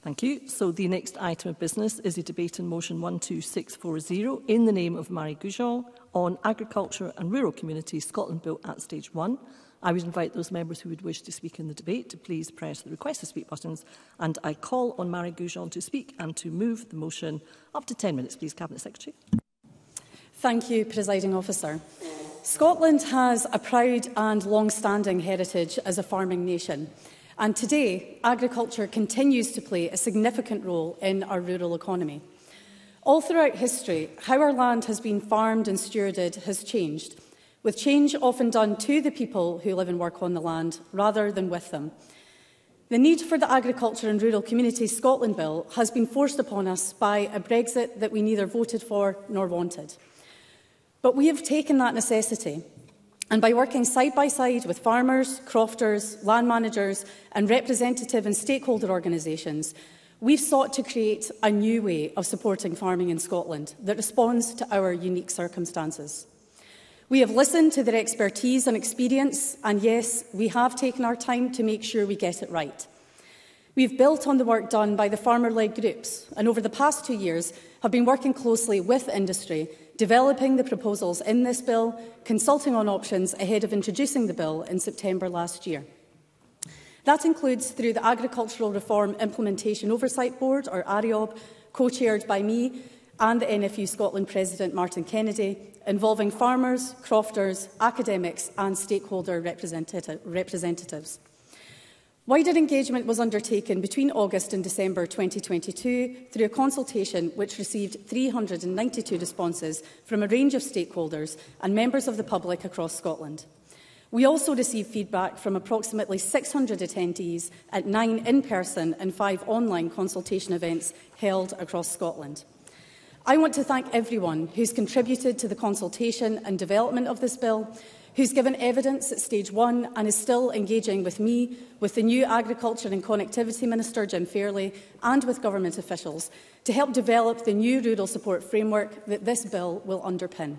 Thank you. So the next item of business is a debate on motion 12640 in the name of Marie Goujon on agriculture and rural communities, Scotland Bill at stage 1. I would invite those members who would wish to speak in the debate to please press the request to speak buttons, and I call on Marie Goujon to speak and to move the motion. Up to 10 minutes, please, Cabinet Secretary. Thank you, Presiding Officer. Scotland has a proud and long-standing heritage as a farming nation. And today, agriculture continues to play a significant role in our rural economy. All throughout history, how our land has been farmed and stewarded has changed, with change often done to the people who live and work on the land rather than with them. The need for the Agriculture and Rural Communities Scotland Bill has been forced upon us by a Brexit that we neither voted for nor wanted. But we have taken that necessity, and by working side by side with farmers, crofters, land managers and representative and stakeholder organisations, we've sought to create a new way of supporting farming in Scotland that responds to our unique circumstances. We have listened to their expertise and experience, and yes, we have taken our time to make sure we get it right. We've built on the work done by the farmer-led groups, and over the past 2 years have been working closely with industry, developing the proposals in this bill, consulting on options ahead of introducing the bill in September last year. That includes through the Agricultural Reform Implementation Oversight Board, or ARIOB, co-chaired by me and the NFU Scotland President Martin Kennedy, involving farmers, crofters, academics and stakeholder representatives. Wider engagement was undertaken between August and December 2022 through a consultation which received 392 responses from a range of stakeholders and members of the public across Scotland. We also received feedback from approximately 600 attendees at 9 in-person and 5 online consultation events held across Scotland. I want to thank everyone who's contributed to the consultation and development of this bill, who's given evidence at stage 1 and is still engaging with me, with the new Agriculture and Connectivity Minister, Jim Fairley, and with government officials to help develop the new rural support framework that this bill will underpin.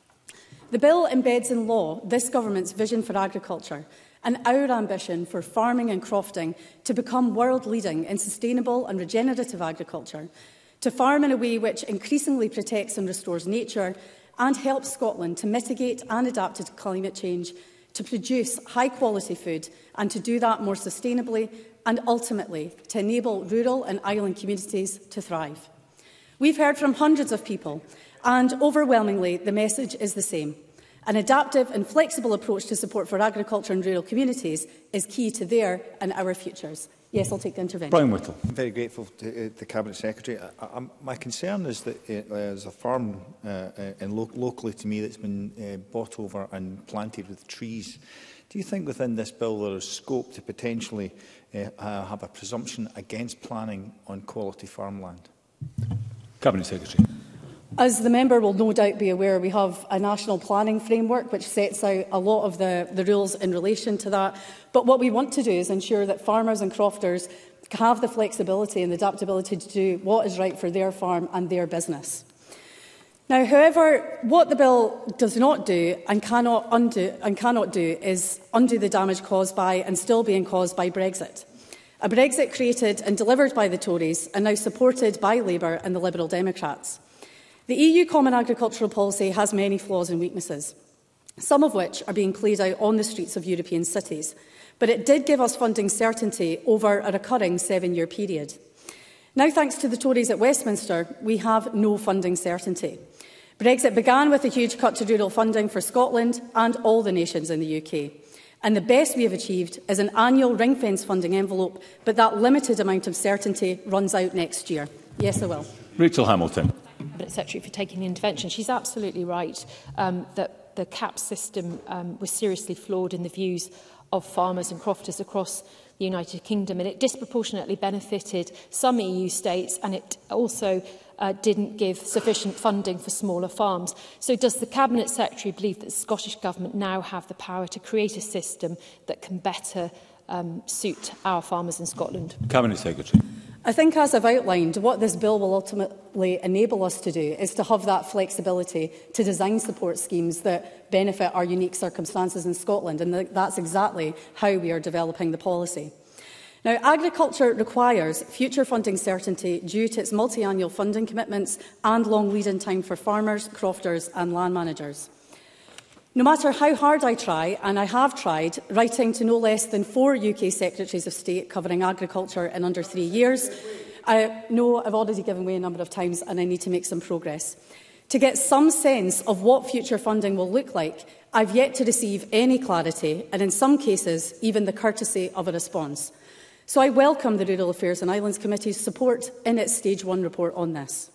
The bill embeds in law this government's vision for agriculture and our ambition for farming and crofting to become world-leading in sustainable and regenerative agriculture, to farm in a way which increasingly protects and restores nature and helps Scotland to mitigate and adapt to climate change, to produce high-quality food and to do that more sustainably and ultimately to enable rural and island communities to thrive. We've heard from hundreds of people and overwhelmingly the message is the same. An adaptive and flexible approach to support for agriculture and rural communities is key to their and our futures. Yes, I'll take the intervention. Brian Whittle. I'm very grateful to the Cabinet Secretary. My concern is that there's a farm locally to me that's been bought over and planted with trees. Do you think within this bill there is scope to potentially have a presumption against planning on quality farmland? Cabinet Secretary. As the member will no doubt be aware, we have a national planning framework which sets out a lot of the rules in relation to that. But what we want to do is ensure that farmers and crofters have the flexibility and the adaptability to do what is right for their farm and their business. Now, however, what the bill does not do and cannot do is undo the damage caused by and still being caused by Brexit. A Brexit created and delivered by the Tories and now supported by Labour and the Liberal Democrats. The EU Common Agricultural Policy has many flaws and weaknesses, some of which are being played out on the streets of European cities. But it did give us funding certainty over a recurring 7-year period. Now, thanks to the Tories at Westminster, we have no funding certainty. Brexit began with a huge cut to rural funding for Scotland and all the nations in the UK. And the best we have achieved is an annual ring-fence funding envelope, but that limited amount of certainty runs out next year. Yes, I will. Rachel Hamilton. Cabinet Secretary for taking the intervention. She's absolutely right that the CAP system was seriously flawed in the views of farmers and crofters across the United Kingdom, and it disproportionately benefited some EU states, and it also didn't give sufficient funding for smaller farms. So does the Cabinet Secretary believe that the Scottish Government now have the power to create a system that can better suit our farmers in Scotland? Cabinet Secretary. I think, as I've outlined, what this bill will ultimately enable us to do is to have that flexibility to design support schemes that benefit our unique circumstances in Scotland, and that's exactly how we are developing the policy. Now, agriculture requires future funding certainty due to its multi-annual funding commitments and long lead-in time for farmers, crofters and land managers. No matter how hard I try, and I have tried, writing to no less than 4 UK Secretaries of State covering agriculture in under 3 years, I know I've already given way a number of times and I need to make some progress. To get some sense of what future funding will look like, I've yet to receive any clarity and in some cases even the courtesy of a response. So I welcome the Rural Affairs and Islands Committee's support in its Stage 1 report on this.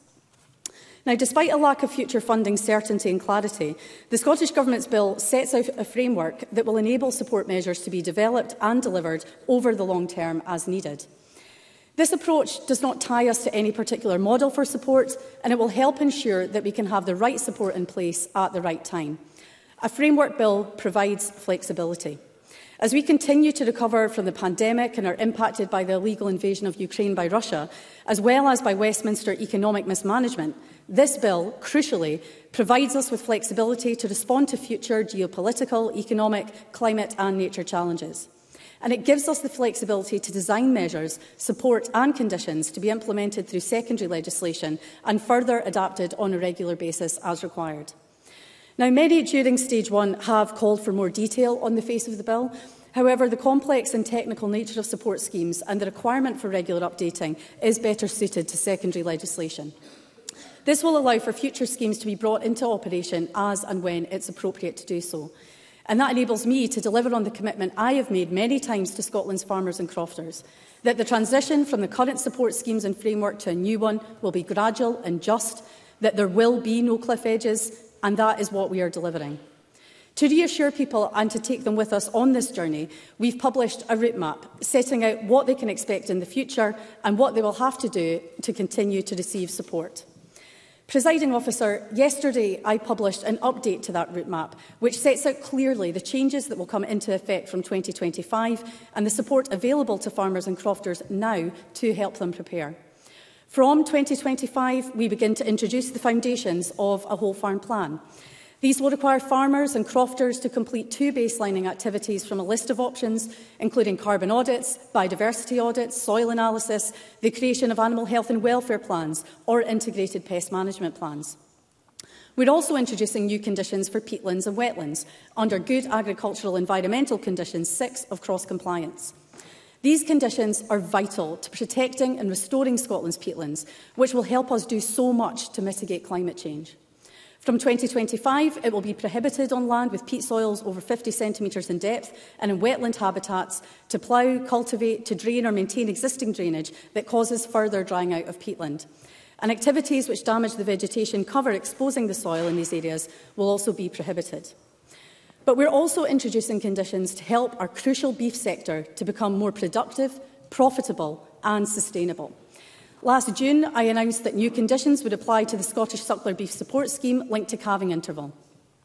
Now, despite a lack of future funding certainty and clarity, the Scottish Government's bill sets out a framework that will enable support measures to be developed and delivered over the long term as needed. This approach does not tie us to any particular model for support, and it will help ensure that we can have the right support in place at the right time. A framework bill provides flexibility. As we continue to recover from the pandemic and are impacted by the illegal invasion of Ukraine by Russia, as well as by Westminster economic mismanagement, this bill, crucially, provides us with flexibility to respond to future geopolitical, economic, climate and nature challenges. And it gives us the flexibility to design measures, support and conditions to be implemented through secondary legislation and further adapted on a regular basis as required. Now, many during Stage 1 have called for more detail on the face of the bill. However, the complex and technical nature of support schemes and the requirement for regular updating is better suited to secondary legislation. This will allow for future schemes to be brought into operation as and when it's appropriate to do so. And that enables me to deliver on the commitment I have made many times to Scotland's farmers and crofters, that the transition from the current support schemes and framework to a new one will be gradual and just, that there will be no cliff edges, and that is what we are delivering. To reassure people and to take them with us on this journey, we've published a route map setting out what they can expect in the future and what they will have to do to continue to receive support. Presiding Officer, yesterday I published an update to that route map, which sets out clearly the changes that will come into effect from 2025 and the support available to farmers and crofters now to help them prepare. From 2025, we begin to introduce the foundations of a whole farm plan. These will require farmers and crofters to complete 2 baselining activities from a list of options, including carbon audits, biodiversity audits, soil analysis, the creation of animal health and welfare plans, or integrated pest management plans. We're also introducing new conditions for peatlands and wetlands under Good Agricultural Environmental Conditions 6 of cross-compliance. These conditions are vital to protecting and restoring Scotland's peatlands, which will help us do so much to mitigate climate change. From 2025, it will be prohibited on land with peat soils over 50 centimetres in depth and in wetland habitats to plough, cultivate, to drain or maintain existing drainage that causes further drying out of peatland. And activities which damage the vegetation cover exposing the soil in these areas will also be prohibited. But we're also introducing conditions to help our crucial beef sector to become more productive, profitable and sustainable. Last June, I announced that new conditions would apply to the Scottish Suckler Beef Support Scheme linked to calving interval.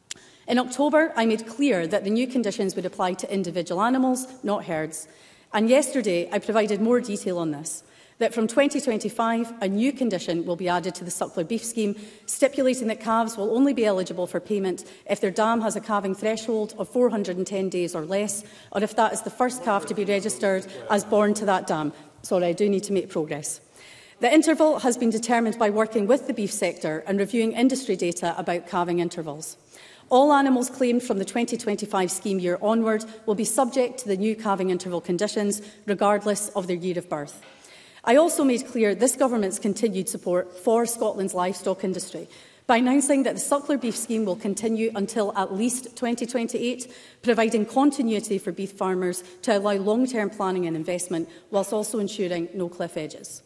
In October, I made clear that the new conditions would apply to individual animals, not herds. And yesterday, I provided more detail on this, that from 2025, a new condition will be added to the Suckler Beef Scheme, stipulating that calves will only be eligible for payment if their dam has a calving threshold of 410 days or less, or if that is the first calf to be registered as born to that dam. Sorry, I do need to make progress. The interval has been determined by working with the beef sector and reviewing industry data about calving intervals. All animals claimed from the 2025 scheme year onward will be subject to the new calving interval conditions, regardless of their year of birth. I also made clear this Government's continued support for Scotland's livestock industry by announcing that the Suckler Beef Scheme will continue until at least 2028, providing continuity for beef farmers to allow long-term planning and investment, whilst also ensuring no cliff edges.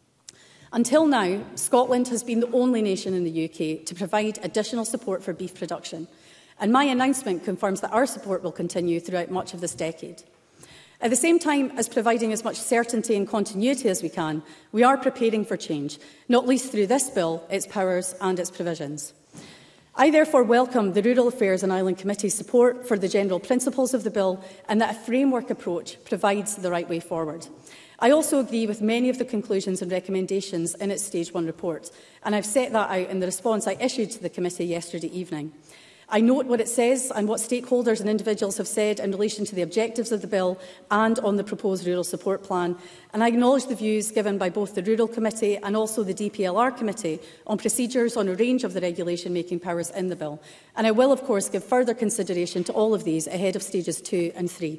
Until now, Scotland has been the only nation in the UK to provide additional support for beef production, and my announcement confirms that our support will continue throughout much of this decade. At the same time as providing as much certainty and continuity as we can, we are preparing for change, not least through this bill, its powers and its provisions. I therefore welcome the Rural Affairs and Island Committee's support for the general principles of the bill and that a framework approach provides the right way forward. I also agree with many of the conclusions and recommendations in its Stage 1 report, and I've set that out in the response I issued to the committee yesterday evening. I note what it says and what stakeholders and individuals have said in relation to the objectives of the bill and on the proposed Rural Support Plan, and I acknowledge the views given by both the Rural Committee and also the DPLR Committee on procedures on a range of the regulation-making powers in the bill. And I will, of course, give further consideration to all of these ahead of stages 2 and 3.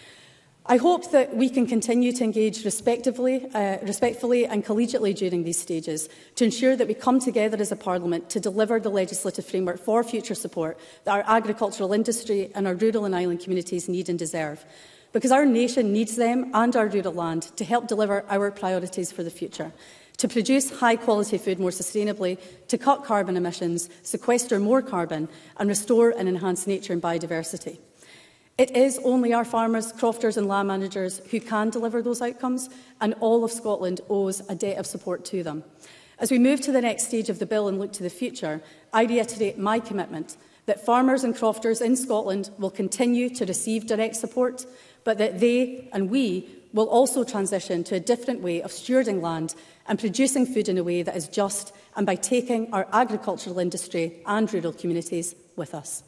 I hope that we can continue to engage respectfully and collegiately during these stages to ensure that we come together as a Parliament to deliver the legislative framework for future support that our agricultural industry and our rural and island communities need and deserve. Because our nation needs them and our rural land to help deliver our priorities for the future, to produce high-quality food more sustainably, to cut carbon emissions, sequester more carbon and restore and enhance nature and biodiversity. It is only our farmers, crofters and land managers who can deliver those outcomes, and all of Scotland owes a debt of support to them. As we move to the next stage of the bill and look to the future, I reiterate my commitment that farmers and crofters in Scotland will continue to receive direct support, but that they and we will also transition to a different way of stewarding land and producing food in a way that is just, and by taking our agricultural industry and rural communities with us.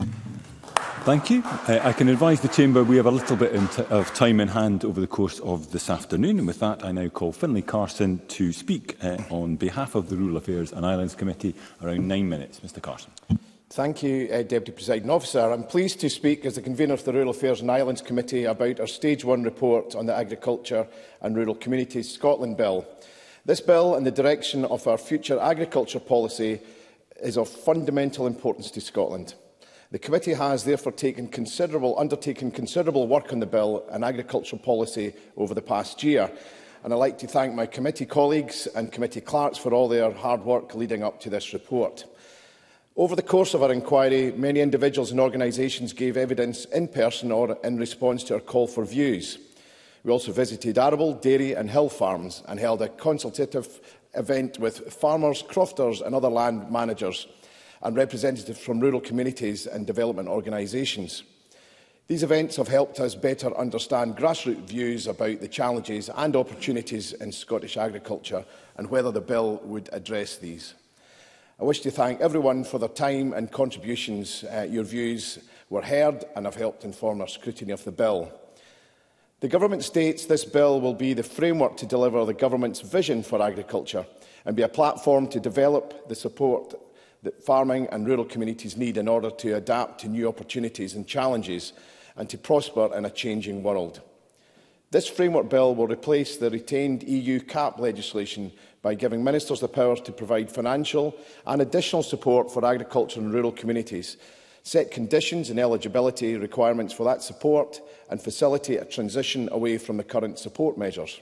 Thank you. I can advise the Chamber we have a little bit of time in hand over the course of this afternoon. And with that, I now call Finlay Carson to speak on behalf of the Rural Affairs and Islands Committee. Around 9 minutes. Mr Carson. Thank you, Deputy Presiding Officer. I'm pleased to speak as the convener of the Rural Affairs and Islands Committee about our Stage 1 report on the Agriculture and Rural Communities Scotland Bill. This bill and the direction of our future agriculture policy is of fundamental importance to Scotland. The committee has therefore undertaken considerable work on the bill and agricultural policy over the past year, and I'd like to thank my committee colleagues and committee clerks for all their hard work leading up to this report. Over the course of our inquiry, many individuals and organisations gave evidence in person or in response to our call for views. We also visited arable, dairy and hill farms and held a consultative event with farmers, crofters and other land managers and representatives from rural communities and development organisations. These events have helped us better understand grassroots views about the challenges and opportunities in Scottish agriculture and whether the bill would address these. I wish to thank everyone for their time and contributions. Your views were heard and have helped inform our scrutiny of the bill. The Government states this bill will be the framework to deliver the Government's vision for agriculture and be a platform to develop the support that farming and rural communities need in order to adapt to new opportunities and challenges and to prosper in a changing world. This framework bill will replace the retained EU CAP legislation by giving ministers the powers to provide financial and additional support for agriculture and rural communities, set conditions and eligibility requirements for that support and facilitate a transition away from the current support measures.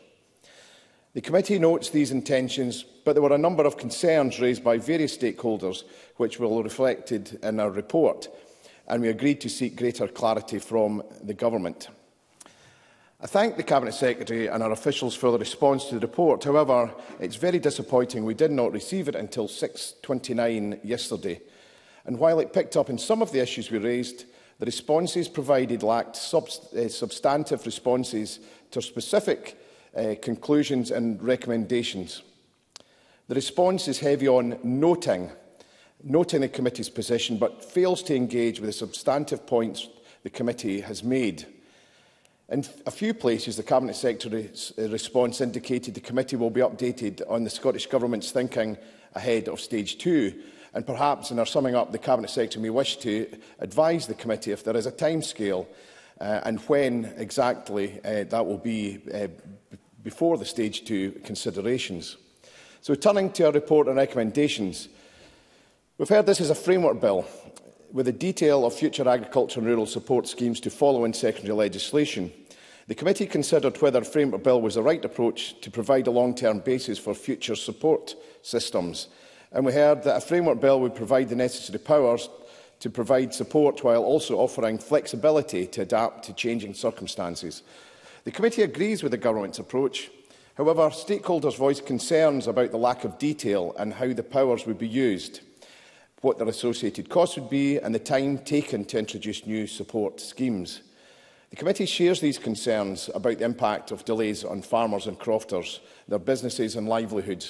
The committee notes these intentions, but there were a number of concerns raised by various stakeholders which were reflected in our report, and we agreed to seek greater clarity from the Government. I thank the Cabinet Secretary and our officials for the response to the report. However, it's very disappointing we did not receive it until 6:29 yesterday. And while it picked up on some of the issues we raised, the responses provided lacked substantive responses to specific conclusions and recommendations. The response is heavy on noting the committee's position, but fails to engage with the substantive points the committee has made. In a few places, the Cabinet Secretary's response indicated the committee will be updated on the Scottish Government's thinking ahead of Stage 2. And perhaps in our summing up, the Cabinet Secretary may wish to advise the committee if there is a timescale and when exactly that will be before the Stage 2 considerations. So turning to our report and recommendations, we've heard this is a framework bill with a detail of future agriculture and rural support schemes to follow in secondary legislation. The committee considered whether a framework bill was the right approach to provide a long-term basis for future support systems. And we heard that a framework bill would provide the necessary powers to provide support while also offering flexibility to adapt to changing circumstances. The committee agrees with the Government's approach. However, stakeholders voiced concerns about the lack of detail and how the powers would be used, what their associated costs would be and the time taken to introduce new support schemes. The committee shares these concerns about the impact of delays on farmers and crofters, their businesses and livelihoods,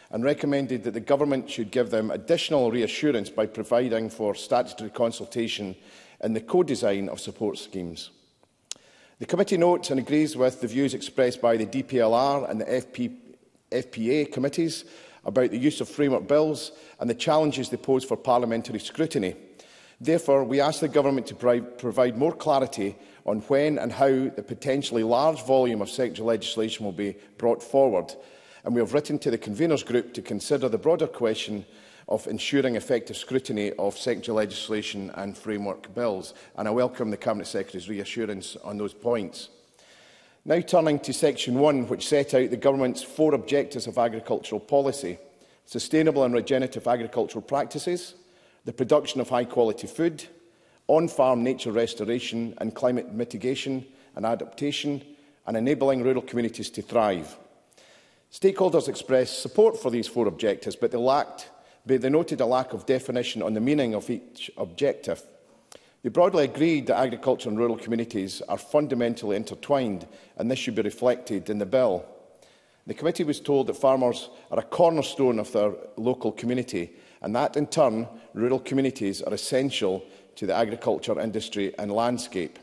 and recommended that the Government should give them additional reassurance by providing for statutory consultation in the co-design of support schemes. The committee notes and agrees with the views expressed by the DPLR and the FPA committees about the use of framework bills and the challenges they pose for parliamentary scrutiny. Therefore, we ask the Government to provide more clarity on when and how the potentially large volume of secondary legislation will be brought forward, and we have written to the Conveners Group to consider the broader question of ensuring effective scrutiny of secondary legislation and framework bills. And I welcome the Cabinet Secretary's reassurance on those points. Now turning to Section 1, which set out the Government's 4 objectives of agricultural policy: sustainable and regenerative agricultural practices, the production of high-quality food, on-farm nature restoration and climate mitigation and adaptation, and enabling rural communities to thrive. Stakeholders expressed support for these 4 objectives, but they noted a lack of definition on the meaning of each objective. They broadly agreed that agriculture and rural communities are fundamentally intertwined, and this should be reflected in the bill. The committee was told that farmers are a cornerstone of their local community, and that, in turn, rural communities are essential to the agriculture industry and landscape.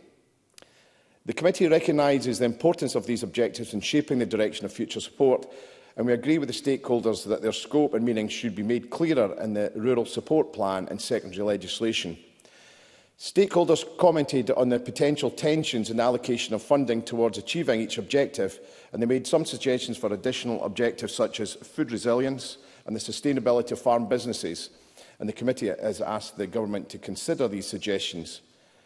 The committee recognises the importance of these objectives in shaping the direction of future support, and we agree with the stakeholders that their scope and meaning should be made clearer in the Rural Support Plan and secondary legislation. Stakeholders commented on the potential tensions in the allocation of funding towards achieving each objective, and they made some suggestions for additional objectives such as food resilience and the sustainability of farm businesses, and the committee has asked the Government to consider these suggestions.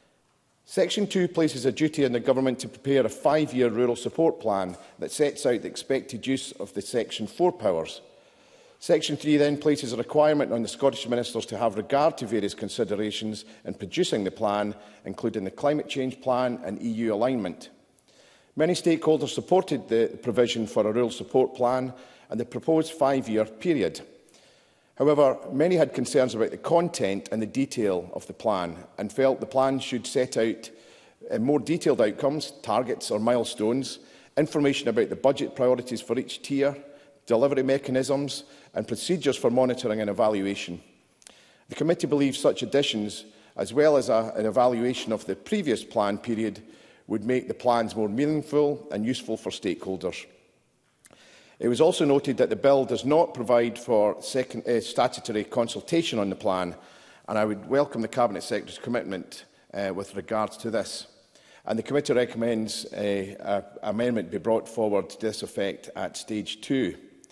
Section 2 places a duty on the Government to prepare a 5-year rural support plan that sets out the expected use of the Section 4 powers. Section 3 then places a requirement on the Scottish Ministers to have regard to various considerations in producing the plan, including the climate change plan and EU alignment. Many stakeholders supported the provision for a rural support plan and the proposed 5-year period. However, many had concerns about the content and the detail of the plan and felt the plan should set out more detailed outcomes, targets or milestones, information about the budget priorities for each tier, delivery mechanisms and procedures for monitoring and evaluation. The committee believes such additions, as well as an evaluation of the previous plan period, would make the plans more meaningful and useful for stakeholders. It was also noted that the bill does not provide for statutory consultation on the plan, and I would welcome the Cabinet Secretary's commitment with regards to this. And the committee recommends an amendment be brought forward to this effect at stage 2.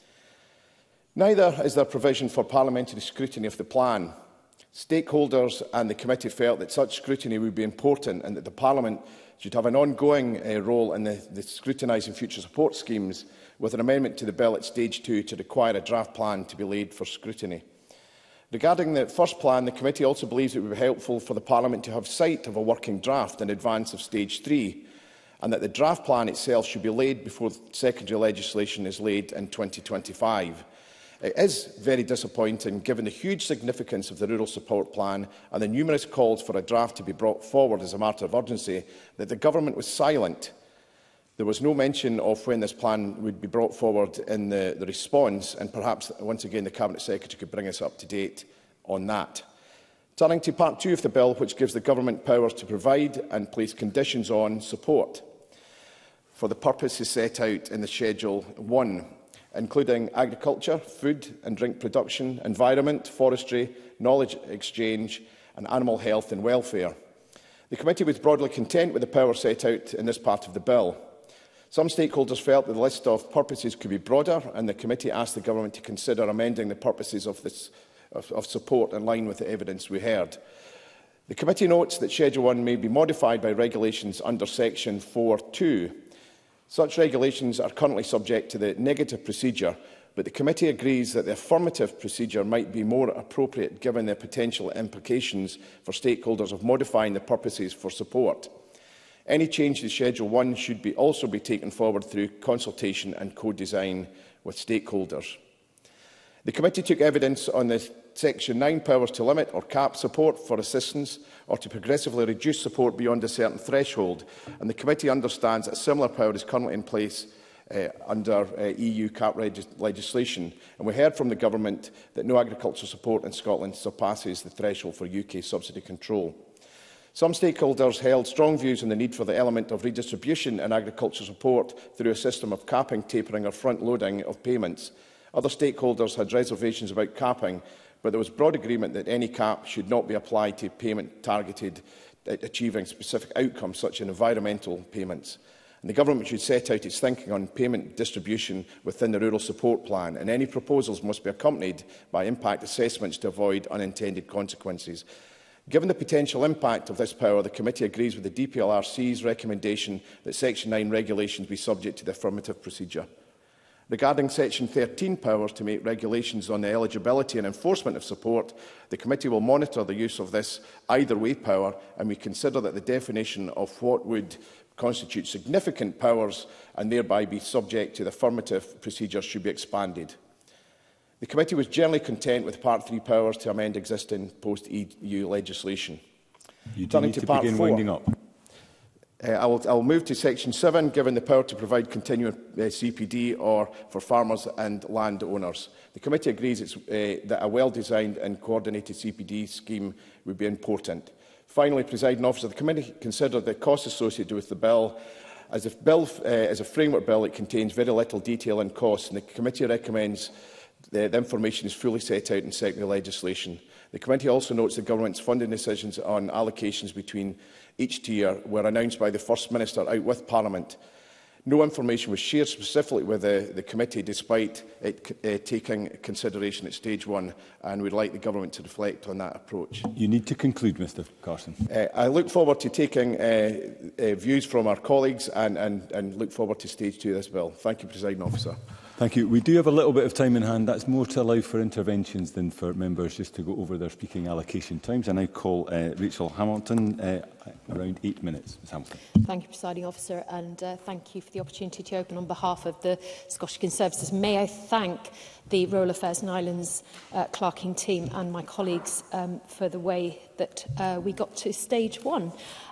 Neither is there provision for parliamentary scrutiny of the plan. Stakeholders and the committee felt that such scrutiny would be important and that the Parliament should have an ongoing role in the scrutinising future support schemes, with an amendment to the bill at stage 2 to require a draft plan to be laid for scrutiny. Regarding the first plan, the committee also believes it would be helpful for the Parliament to have sight of a working draft in advance of stage 3, and that the draft plan itself should be laid before secondary legislation is laid in 2025. It is very disappointing, given the huge significance of the Rural Support Plan and the numerous calls for a draft to be brought forward as a matter of urgency, that the Government was silent. There was no mention of when this plan would be brought forward in the response, and perhaps once again the Cabinet Secretary could bring us up to date on that. Turning to Part 2 of the bill, which gives the Government powers to provide and place conditions on support for the purposes set out in the Schedule 1, including agriculture, food and drink production, environment, forestry, knowledge exchange and animal health and welfare. The committee was broadly content with the power set out in this part of the bill. Some stakeholders felt that the list of purposes could be broader, and the committee asked the Government to consider amending the purposes of support in line with the evidence we heard. The committee notes that Schedule 1 may be modified by regulations under Section 4(2). Such regulations are currently subject to the negative procedure, but the committee agrees that the affirmative procedure might be more appropriate given the potential implications for stakeholders of modifying the purposes for support. Any change to Schedule 1 should also be taken forward through consultation and co-design with stakeholders. The committee took evidence on the Section 9 powers to limit or cap support for assistance or to progressively reduce support beyond a certain threshold, and the committee understands that a similar power is currently in place under EU CAP legislation, and we heard from the Government that no agricultural support in Scotland surpasses the threshold for UK subsidy control. Some stakeholders held strong views on the need for the element of redistribution in agricultural support through a system of capping, tapering or front-loading of payments. Other stakeholders had reservations about capping, but there was broad agreement that any cap should not be applied to payment targeted at achieving specific outcomes, such as environmental payments. And the Government should set out its thinking on payment distribution within the Rural Support Plan, and any proposals must be accompanied by impact assessments to avoid unintended consequences. Given the potential impact of this power, the Committee agrees with the DPLRC's recommendation that Section 9 regulations be subject to the affirmative procedure. Regarding Section 13 powers to make regulations on the eligibility and enforcement of support, the Committee will monitor the use of this either-way power, and we consider that the definition of what would constitute significant powers and thereby be subject to the affirmative procedure should be expanded. The Committee was generally content with Part 3 powers to amend existing post-EU legislation. You do need to begin winding up. I will move to Section 7, given the power to provide continuing CPD or for farmers and landowners. The Committee agrees that a well-designed and coordinated CPD scheme would be important. Finally, Presiding Officer, the Committee considered the costs associated with the bill. As a framework bill, it contains very little detail and costs, and the Committee recommends the information is fully set out in secondary legislation. The Committee also notes the Government's funding decisions on allocations between each tier were announced by the First Minister out with Parliament. No information was shared specifically with the Committee, despite it taking consideration at Stage 1, and we'd like the Government to reflect on that approach. You need to conclude, Mr Carson. I look forward to taking views from our colleagues and look forward to Stage 2 of this bill. Thank you, Presiding Officer. Thank you. We do have a little bit of time in hand. That's more to allow for interventions than for members just to go over their speaking allocation times. I now call Rachel Hamilton, around 8 minutes. Ms Hamilton. Thank you, Presiding Officer, and thank you for the opportunity to open on behalf of the Scottish Conservatives. May I thank the Rural Affairs and Islands clerking team and my colleagues for the way that we got to Stage 1.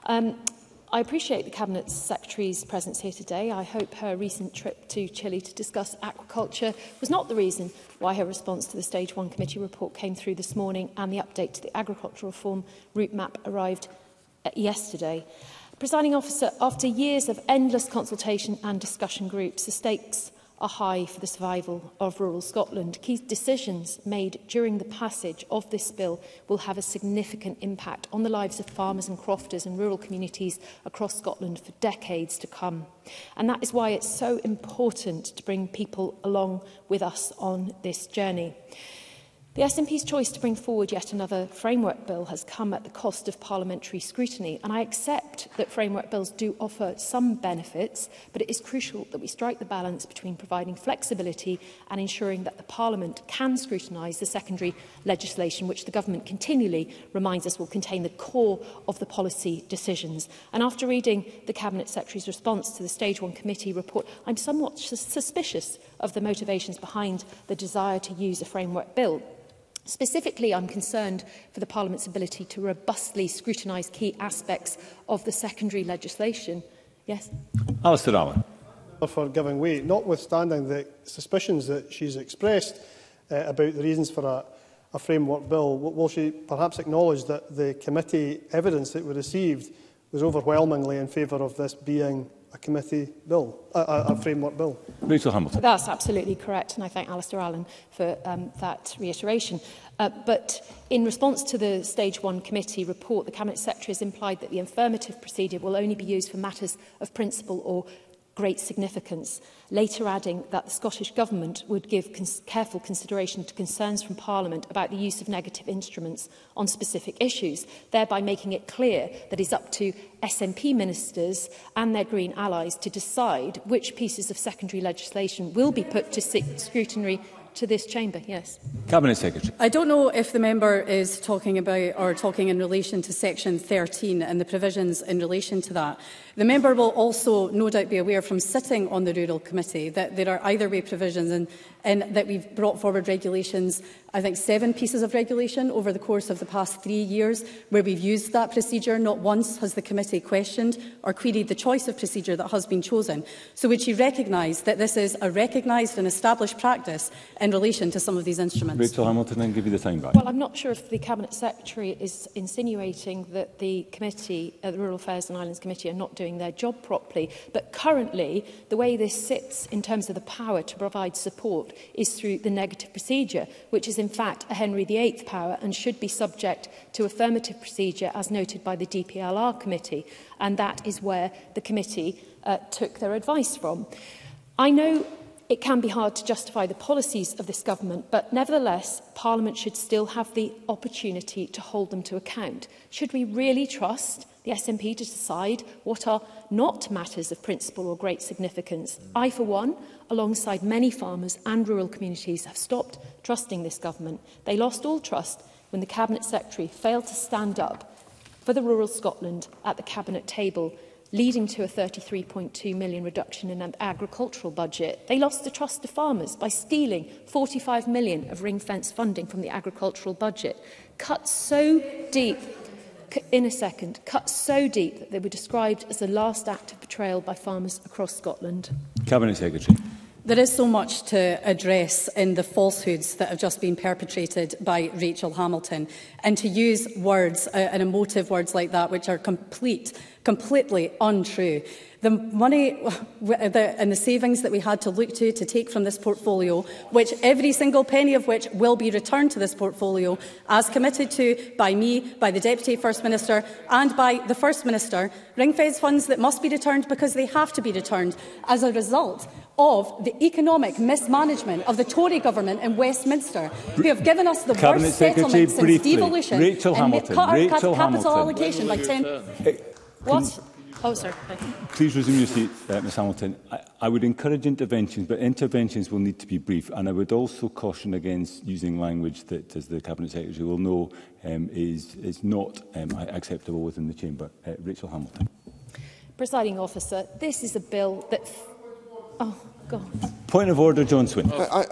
I appreciate the Cabinet Secretary's presence here today. I hope her recent trip to Chile to discuss aquaculture was not the reason why her response to the Stage 1 Committee report came through this morning and the update to the agricultural reform route map arrived yesterday. Presiding Officer, after years of endless consultation and discussion groups, the stakes are high for the survival of rural Scotland. Key decisions made during the passage of this bill will have a significant impact on the lives of farmers and crofters and rural communities across Scotland for decades to come. And that is why it's so important to bring people along with us on this journey. The SNP's choice to bring forward yet another framework bill has come at the cost of parliamentary scrutiny, and I accept that framework bills do offer some benefits, but it is crucial that we strike the balance between providing flexibility and ensuring that the Parliament can scrutinise the secondary legislation, which the Government continually reminds us will contain the core of the policy decisions. And after reading the Cabinet Secretary's response to the Stage 1 Committee report, I'm somewhat suspicious of the motivations behind the desire to use a framework bill. Specifically, I'm concerned for the Parliament's ability to robustly scrutinise key aspects of the secondary legislation. Yes? Alistair Allen. For giving way, notwithstanding the suspicions that she's expressed about the reasons for a framework bill, will she perhaps acknowledge that the committee evidence that we received was overwhelmingly in favour of this being a committee bill, a framework bill? Rachel Hamilton. That's absolutely correct, and I thank Alistair Allen for that reiteration. But in response to the Stage 1 Committee report, the Cabinet Secretary has implied that the affirmative procedure will only be used for matters of principle or great significance, later adding that the Scottish Government would give careful consideration to concerns from Parliament about the use of negative instruments on specific issues, thereby making it clear that it's up to SNP ministers and their Green allies to decide which pieces of secondary legislation will be put to scrutiny to this chamber. Yes. Cabinet Secretary. I don't know if the member is talking about or talking in relation to Section 13 and the provisions in relation to that. The member will also no doubt be aware from sitting on the Rural Committee that there are either way provisions and that we've brought forward regulations I think 7 pieces of regulation over the course of the past 3 years where we've used that procedure. Not once has the committee questioned or queried the choice of procedure that has been chosen. So would she recognise that this is a recognised and established practice in relation to some of these instruments? Rachel Hamilton, then give you the time back. Well, I'm not sure if the Cabinet Secretary is insinuating that the committee, the Rural Affairs and Islands Committee, are not doing their job properly. But currently, the way this sits in terms of the power to provide support is through the negative procedure, which is in fact a Henry VIII power and should be subject to affirmative procedure as noted by the DPLR committee, and that is where the committee took their advice from. I know it can be hard to justify the policies of this government, but nevertheless Parliament should still have the opportunity to hold them to account. Should we really trust the SNP to decide what are not matters of principle or great significance? I, for one, alongside many farmers and rural communities, have stopped trusting this government. They lost all trust when the Cabinet Secretary failed to stand up for the rural Scotland at the Cabinet table, leading to a 33.2 million reduction in an agricultural budget. They lost the trust of farmers by stealing 45 million of ring-fence funding from the agricultural budget. Cut so deep that they were described as the last act of betrayal by farmers across Scotland. Cabinet Secretary. There is so much to address in the falsehoods that have just been perpetrated by Rachel Hamilton, and to use words and emotive words like that which are completely untrue. The money and the savings that we had to look to take from this portfolio, which every single penny of which will be returned to this portfolio, as committed to by me, by the Deputy First Minister and by the First Minister, ring-fence funds that must be returned because they have to be returned as a result of the economic mismanagement of the Tory government in Westminster, who have given us the Cabinet worst settlement since devolution Rachel and Hamilton. cut our Rachel capital Hamilton. allocation by 10... What? Oh, sorry. Please resume your seat, Ms Hamilton. I would encourage interventions, but interventions will need to be brief. And I would also caution against using language that, as the Cabinet Secretary will know, is not acceptable within the Chamber. Rachel Hamilton. Presiding Officer, this is a bill that... Oh, God. Point of order, John Swin.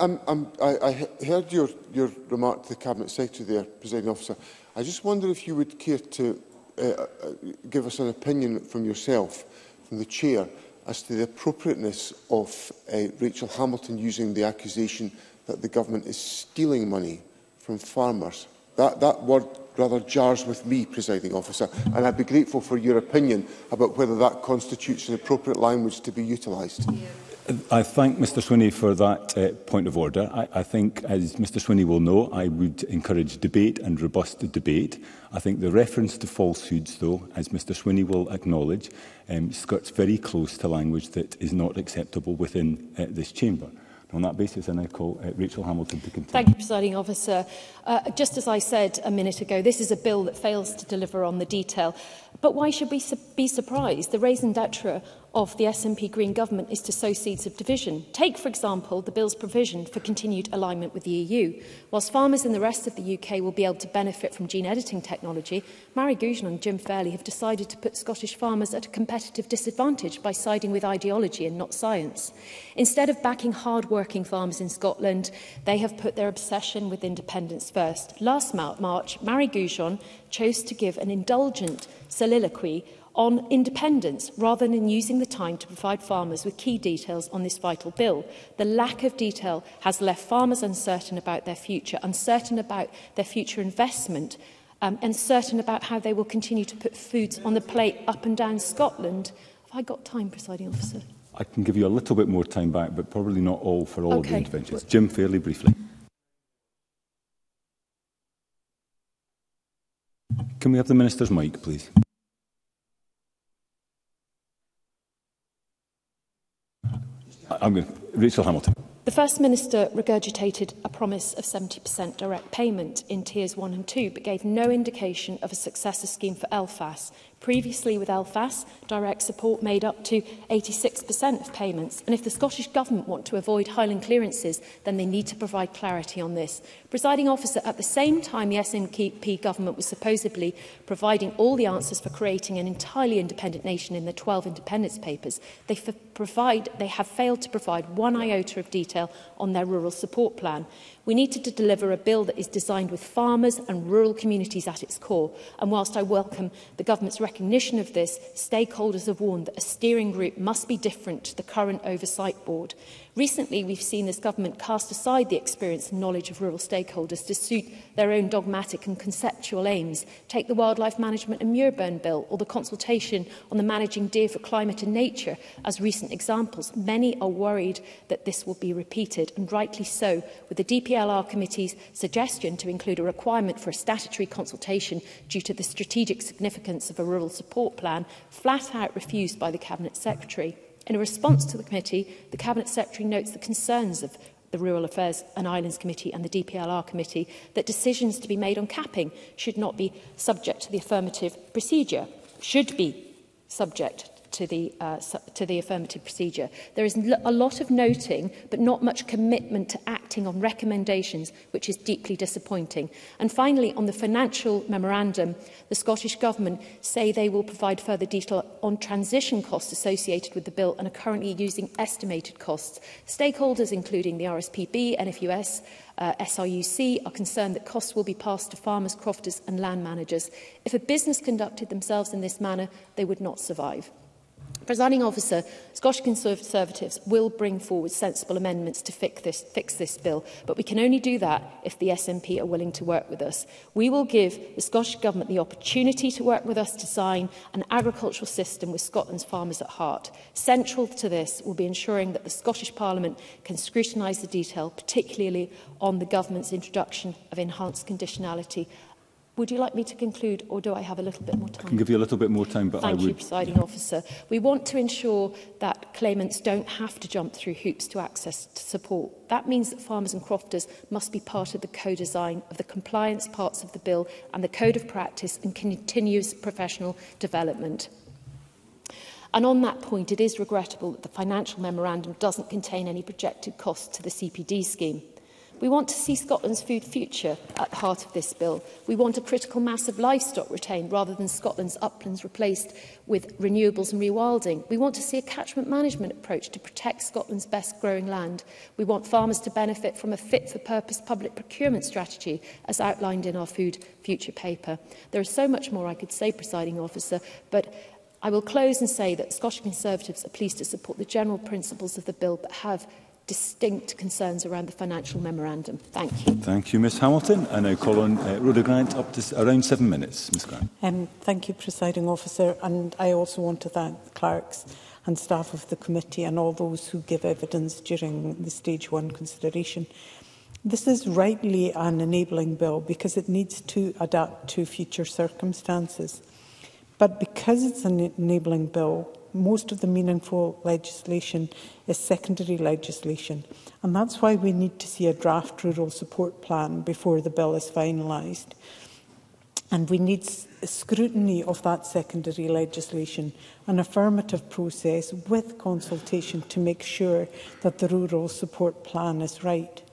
I heard your remark to the Cabinet Secretary there, Presiding Officer. I just wonder if you would care to give us an opinion from yourself, from the Chair, as to the appropriateness of Rachel Hamilton using the accusation that the government is stealing money from farmers. That word rather jars with me, Presiding Officer, and I'd be grateful for your opinion about whether that constitutes an appropriate language to be utilised. I thank Mr Swinney for that point of order. I think, as Mr Swinney will know, I would encourage debate and robust debate. I think the reference to falsehoods, though, as Mr Swinney will acknowledge, skirts very close to language that is not acceptable within this chamber. On that basis, I now call Rachel Hamilton to continue. Thank you, Presiding Officer. Just as I said a minute ago, this is a bill that fails to deliver on the detail. But why should we be surprised? The raison d'etre of the SNP Green government is to sow seeds of division. Take, for example, the bill's provision for continued alignment with the EU. Whilst farmers in the rest of the UK will be able to benefit from gene editing technology, Mary Goujon and Jim Fairley have decided to put Scottish farmers at a competitive disadvantage by siding with ideology and not science. Instead of backing hard-working farmers in Scotland, they have put their obsession with independence first. Last March, Mary Goujon chose to give an indulgent soliloquy on independence rather than using the time to provide farmers with key details on this vital bill. The lack of detail has left farmers uncertain about their future investment, uncertain about how they will continue to put foods on the plate up and down Scotland. Have I got time, Presiding Officer? I can give you a little bit more time back, but probably not all for all of the interventions. Jim Fairley, briefly. Can we have the Minister's mic, please? Rachel Hamilton. The First Minister regurgitated a promise of 70% direct payment in Tiers 1 and 2, but gave no indication of a successor scheme for LFAS. Previously, with LFAS, direct support made up to 86% of payments. And if the Scottish Government want to avoid Highland clearances, then they need to provide clarity on this. Presiding Officer, at the same time the SNP Government was supposedly providing all the answers for creating an entirely independent nation in the 12 independence papers, they have failed to provide one iota of detail on their rural support plan. We need to deliver a bill that is designed with farmers and rural communities at its core. And whilst I welcome the government's recognition of this, stakeholders have warned that a steering group must be different to the current oversight board. Recently, we've seen this government cast aside the experience and knowledge of rural stakeholders to suit their own dogmatic and conceptual aims. Take the Wildlife Management and Muirburn Bill or the consultation on the Managing Deer for Climate and Nature as recent examples. Many are worried that this will be repeated, and rightly so, with the DPLR Committee's suggestion to include a requirement for a statutory consultation due to the strategic significance of a rural support plan, flat out refused by the Cabinet Secretary. In a response to the committee, the Cabinet Secretary notes the concerns of the Rural Affairs and Islands Committee and the DPLR Committee that decisions to be made on capping should not be subject to the affirmative procedure, should be subject to the affirmative procedure. There is a lot of noting, but not much commitment to acting on recommendations, which is deeply disappointing. And finally, on the financial memorandum, the Scottish Government say they will provide further detail on transition costs associated with the bill and are currently using estimated costs. Stakeholders, including the RSPB, NFUS, SRUC, are concerned that costs will be passed to farmers, crofters and land managers. If a business conducted themselves in this manner, they would not survive. Presiding Officer, Scottish Conservatives will bring forward sensible amendments to fix this bill, but we can only do that if the SNP are willing to work with us. We will give the Scottish Government the opportunity to work with us to design an agricultural system with Scotland's farmers at heart. Central to this will be ensuring that the Scottish Parliament can scrutinise the detail, particularly on the Government's introduction of enhanced conditionality. Would you like me to conclude, or do I have a little bit more time? I can give you a little bit more time, but Thank you, Presiding Officer. We want to ensure that claimants don't have to jump through hoops to access support. That means that farmers and crofters must be part of the co-design of the compliance parts of the bill and the code of practice and continuous professional development. And on that point, it is regrettable that the financial memorandum doesn't contain any projected costs to the CPD scheme. We want to see Scotland's food future at the heart of this bill. We want a critical mass of livestock retained rather than Scotland's uplands replaced with renewables and rewilding. We want to see a catchment management approach to protect Scotland's best growing land. We want farmers to benefit from a fit-for-purpose public procurement strategy as outlined in our Food Future paper. There is so much more I could say, Presiding Officer, but I will close and say that Scottish Conservatives are pleased to support the general principles of the bill but have distinct concerns around the financial memorandum. Thank you. Thank you, Ms Hamilton. I now call on Rhoda Grant up to around 7 minutes. Ms Grant. Thank you, Presiding Officer. And I also want to thank the clerks and staff of the committee and all those who give evidence during the Stage 1 consideration. This is rightly an enabling bill because it needs to adapt to future circumstances. But because it's an enabling bill, most of the meaningful legislation is secondary legislation, and that's why we need to see a draft rural support plan before the bill is finalised. And we need scrutiny of that secondary legislation, an affirmative process with consultation to make sure that the rural support plan is right.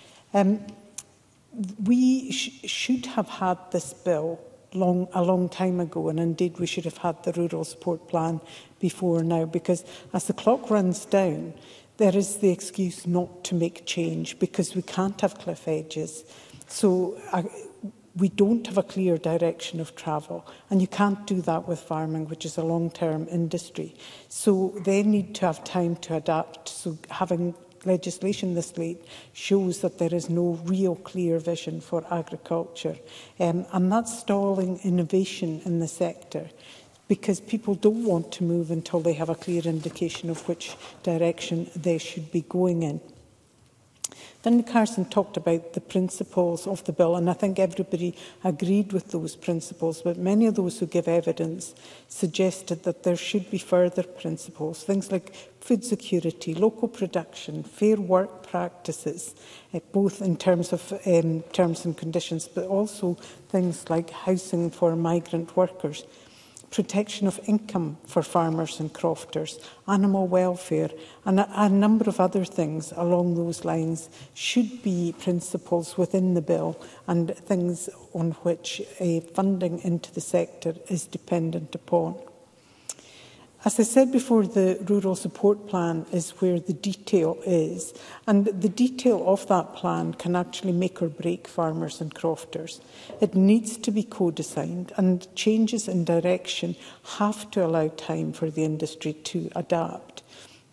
We should have had this bill a long time ago, and indeed we should have had the rural support plan before now, because as the clock runs down, there is the excuse not to make change because we can't have cliff edges. So we don't have a clear direction of travel, and you can't do that with farming, which is a long-term industry. So they need to have time to adapt. So having legislation this late shows that there is no real clear vision for agriculture. And that's stalling innovation in the sector, because people don't want to move until they have a clear indication of which direction they should be going in. Finlay Carson talked about the principles of the bill, and I think everybody agreed with those principles, but many of those who give evidence suggested that there should be further principles, things like food security, local production, fair work practices, both in terms of terms and conditions, but also things like housing for migrant workers, protection of income for farmers and crofters, animal welfare, and a number of other things along those lines should be principles within the bill and things on which funding into the sector is dependent upon. As I said before, the Rural Support Plan is where the detail is, and the detail of that plan can actually make or break farmers and crofters. It needs to be co-designed, and changes in direction have to allow time for the industry to adapt.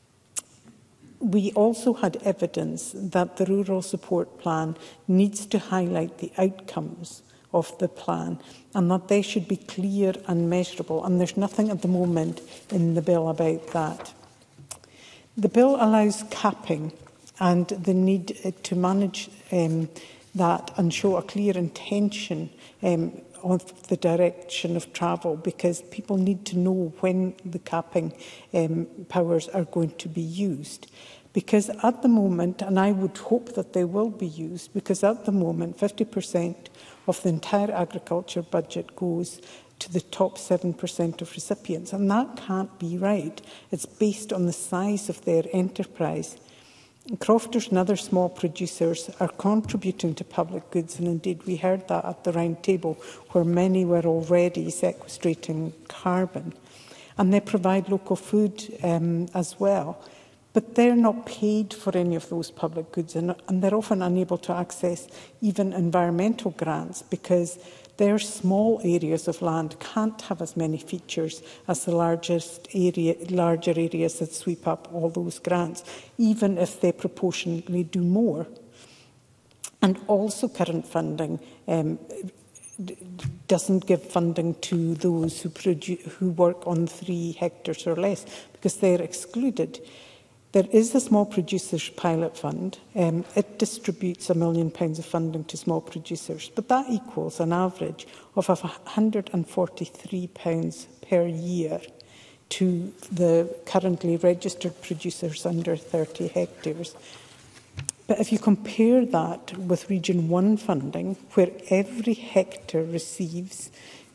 We also had evidence that the Rural Support Plan needs to highlight the outcomes of the plan and that they should be clear and measurable, and there's nothing at the moment in the bill about that. The bill allows capping and the need to manage that and show a clear intention of the direction of travel, because people need to know when the capping powers are going to be used. Because at the moment, and I would hope that they will be used, because at the moment 50% of the entire agriculture budget goes to the top 7% of recipients, and that can't be right. It's based on the size of their enterprise. Crofters and other small producers are contributing to public goods, and indeed we heard that at the round table, where many were already sequestrating carbon. And they provide local food as well. But they're not paid for any of those public goods, and they're often unable to access even environmental grants, because their small areas of land can't have as many features as the larger areas that sweep up all those grants, even if they proportionately do more. And also current funding doesn't give funding to those who work on 3 hectares or less, because they're excluded. There is a Small Producers Pilot Fund. It distributes £1 million of funding to small producers, but that equals an average of £143 per year to the currently registered producers under 30 hectares. But if you compare that with Region 1 funding, where every hectare receives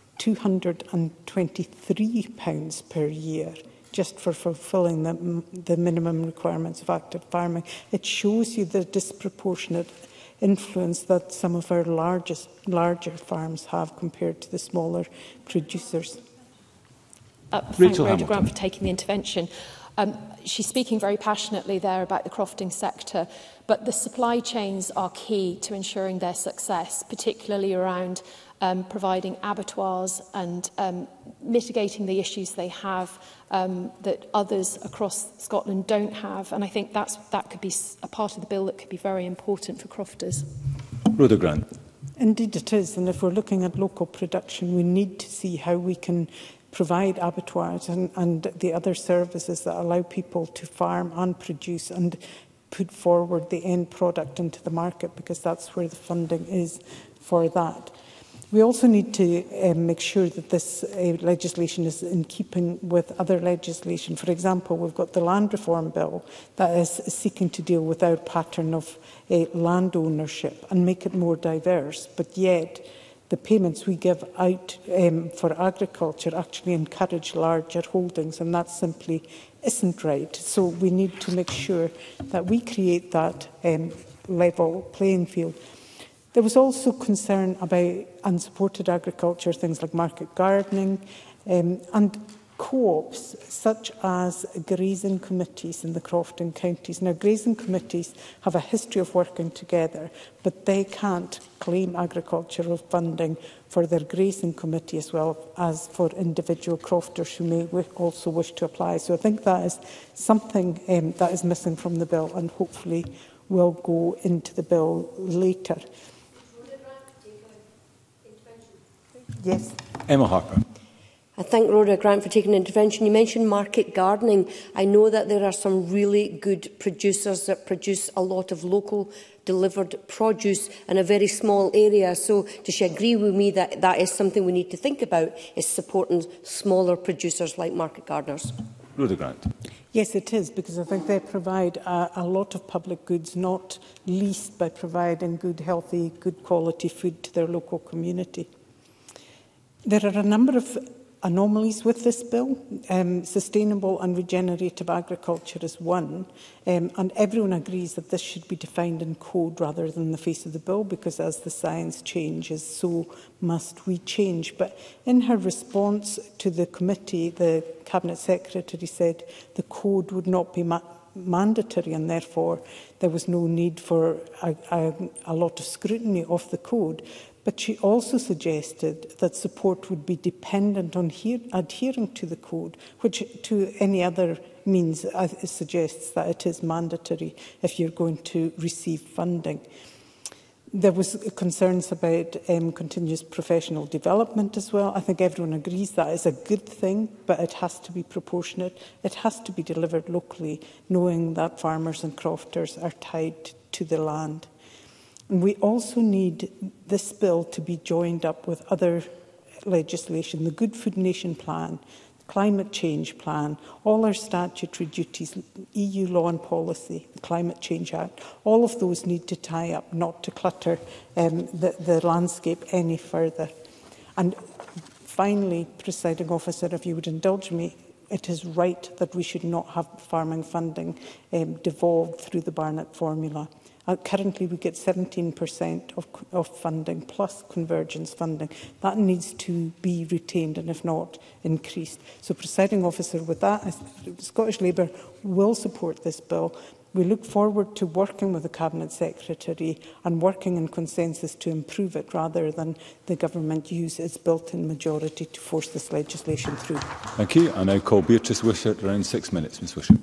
£223 per year, just for fulfilling the minimum requirements of active farming, it shows you the disproportionate influence that some of our larger farms have compared to the smaller producers. Thank Rhoda Grant for taking the intervention. She's speaking very passionately there about the crofting sector, but the supply chains are key to ensuring their success, particularly around providing abattoirs and mitigating the issues they have that others across Scotland don't have. And I think that could be a part of the bill that could be very important for crofters. Rhoda Grant. Indeed it is, and if we're looking at local production, we need to see how we can provide abattoirs and the other services that allow people to farm and produce and put forward the end product into the market, because that's where the funding is for that. We also need to make sure that this legislation is in keeping with other legislation. For example, we've got the Land Reform Bill that is seeking to deal with our pattern of land ownership and make it more diverse, but yet the payments we give out for agriculture actually encourage larger holdings, and that simply isn't right. So we need to make sure that we create that level playing field. There was also concern about unsupported agriculture, things like market gardening, and co-ops such as grazing committees in the crofting counties. Now, grazing committees have a history of working together, but they can't claim agricultural funding for their grazing committee as well as for individual crofters who may also wish to apply. So I think that is something that is missing from the bill, and hopefully will go into the bill later. Yes. Emma Harper. I thank Rhoda Grant for taking an intervention. You mentioned market gardening. I know that there are some really good producers that produce a lot of local delivered produce in a very small area. So does she agree with me that that is something we need to think about, is supporting smaller producers like market gardeners? Rhoda Grant. Yes, it is, because I think they provide a lot of public goods, not least by providing good, healthy, good quality food to their local community. There are a number of anomalies with this bill. Sustainable and regenerative agriculture is one, and everyone agrees that this should be defined in code rather than the face of the bill, because as the science changes, so must we change. But in her response to the committee, the Cabinet Secretary said the code would not be mandatory, and therefore there was no need for a lot of scrutiny of the code. But she also suggested that support would be dependent on adhering to the code, which to any other means suggests that it is mandatory if you're going to receive funding. There was concerns about continuous professional development as well. I think everyone agrees that is a good thing, but it has to be proportionate. It has to be delivered locally, knowing that farmers and crofters are tied to the land. And we also need this bill to be joined up with other legislation, the Good Food Nation Plan, Climate Change Plan, all our statutory duties, EU law and policy, the Climate Change Act, all of those need to tie up, not to clutter the landscape any further. And finally, Presiding Officer, if you would indulge me, it is right that we should not have farming funding devolved through the Barnett formula. Currently, we get 17% of funding plus convergence funding. That needs to be retained and, if not, increased. So, Presiding Officer, with that, Scottish Labour will support this bill. We look forward to working with the Cabinet Secretary and working in consensus to improve it, rather than the Government use its built-in majority to force this legislation through. Thank you. I now call Beatrice Wishart, around 6 minutes. Ms Wishart.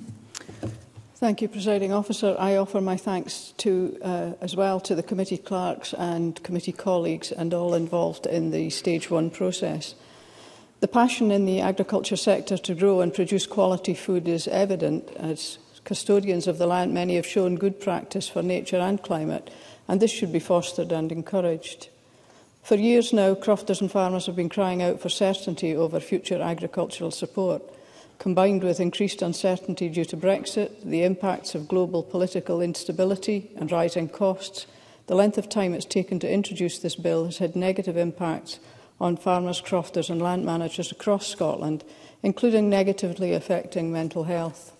Thank you, Presiding Officer. I offer my thanks as well to the committee clerks and committee colleagues and all involved in the Stage 1 process. The passion in the agriculture sector to grow and produce quality food is evident. As custodians of the land, many have shown good practice for nature and climate, and this should be fostered and encouraged. For years now, crofters and farmers have been crying out for certainty over future agricultural support. Combined with increased uncertainty due to Brexit, the impacts of global political instability and rising costs, the length of time it's taken to introduce this bill has had negative impacts on farmers, crofters and land managers across Scotland, including negatively affecting mental health.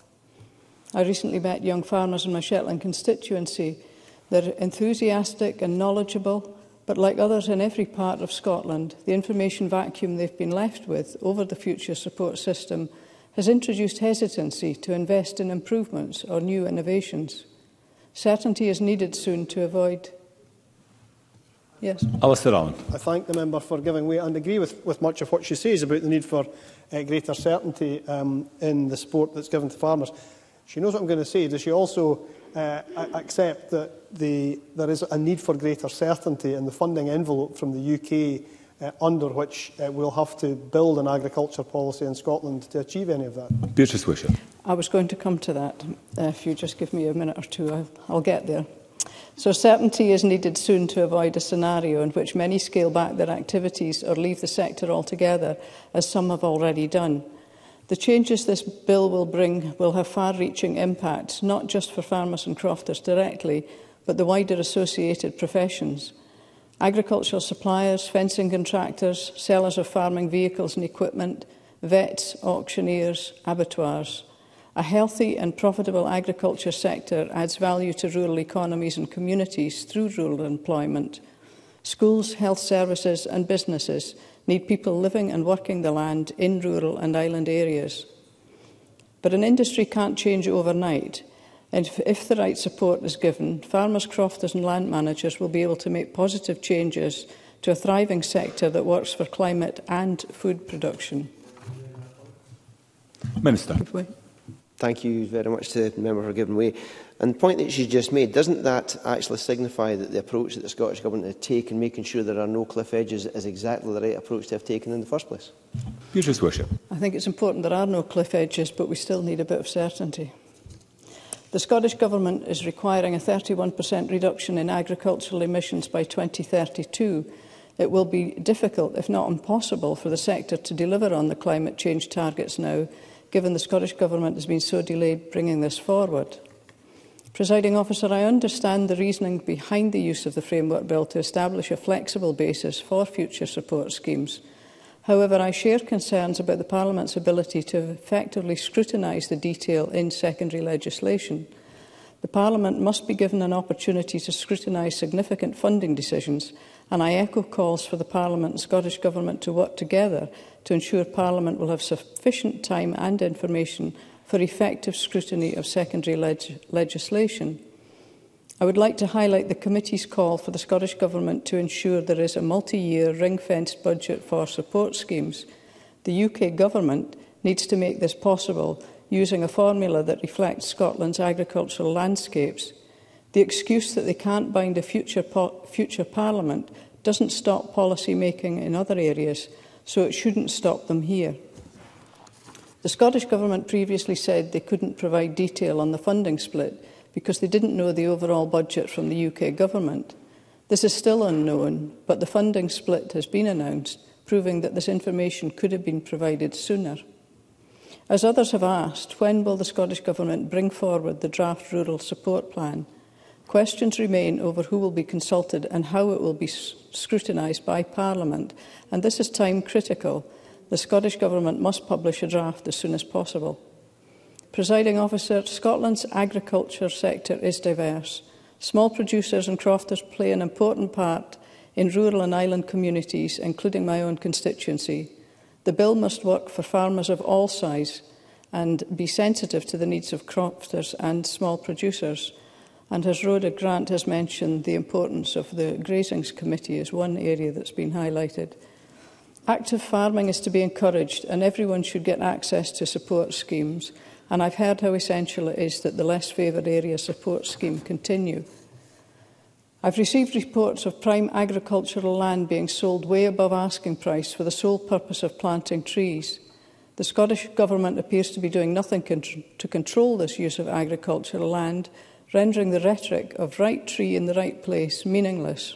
I recently met young farmers in my Shetland constituency. They're enthusiastic and knowledgeable, but like others in every part of Scotland, the information vacuum they've been left with over the future support system has introduced hesitancy to invest in improvements or new innovations. Certainty is needed soon to avoid... Yes. Alistair Allen. I thank the member for giving way and agree with much of what she says about the need for greater certainty in the support that's given to farmers. She knows what I'm going to say. Does she also accept that there is a need for greater certainty in the funding envelope from the UK under which we'll have to build an agriculture policy in Scotland to achieve any of that? Beatrice Wishart. I was going to come to that. If you just give me a minute or two, I'll get there. So certainty is needed soon to avoid a scenario in which many scale back their activities or leave the sector altogether, as some have already done. The changes this bill will bring will have far-reaching impacts, not just for farmers and crofters directly, but the wider associated professions. Agricultural suppliers, fencing contractors, sellers of farming vehicles and equipment, vets, auctioneers, abattoirs. A healthy and profitable agriculture sector adds value to rural economies and communities through rural employment. Schools, health services and businesses need people living and working the land in rural and island areas. But an industry can't change overnight. And if the right support is given, farmers, crofters and land managers will be able to make positive changes to a thriving sector that works for climate and food production. Minister. Thank you very much to the member for giving way. And the point that she just made, doesn't that actually signify that the approach that the Scottish Government has taken, making sure there are no cliff edges, is exactly the right approach to have taken in the first place? Beatrice Wishart. I think it's important there are no cliff edges, but we still need a bit of certainty. The Scottish Government is requiring a 31% reduction in agricultural emissions by 2032. It will be difficult, if not impossible, for the sector to deliver on the climate change targets now, given the Scottish Government has been so delayed bringing this forward. Presiding Officer, I understand the reasoning behind the use of the Framework Bill to establish a flexible basis for future support schemes. However, I share concerns about the Parliament's ability to effectively scrutinise the detail in secondary legislation. The Parliament must be given an opportunity to scrutinise significant funding decisions, and I echo calls for the Parliament and Scottish Government to work together to ensure Parliament will have sufficient time and information for effective scrutiny of secondary legislation. I would like to highlight the committee's call for the Scottish Government to ensure there is a multi-year ring-fenced budget for support schemes. The UK Government needs to make this possible using a formula that reflects Scotland's agricultural landscapes. The excuse that they can't bind a future Parliament doesn't stop policy making in other areas, so it shouldn't stop them here. The Scottish Government previously said they couldn't provide detail on the funding split because they didn't know the overall budget from the UK Government. This is still unknown, but the funding split has been announced, proving that this information could have been provided sooner. As others have asked, when will the Scottish Government bring forward the draft Rural Support Plan? Questions remain over who will be consulted and how it will be scrutinised by Parliament, and this is time critical. The Scottish Government must publish a draft as soon as possible. Presiding Officer, Scotland's agriculture sector is diverse. Small producers and crofters play an important part in rural and island communities, including my own constituency. The bill must work for farmers of all size and be sensitive to the needs of crofters and small producers. And as Rhoda Grant has mentioned, the importance of the Grazings Committee is one area that's been highlighted. Active farming is to be encouraged, and everyone should get access to support schemes. And I've heard how essential it is that the Less Favoured Area Support Scheme continue. I've received reports of prime agricultural land being sold way above asking price for the sole purpose of planting trees. The Scottish Government appears to be doing nothing to control this use of agricultural land, rendering the rhetoric of right tree in the right place meaningless.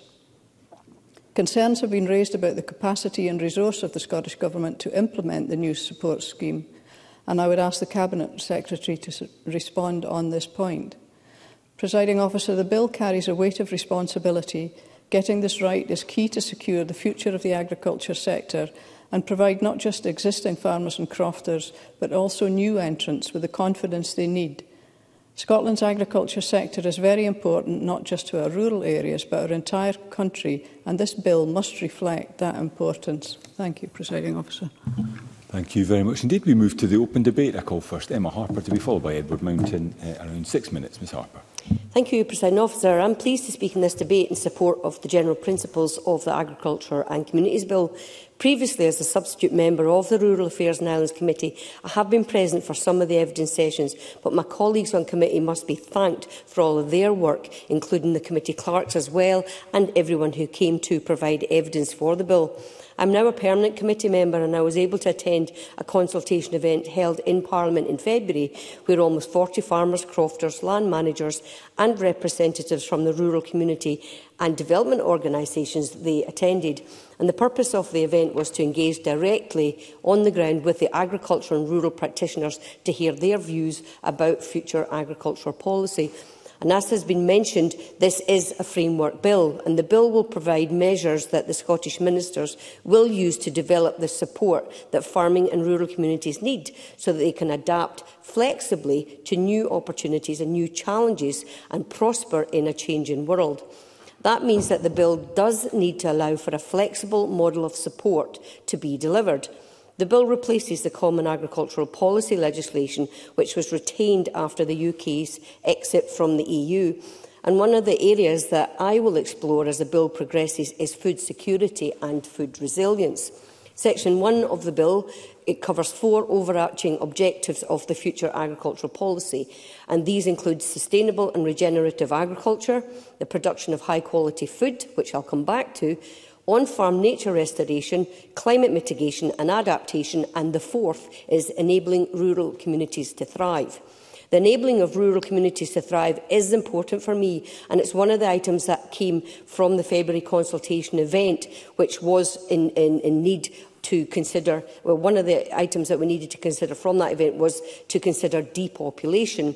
Concerns have been raised about the capacity and resource of the Scottish Government to implement the new support scheme, and I would ask the Cabinet Secretary to respond on this point. Presiding Officer, the bill carries a weight of responsibility. Getting this right is key to secure the future of the agriculture sector and provide not just existing farmers and crofters, but also new entrants with the confidence they need. Scotland's agriculture sector is very important, not just to our rural areas, but our entire country, and this bill must reflect that importance. Thank you, Presiding Officer. Thank you very much indeed. We move to the open debate. I call first Emma Harper to be followed by Edward Mountain. Around 6 minutes. Ms Harper. Thank you, Presiding Officer. I'm pleased to speak in this debate in support of the general principles of the Agriculture and Communities Bill. Previously, as a substitute member of the Rural Affairs and Islands Committee, I have been present for some of the evidence sessions, but my colleagues on committee must be thanked for all of their work, including the committee clerks as well, and everyone who came to provide evidence for the bill. I'm now a permanent committee member, and I was able to attend a consultation event held in Parliament in February, where almost 40 farmers, crofters, land managers and representatives from the rural community and development organisations they attended. And the purpose of the event was to engage directly on the ground with the agriculture and rural practitioners to hear their views about future agricultural policy. And as has been mentioned, this is a framework bill, and the bill will provide measures that the Scottish ministers will use to develop the support that farming and rural communities need so that they can adapt flexibly to new opportunities and new challenges and prosper in a changing world. That means that the bill does need to allow for a flexible model of support to be delivered. The bill replaces the Common Agricultural Policy legislation, which was retained after the UK's exit from the EU. And one of the areas that I will explore as the bill progresses is food security and food resilience. Section 1 of the bill, it covers 4 overarching objectives of the future agricultural policy, and these include sustainable and regenerative agriculture, the production of high-quality food, which I'll come back to, on-farm nature restoration, climate mitigation and adaptation, and the 4th is enabling rural communities to thrive. The enabling of rural communities to thrive is important for me, and it's one of the items that came from the February consultation event, which was in need to consider, well, one of the items that we needed to consider from that event was to consider depopulation.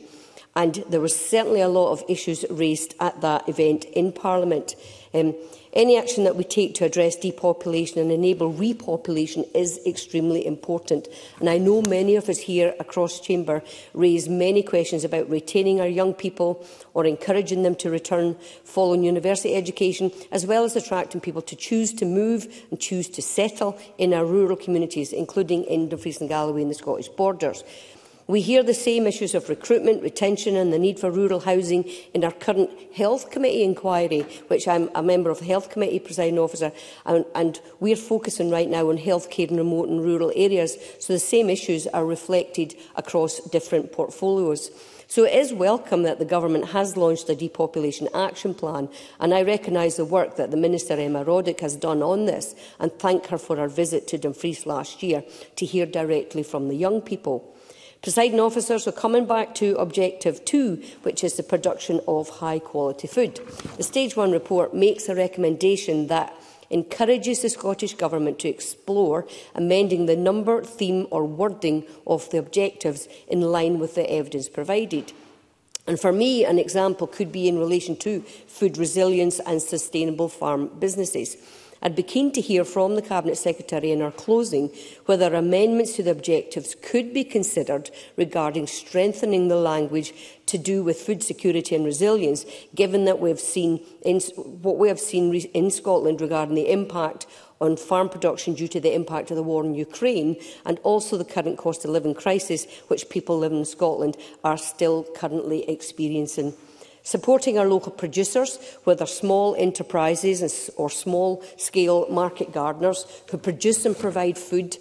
And there was certainly a lot of issues raised at that event in Parliament. Any action that we take to address depopulation and enable repopulation is extremely important. And I know many of us here across Chamber raise many questions about retaining our young people or encouraging them to return following university education, as well as attracting people to choose to move and choose to settle in our rural communities, including in Dumfries and Galloway and the Scottish borders. We hear the same issues of recruitment, retention and the need for rural housing in our current Health Committee inquiry, which I'm a member of the Health Committee, Presiding Officer, and we're focusing right now on healthcare in remote and rural areas, so the same issues are reflected across different portfolios. So it is welcome that the Government has launched a depopulation action plan, and I recognise the work that the Minister Emma Roddick has done on this and thank her for her visit to Dumfries last year to hear directly from the young people. Presiding Officer, so coming back to Objective 2, which is the production of high-quality food. The Stage 1 report makes a recommendation that encourages the Scottish Government to explore amending the number, theme or wording of the objectives in line with the evidence provided. And for me, an example could be in relation to food resilience and sustainable farm businesses. I'd be keen to hear from the Cabinet Secretary in our closing whether amendments to the objectives could be considered regarding strengthening the language to do with food security and resilience, given that we have seen what we have seen in Scotland regarding the impact on farm production due to the impact of the war in Ukraine, and also the current cost of living crisis which people living in Scotland are still currently experiencing. Supporting our local producers, whether small enterprises or small-scale market gardeners who produce and provide food,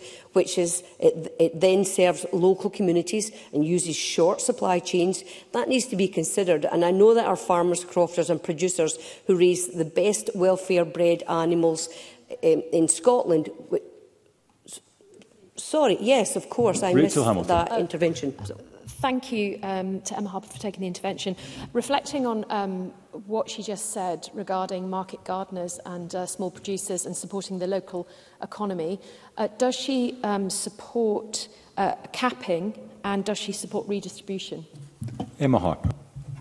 it then serves local communities and uses short supply chains, that needs to be considered. And I know that our farmers, crofters and producers who raise the best welfare-bred animals in Scotland... Sorry, yes, of course, I missed that intervention. Thank you to Emma Harper for taking the intervention. Reflecting on what she just said regarding market gardeners and small producers and supporting the local economy, does she support capping and does she support redistribution? Emma Harper.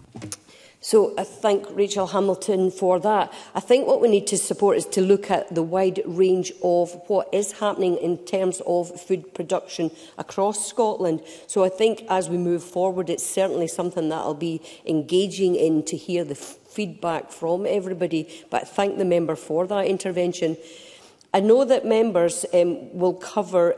So I thank Rachel Hamilton for that. I think what we need to support is to look at the wide range of what is happening in terms of food production across Scotland. So I think as we move forward, it's certainly something that I'll be engaging in to hear the feedback from everybody. But I thank the member for that intervention. I know that members will cover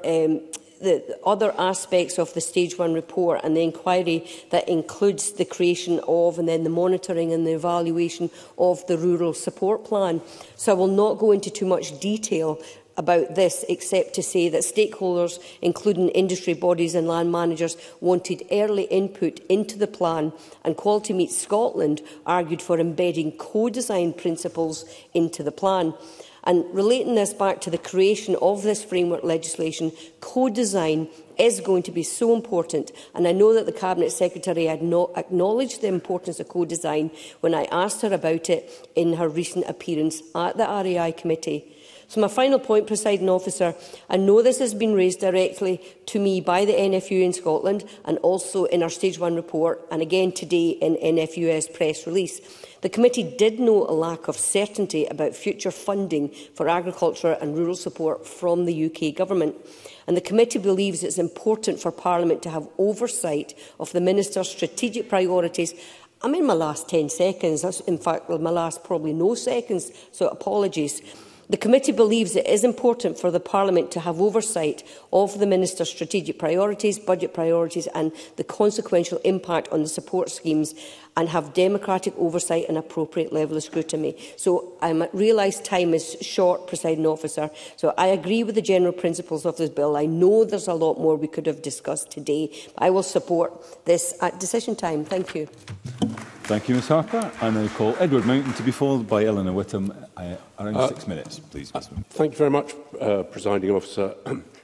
the other aspects of the Stage 1 report and the inquiry that includes the creation of and then the monitoring and the evaluation of the rural support plan. So I will not go into too much detail about this, except to say that stakeholders, including industry bodies and land managers, wanted early input into the plan, and Quality Meat Scotland argued for embedding co-design principles into the plan. And relating this back to the creation of this framework legislation, co-design is going to be so important. And I know that the Cabinet Secretary had not acknowledged the importance of co-design when I asked her about it in her recent appearance at the RAI Committee. So my final point, Presiding Officer, I know this has been raised directly to me by the NFU in Scotland and also in our Stage 1 report and again today in NFU's press release. The committee did note a lack of certainty about future funding for agriculture and rural support from the UK Government. And the committee believes it's important for Parliament to have oversight of the Minister's strategic priorities. I'm in my last 10 seconds, that's in fact my last probably no seconds, so apologies. The committee believes it is important for the Parliament to have oversight of the Minister's strategic priorities, budget priorities and the consequential impact on the support schemes, and have democratic oversight and appropriate level of scrutiny. So I realise time is short, Presiding Officer, so I agree with the general principles of this bill. I know there's a lot more we could have discussed today, but I will support this at decision time. Thank you. Thank you, Ms Harper. I now call Edward Mountain to be followed by Eleanor Whittam. Around 6 minutes, please. Thank you very much, Presiding Officer.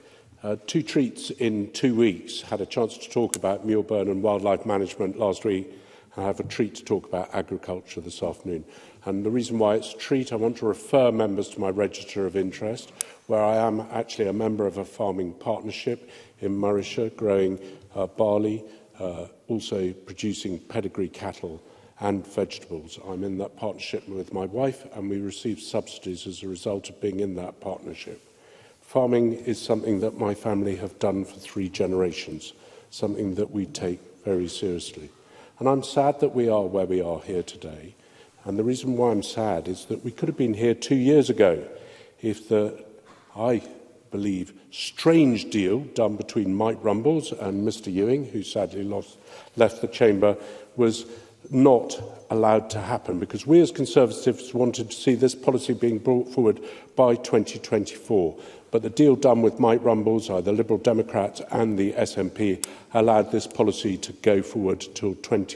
2 treats in 2 weeks. Had a chance to talk about Muirburn and wildlife management last week. I have a treat to talk about agriculture this afternoon. And the reason why it's a treat, I want to refer members to my register of interest, where I am actually a member of a farming partnership in Morayshire, growing barley, also producing pedigree cattle and vegetables. I'm in that partnership with my wife, and we receive subsidies as a result of being in that partnership. Farming is something that my family have done for 3 generations, something that we take very seriously. And I'm sad that we are where we are here today. And the reason why I'm sad is that we could have been here 2 years ago if the, I believe, strange deal done between Mike Rumbles and Mr Ewing, who sadly left the chamber, was not allowed to happen, because we as Conservatives wanted to see this policy being brought forward by 2024. But the deal done with Mike Rumbles, the Liberal Democrats and the SNP, allowed this policy to go forward till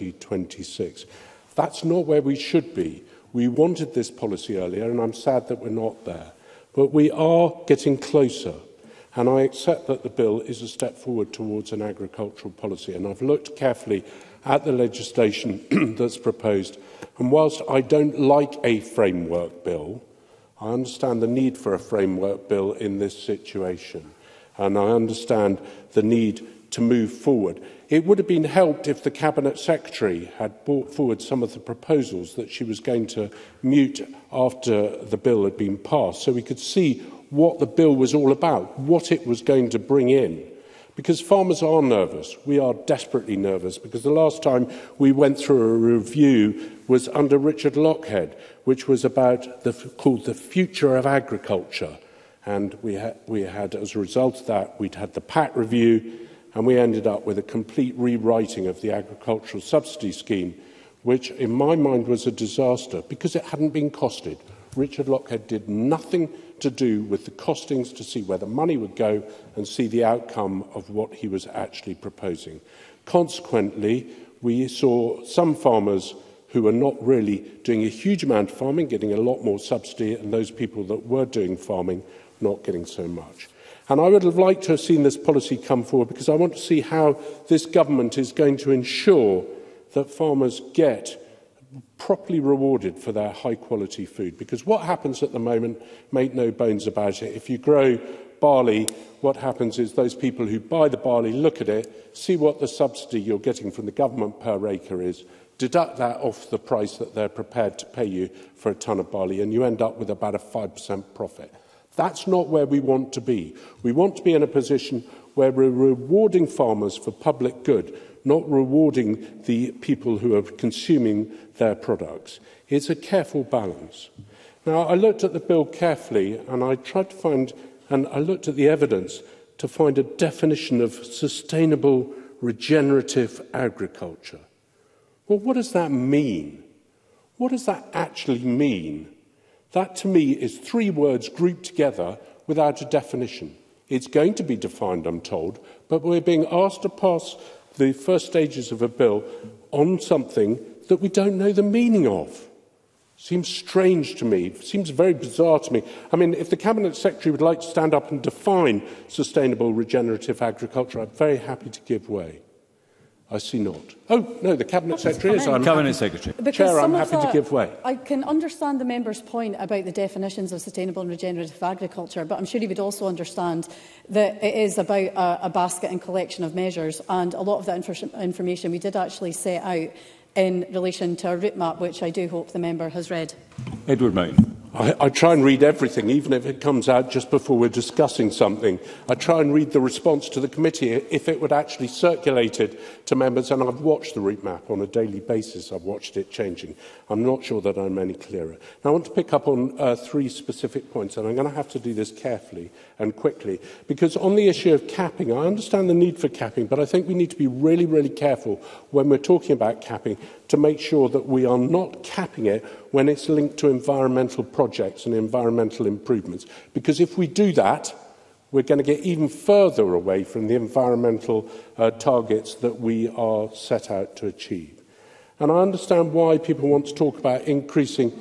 2026. That's not where we should be. We wanted this policy earlier, and I'm sad that we're not there. But we are getting closer, and I accept that the bill is a step forward towards an agricultural policy. And I've looked carefully at the legislation that's proposed, and whilst I don't like a framework bill, I understand the need for a framework bill in this situation, and I understand the need to move forward. It would have been helped if the Cabinet Secretary had brought forward some of the proposals that she was going to mute after the bill had been passed, so we could see what the bill was all about, what it was going to bring in. Because farmers are nervous. We are desperately nervous, because the last time we went through a review was under Richard Lockhead, which was about called The Future of Agriculture. And we had, as a result of that, we'd had the PAC review, and we ended up with a complete rewriting of the agricultural subsidy scheme, which in my mind was a disaster because it hadn't been costed. Richard Lockhead did nothing to do with the costings to see where the money would go and see the outcome of what he was actually proposing. Consequently, we saw some farmers who were not really doing a huge amount of farming getting a lot more subsidy, and those people that were doing farming not getting so much. And I would have liked to have seen this policy come forward, because I want to see how this government is going to ensure that farmers get properly rewarded for their high-quality food. Because what happens at the moment, make no bones about it, if you grow barley, what happens is those people who buy the barley look at it, see what the subsidy you're getting from the government per acre is, deduct that off the price that they're prepared to pay you for a tonne of barley, and you end up with about a 5% profit. That's not where we want to be. We want to be in a position where we're rewarding farmers for public good, not rewarding the people who are consuming their products. It's a careful balance. Now, I looked at the bill carefully, and I tried to find, and I looked at the evidence to find a definition of sustainable regenerative agriculture. Well, what does that mean? What does that actually mean? That, to me, is 3 words grouped together without a definition. It's going to be defined, I'm told, but we're being asked to pass the first stages of a bill on something that we don't know the meaning of. Seems strange to me, seems very bizarre to me. I mean, if the Cabinet Secretary would like to stand up and define sustainable regenerative agriculture, I'm very happy to give way. I see not. Oh, no, the Cabinet Secretary is. Cabinet Secretary. Chair, I'm happy to give way. I can understand the member's point about the definitions of sustainable and regenerative agriculture, but I'm sure he would also understand that it is about a basket and collection of measures, and a lot of that information we did actually set out in relation to a route map, which I do hope the member has read. Edward Mountain. I try and read everything, even if it comes out just before we're discussing something. I try and read the response to the committee if it would actually circulate it to members, and I've watched the route map on a daily basis. I've watched it changing. I'm not sure that I'm any clearer. Now, I want to pick up on 3 specific points, and I'm going to have to do this carefully and quickly, because on the issue of capping, I understand the need for capping, but I think we need to be really, really careful when we're talking about capping to make sure that we are not capping it when it's linked to environmental projects and environmental improvements. Because if we do that, we're going to get even further away from the environmental targets that we are set out to achieve. And I understand why people want to talk about increasing...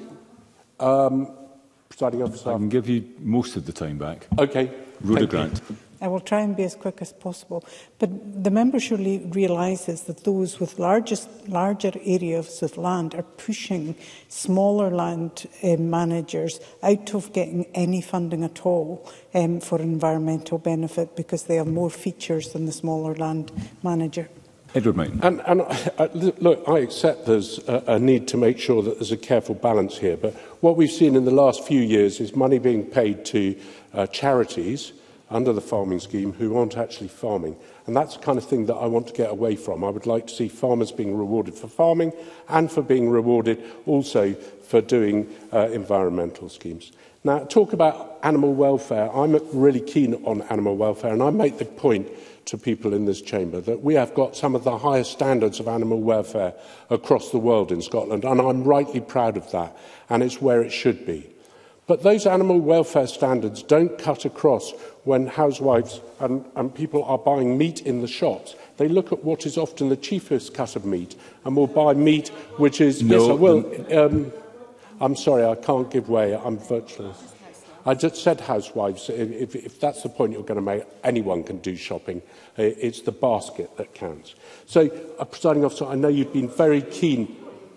Presiding Officer. I can give you most of the time back. OK. Rhoda Grant. I will try and be as quick as possible. But the member surely realises that those with larger areas of land are pushing smaller land managers out of getting any funding at all for environmental benefit, because they have more features than the smaller land manager. Edward Mountain. Look, I accept there's a need to make sure that there's a careful balance here, but what we've seen in the last few years is money being paid to charities under the farming scheme who aren't actually farming. And that's the kind of thing that I want to get away from. I would like to see farmers being rewarded for farming and for being rewarded also for doing environmental schemes. Now, talk about animal welfare. I'm really keen on animal welfare, and I make the point to people in this chamber that we have got some of the highest standards of animal welfare across the world in Scotland, and I'm rightly proud of that, and it's where it should be. But those animal welfare standards don't cut across when housewives and people are buying meat in the shops. They look at what is often the cheapest cut of meat and will buy meat which is... No, yes, I will. I'm sorry, I can't give way. I'm virtually... I just said housewives. If that's the point you're going to make, anyone can do shopping. It's the basket that counts. So, Presiding Officer, I know you've been very keen...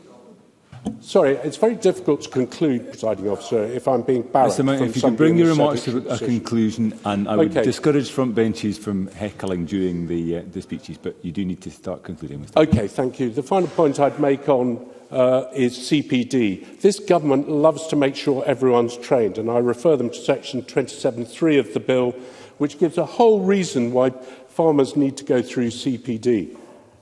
Sorry, it's very difficult to conclude, Presiding Officer, if I'm being barracked. Mr. Mountain, if you could bring your remarks to a conclusion, and I would discourage front benches from heckling during the speeches, but you do need to start concluding. Mr. Okay, thank you. The final point I'd make on is CPD. This government loves to make sure everyone's trained, and I refer them to section 27.3 of the bill, which gives a whole reason why farmers need to go through CPD.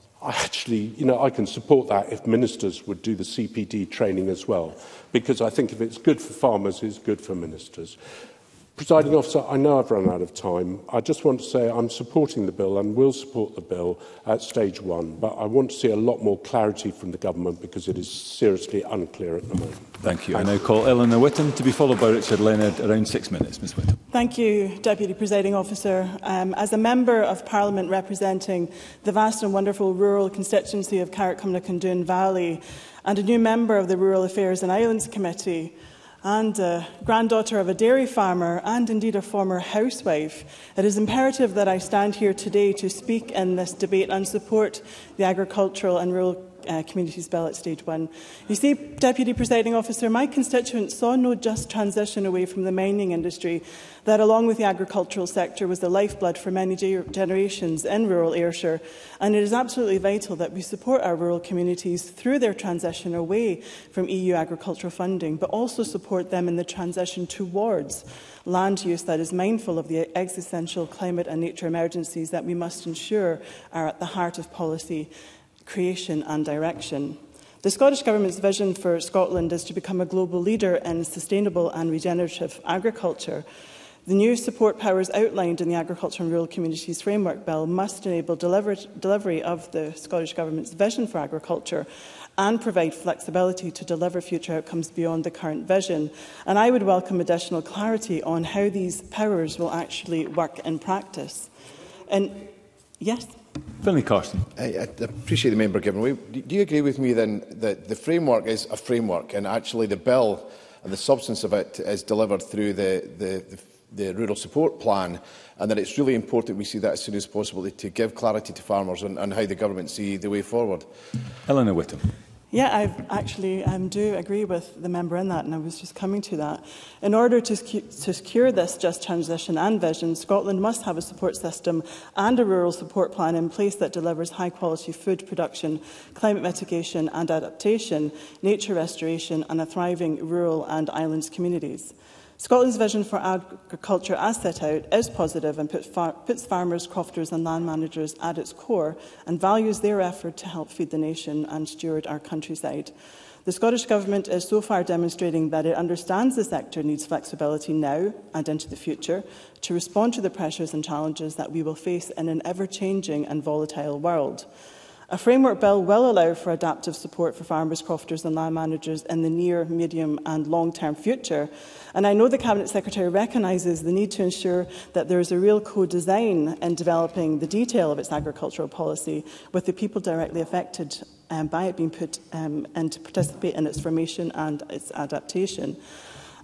I can support that if ministers would do the CPD training as well, because I think if it's good for farmers, it's good for ministers. Presiding Officer, I know I've run out of time. I just want to say I'm supporting the bill and will support the bill at stage 1, but I want to see a lot more clarity from the government because it is seriously unclear at the moment. Thank you. I now call Eleanor Whittam to be followed by Richard Leonard. Around 6 minutes, Ms Whittam. Thank you, Deputy Presiding Officer. As a Member of Parliament representing the vast and wonderful rural constituency of Carrickcumnock and Doon Valley, and a new member of the Rural Affairs and Islands Committee, and a granddaughter of a dairy farmer and indeed a former housewife, it is imperative that I stand here today to speak in this debate and support the Agricultural and Rural Communities Bill at stage 1. You see, Deputy Presiding Officer, my constituents saw no just transition away from the mining industry that, along with the agricultural sector, was the lifeblood for many generations in rural Ayrshire, and it is absolutely vital that we support our rural communities through their transition away from EU agricultural funding, but also support them in the transition towards land use that is mindful of the existential climate and nature emergencies that we must ensure are at the heart of policy creation and direction. The Scottish Government's vision for Scotland is to become a global leader in sustainable and regenerative agriculture. The new support powers outlined in the Agriculture and Rural Communities Framework Bill must enable delivery of the Scottish Government's vision for agriculture and provide flexibility to deliver future outcomes beyond the current vision. And I would welcome additional clarity on how these powers will actually work in practice. And yes? Finlay Carson. I appreciate the member giving way. Do you agree with me then that the framework is a framework and actually the bill and the substance of it is delivered through the rural support plan, and that it's really important we see that as soon as possible to give clarity to farmers on how the government see the way forward? Eleanor Whittam. Yeah, I do agree with the member in that, and I was just coming to that. In order to secure this just transition and vision, Scotland must have a support system and a rural support plan in place that delivers high-quality food production, climate mitigation and adaptation, nature restoration and a thriving rural and islands communities. Scotland's vision for agriculture as set out is positive and puts farmers, crofters and land managers at its core and values their effort to help feed the nation and steward our countryside. The Scottish Government is so far demonstrating that it understands the sector needs flexibility now and into the future to respond to the pressures and challenges that we will face in an ever-changing and volatile world. A framework bill will allow for adaptive support for farmers, crofters and land managers in the near, medium and long-term future. And I know the Cabinet Secretary recognises the need to ensure that there is a real co-design in developing the detail of its agricultural policy with the people directly affected by it being put in to participate in its formation and its adaptation.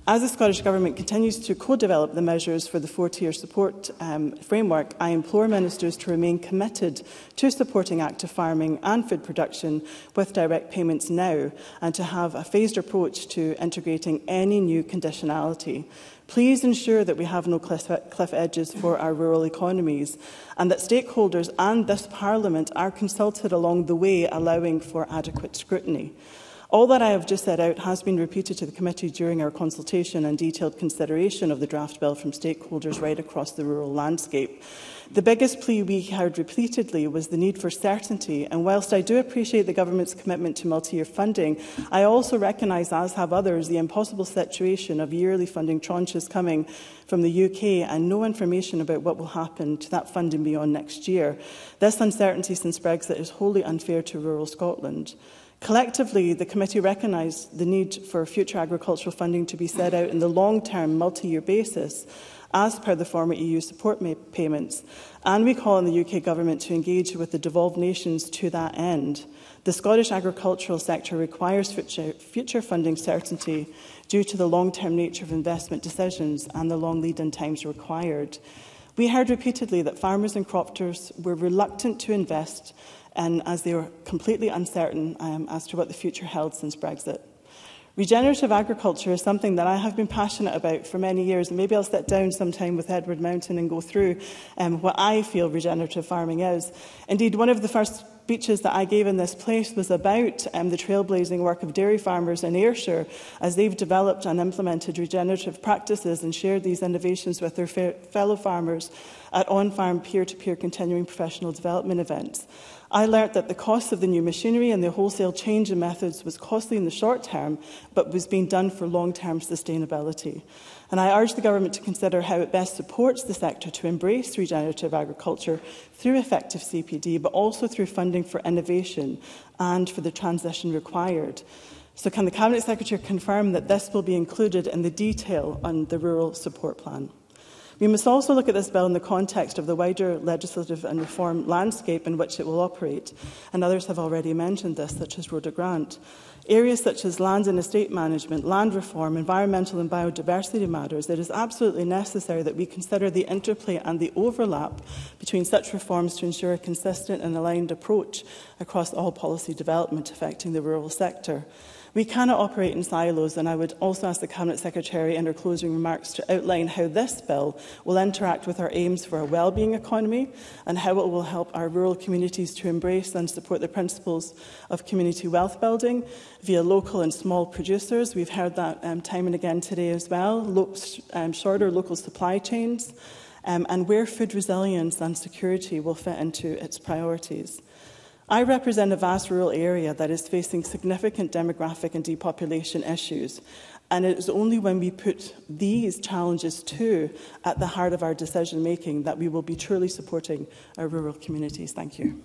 As the Scottish Government continues to co-develop the measures for the four-tier support framework, I implore ministers to remain committed to supporting active farming and food production with direct payments now, and to have a phased approach to integrating any new conditionality. Please ensure that we have no cliff edges for our rural economies, and that stakeholders and this Parliament are consulted along the way, allowing for adequate scrutiny. All that I have just set out has been repeated to the committee during our consultation and detailed consideration of the draft bill from stakeholders right across the rural landscape. The biggest plea we heard repeatedly was the need for certainty, and whilst I do appreciate the Government's commitment to multi-year funding, I also recognise, as have others, the impossible situation of yearly funding tranches coming from the UK and no information about what will happen to that funding beyond next year. This uncertainty since Brexit is wholly unfair to rural Scotland. Collectively, the committee recognised the need for future agricultural funding to be set out in the long-term, multi-year basis, as per the former EU support payments, and we call on the UK Government to engage with the devolved nations to that end. The Scottish agricultural sector requires future funding certainty due to the long-term nature of investment decisions and the long lead-in times required. We heard repeatedly that farmers and croppers were reluctant to invest, and as they were completely uncertain as to what the future held since Brexit. Regenerative agriculture is something that I have been passionate about for many years, and maybe I'll sit down sometime with Edward Mountain and go through what I feel regenerative farming is. Indeed, one of the first speeches that I gave in this place was about the trailblazing work of dairy farmers in Ayrshire as they've developed and implemented regenerative practices and shared these innovations with their fellow farmers at on-farm peer-to-peer continuing professional development events. I learnt that the cost of the new machinery and the wholesale change in methods was costly in the short term, but was being done for long-term sustainability. And I urge the Government to consider how it best supports the sector to embrace regenerative agriculture through effective CPD, but also through funding for innovation and for the transition required. So can the Cabinet Secretary confirm that this will be included in the detail on the Rural Support Plan? We must also look at this bill in the context of the wider legislative and reform landscape in which it will operate, and others have already mentioned this, such as Rhoda Grant. Areas such as land and estate management, land reform, environmental and biodiversity matters, it is absolutely necessary that we consider the interplay and the overlap between such reforms to ensure a consistent and aligned approach across all policy development affecting the rural sector. We cannot operate in silos, and I would also ask the Cabinet Secretary in her closing remarks to outline how this bill will interact with our aims for a wellbeing economy and how it will help our rural communities to embrace and support the principles of community wealth building via local and small producers. We've heard that time and again today as well, shorter local supply chains, and where food resilience and security will fit into its priorities. I represent a vast rural area that is facing significant demographic and depopulation issues, and it is only when we put these challenges too at the heart of our decision-making that we will be truly supporting our rural communities. Thank you.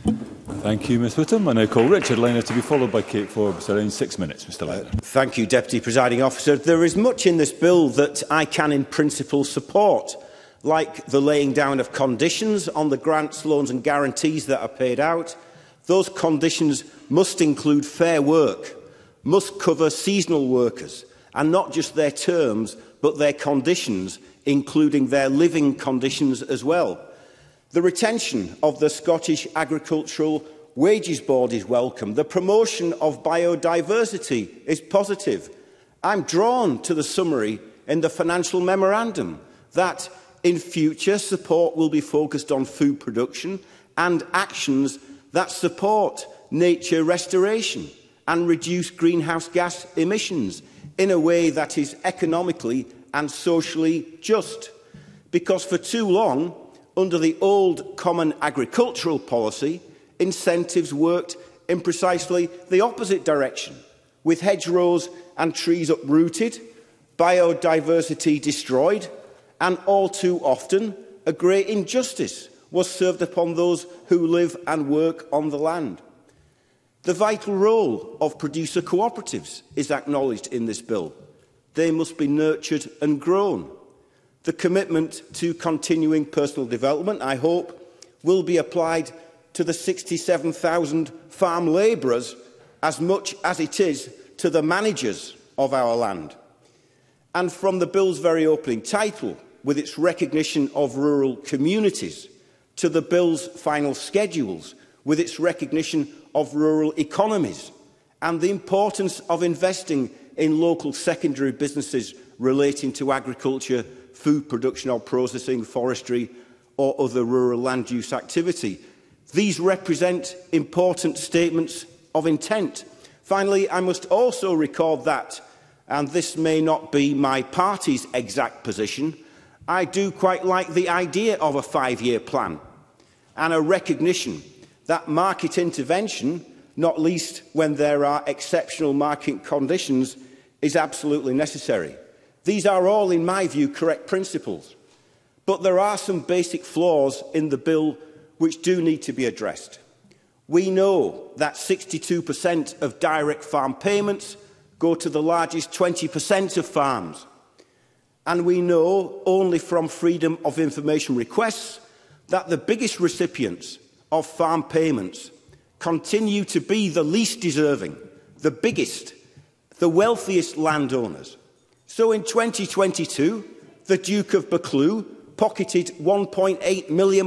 Thank you, Ms Whittam. I now call Richard Liner to be followed by Kate Forbes. Around 6 minutes, Mr Liner. Thank you, Deputy Presiding Officer. There is much in this bill that I can in principle support, like the laying down of conditions on the grants, loans and guarantees that are paid out. Those conditions must include fair work, must cover seasonal workers, and not just their terms, but their conditions, including their living conditions as well. The retention of the Scottish Agricultural Wages Board is welcome. The promotion of biodiversity is positive. I'm drawn to the summary in the financial memorandum that in future support will be focused on food production and actions that support nature restoration and reduce greenhouse gas emissions in a way that is economically and socially just. Because for too long, under the old Common Agricultural Policy, incentives worked in precisely the opposite direction, with hedgerows and trees uprooted, biodiversity destroyed, and all too often a great injustice was served upon those who live and work on the land. The vital role of producer cooperatives is acknowledged in this bill. They must be nurtured and grown. The commitment to continuing personal development, I hope, will be applied to the 67,000 farm labourers as much as it is to the managers of our land. And from the bill's very opening title, with its recognition of rural communities, to the bill's final schedules, with its recognition of rural economies, and the importance of investing in local secondary businesses relating to agriculture, food production or processing, forestry or other rural land use activity. These represent important statements of intent. Finally, I must also record that, and this may not be my party's exact position, I do quite like the idea of a 5-year plan and a recognition that market intervention, not least when there are exceptional market conditions, is absolutely necessary. These are all, in my view, correct principles. But there are some basic flaws in the bill which do need to be addressed. We know that 62% of direct farm payments go to the largest 20% of farms. And we know, only from Freedom of Information requests, that the biggest recipients of farm payments continue to be the least deserving, the biggest, the wealthiest landowners. So in 2022, the Duke of Buccleuch pocketed £1.8 million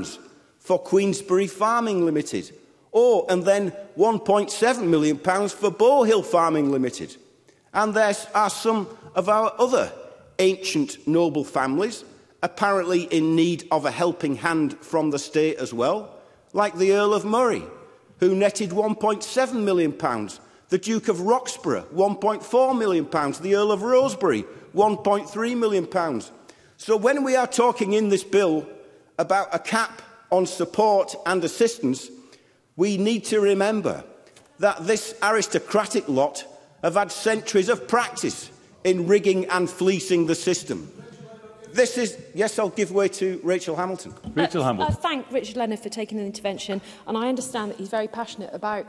for Queensbury Farming Limited, and then £1.7 million for Bowhill Farming Limited. And there are some of our other ancient noble families, apparently in need of a helping hand from the state as well, like the Earl of Murray, who netted £1.7 million, the Duke of Roxburgh, £1.4 million, the Earl of Rosebery, £1.3 million. So when we are talking in this bill about a cap on support and assistance, we need to remember that this aristocratic lot have had centuries of practice in rigging and fleecing the system. This is, yes, I'll give way to Rachel Hamilton. Rachel Hamilton. I thank Richard Leonard for taking an intervention, and I understand that he's very passionate about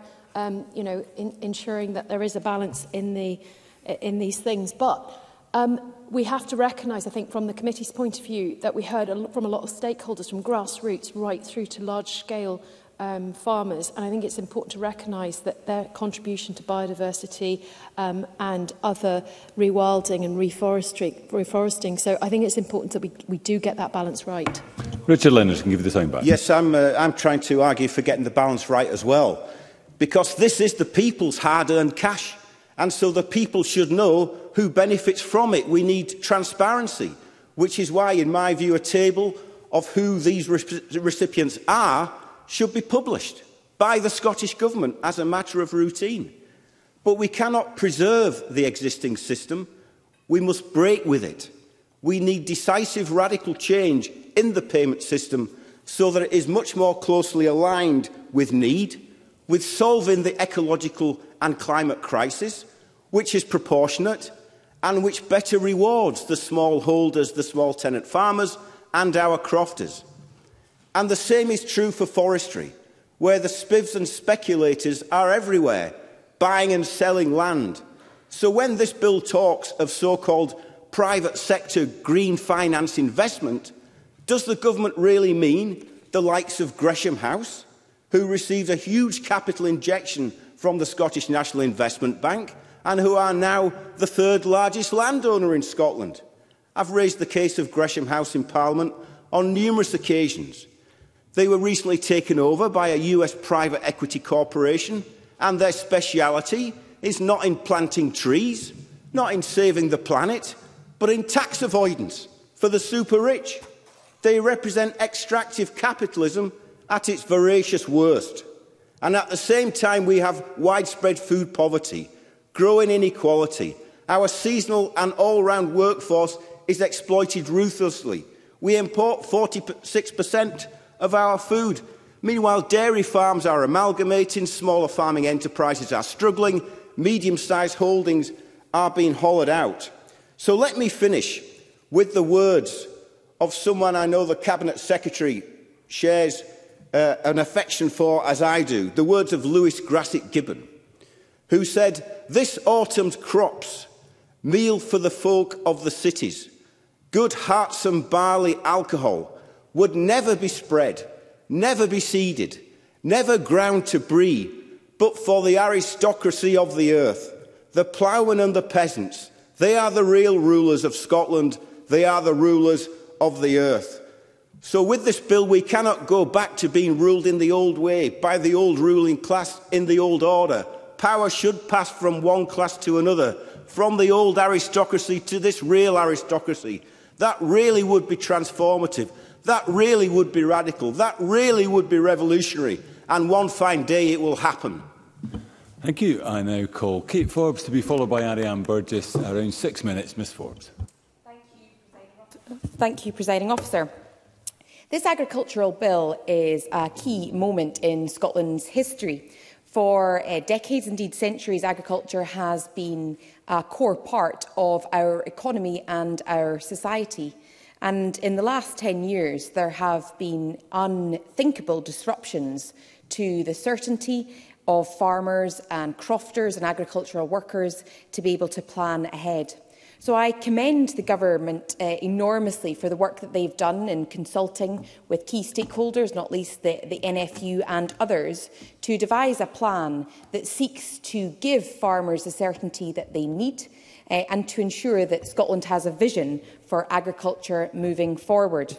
ensuring that there is a balance in these things. But we have to recognise, I think, from the committee's point of view, that we heard from a lot of stakeholders, from grassroots right through to large-scale farmers, and I think it's important to recognise that their contribution to biodiversity and other rewilding and reforesting. So I think it's important that we do get that balance right. Richard Leonard can give you the time back. Yes, I'm trying to argue for getting the balance right as well, because this is the people's hard-earned cash, and so the people should know who benefits from it. We need transparency, which is why, in my view, a table of who these recipients are should be published by the Scottish Government as a matter of routine. But we cannot preserve the existing system. We must break with it. We need decisive radical change in the payment system so that it is much more closely aligned with need, with solving the ecological and climate crisis, which is proportionate and which better rewards the small holders, the small tenant farmers and our crofters. And the same is true for forestry, where the spivs and speculators are everywhere, buying and selling land. So when this bill talks of so-called private sector green finance investment, does the government really mean the likes of Gresham House, who received a huge capital injection from the Scottish National Investment Bank and who are now the third largest landowner in Scotland? I've raised the case of Gresham House in Parliament on numerous occasions. They were recently taken over by a US private equity corporation, and their speciality is not in planting trees, not in saving the planet, but in tax avoidance for the super rich. They represent extractive capitalism at its voracious worst. And at the same time, we have widespread food poverty, growing inequality. Our seasonal and all-round workforce is exploited ruthlessly. We import 46% of our food. Meanwhile, dairy farms are amalgamating, smaller farming enterprises are struggling, medium-sized holdings are being hollowed out. So let me finish with the words of someone I know the Cabinet Secretary shares an affection for, as I do, the words of Lewis Grassick Gibbon, who said, "This autumn's crops, meal for the folk of the cities, good heartsome barley alcohol, would never be spread, never be seeded, never ground to brie, but for the aristocracy of the earth, the ploughman and the peasants, They are the real rulers of Scotland. They are the rulers of the earth. So with this bill, we cannot go back to being ruled in the old way, by the old ruling class in the old order. Power should pass from one class to another, from the old aristocracy to this real aristocracy. That really would be transformative. That really would be radical. That really would be revolutionary. And one fine day it will happen. Thank you. I now call Kate Forbes to be followed by Ariane Burgess. Around 6 minutes. Ms Forbes. Thank you, Presiding Officer. This agricultural bill is a key moment in Scotland's history. For decades, indeed centuries, agriculture has been a core part of our economy and our society. And in the last 10 years, there have been unthinkable disruptions to the certainty of farmers and crofters and agricultural workers to be able to plan ahead. So I commend the Government enormously for the work that they've done in consulting with key stakeholders, not least the NFU and others, to devise a plan that seeks to give farmers the certainty that they need and to ensure that Scotland has a vision for agriculture moving forward.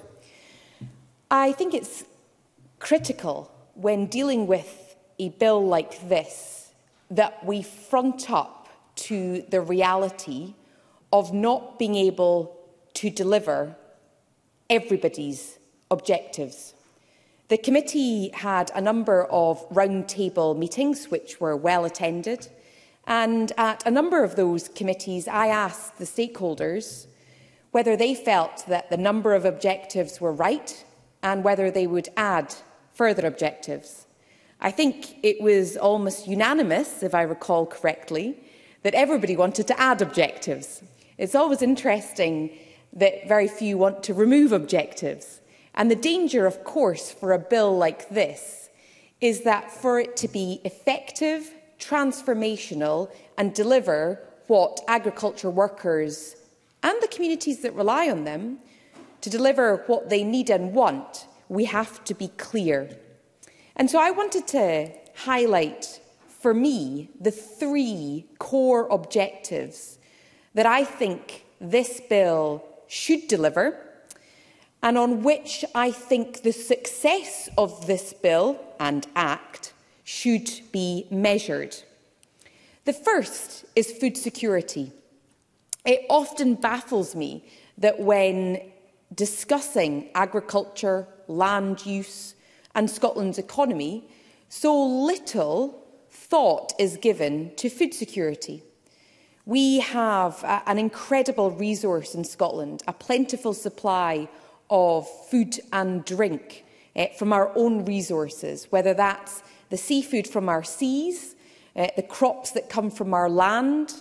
I think it's critical when dealing with a bill like this that we front up to the reality of not being able to deliver everybody's objectives. The committee had a number of roundtable meetings which were well attended, and at a number of those committees I asked the stakeholders whether they felt that the number of objectives were right and whether they would add further objectives. I think it was almost unanimous, if I recall correctly, that everybody wanted to add objectives. It's always interesting that very few want to remove objectives. And the danger, of course, for a bill like this is that for it to be effective, transformational and deliver what agriculture workers and the communities that rely on them, to deliver what they need and want, we have to be clear. And so I wanted to highlight, for me, the 3 core objectives that I think this bill should deliver and on which I think the success of this bill and act should be measured. The first is food security. It often baffles me that when discussing agriculture, land use and Scotland's economy, so little thought is given to food security. We have an incredible resource in Scotland, a plentiful supply of food and drink from our own resources, whether that's the seafood from our seas, the crops that come from our land,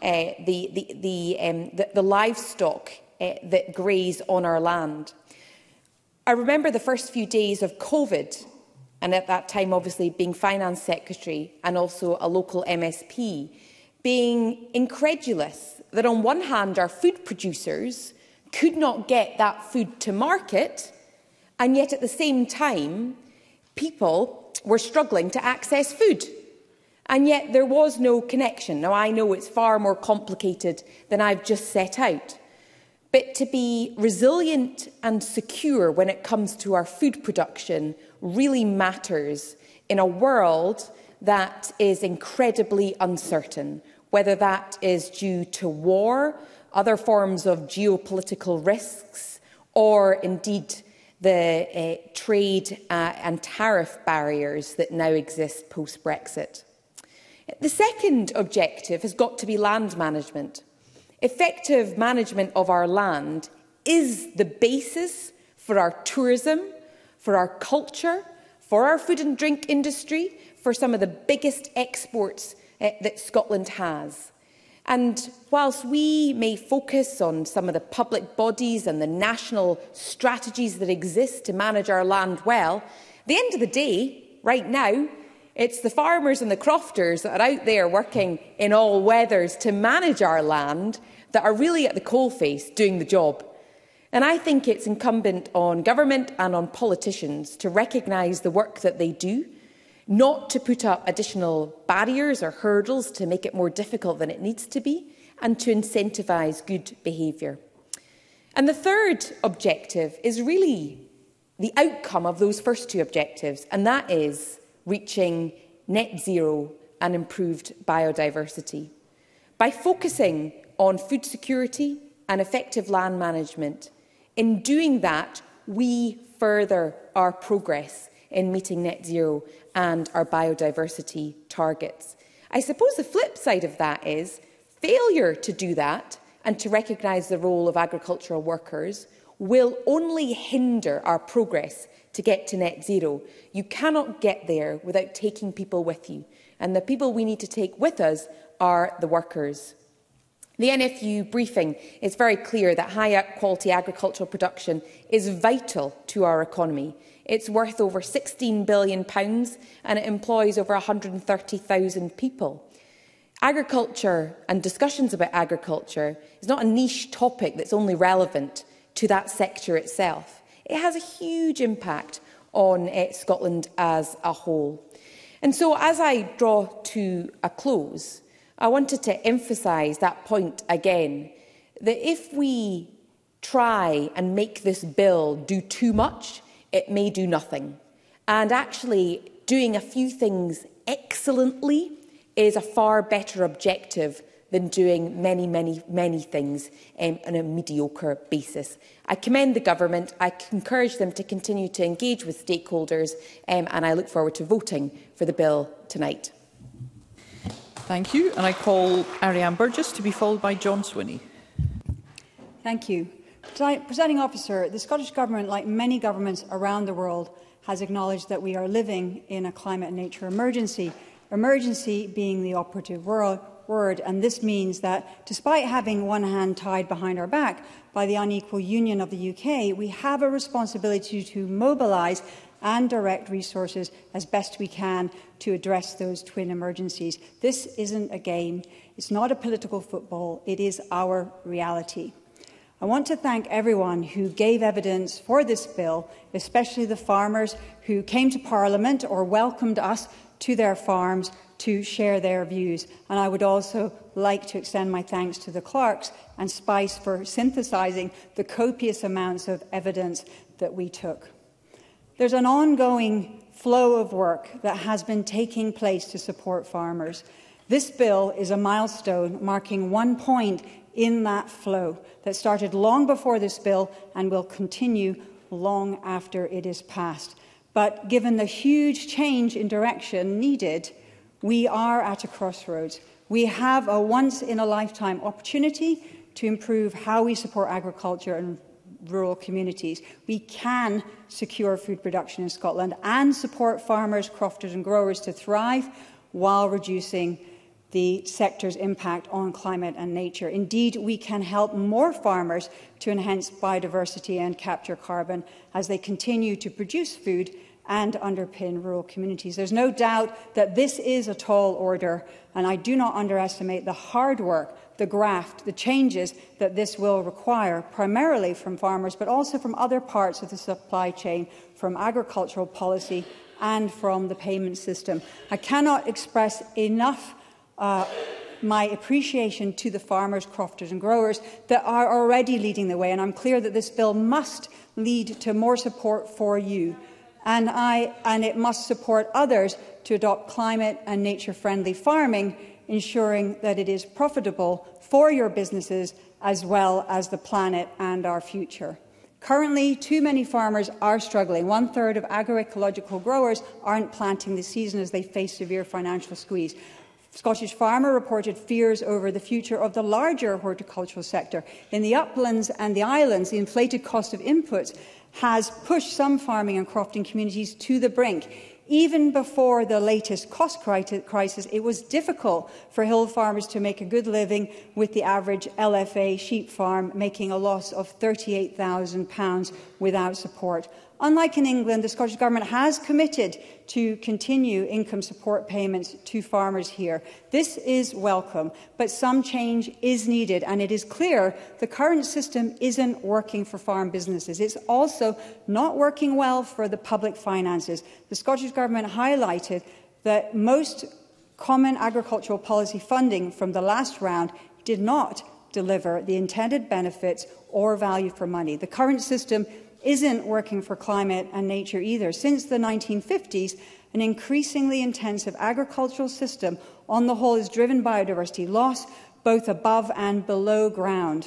the livestock that graze on our land. I remember the first few days of COVID, and at that time obviously being Finance Secretary and also a local MSP, being incredulous that on one hand our food producers could not get that food to market, and yet at the same time people were struggling to access food. And yet there was no connection. Now I know it's far more complicated than I've just set out, but to be resilient and secure when it comes to our food production really matters in a world that is incredibly uncertain, whether that is due to war, other forms of geopolitical risks, or indeed the trade and tariff barriers that now exist post-Brexit. The second objective has got to be land management. Effective management of our land is the basis for our tourism, for our culture, for our food and drink industry, for some of the biggest exports that Scotland has. And whilst we may focus on some of the public bodies and the national strategies that exist to manage our land well, at the end of the day, right now, it's the farmers and the crofters that are out there working in all weathers to manage our land that are really at the coalface doing the job. And I think it's incumbent on government and on politicians to recognise the work that they do, not to put up additional barriers or hurdles to make it more difficult than it needs to be, and to incentivise good behaviour. And the third objective is really the outcome of those first two objectives, and that is reaching net zero and improved biodiversity. By focusing on food security and effective land management, in doing that, we further our progress in meeting net zero and our biodiversity targets. I suppose the flip side of that is failure to do that and to recognise the role of agricultural workers will only hinder our progress to get to net zero. You cannot get there without taking people with you, and the people we need to take with us are the workers. The NFU briefing is very clear that high-quality agricultural production is vital to our economy. It's worth over £16 billion and it employs over 130,000 people. Agriculture and discussions about agriculture is not a niche topic that's only relevant to that sector itself. It has a huge impact on Scotland as a whole. And so, as I draw to a close, I wanted to emphasise that point again, that if we try and make this bill do too much, it may do nothing. And actually, doing a few things excellently is a far better objective than doing many things on a mediocre basis. I commend the government. I encourage them to continue to engage with stakeholders, and I look forward to voting for the bill tonight. Thank you. And I call Ariane Burgess to be followed by John Swinney. Thank you. Presiding Officer, the Scottish Government, like many governments around the world, has acknowledged that we are living in a climate and nature emergency. Emergency being the operative word, and this means that despite having one hand tied behind our back by the unequal union of the UK, we have a responsibility to mobilise and direct resources as best we can to address those twin emergencies. This isn't a game. It's not a political football. It is our reality. I want to thank everyone who gave evidence for this bill, especially the farmers who came to Parliament or welcomed us to their farms to share their views. And I would also like to extend my thanks to the clerks and SPICE for synthesising the copious amounts of evidence that we took. There's an ongoing flow of work that has been taking place to support farmers. This bill is a milestone marking one point in that flow that started long before this bill and will continue long after it is passed. But given the huge change in direction needed, we are at a crossroads. We have a once-in-a-lifetime opportunity to improve how we support agriculture and rural communities. We can secure food production in Scotland and support farmers, crofters and growers to thrive while reducing the sector's impact on climate and nature. Indeed, we can help more farmers to enhance biodiversity and capture carbon as they continue to produce food and underpin rural communities. There's no doubt that this is a tall order, and I do not underestimate the hard work, the graft, the changes that this will require, primarily from farmers, but also from other parts of the supply chain, from agricultural policy and from the payment system. I cannot express enough my appreciation to the farmers, crofters and growers that are already leading the way, and I'm clear that this bill must lead to more support for you. And it must support others to adopt climate and nature-friendly farming, ensuring that it is profitable for your businesses as well as the planet and our future. Currently, too many farmers are struggling. One-third of agroecological growers aren't planting this season as they face severe financial squeeze. Scottish Farmer reported fears over the future of the larger horticultural sector. In the uplands and the islands, the inflated cost of inputs has pushed some farming and crofting communities to the brink. Even before the latest cost crisis, it was difficult for hill farmers to make a good living, with the average LFA sheep farm making a loss of £38,000 without support. Unlike in England, the Scottish Government has committed to continue income support payments to farmers here. This is welcome, but some change is needed, and it is clear the current system isn't working for farm businesses. It's also not working well for the public finances. The Scottish Government highlighted that most common agricultural policy funding from the last round did not deliver the intended benefits or value for money. The current system isn't working for climate and nature either. Since the 1950s, an increasingly intensive agricultural system on the whole has driven biodiversity loss, both above and below ground.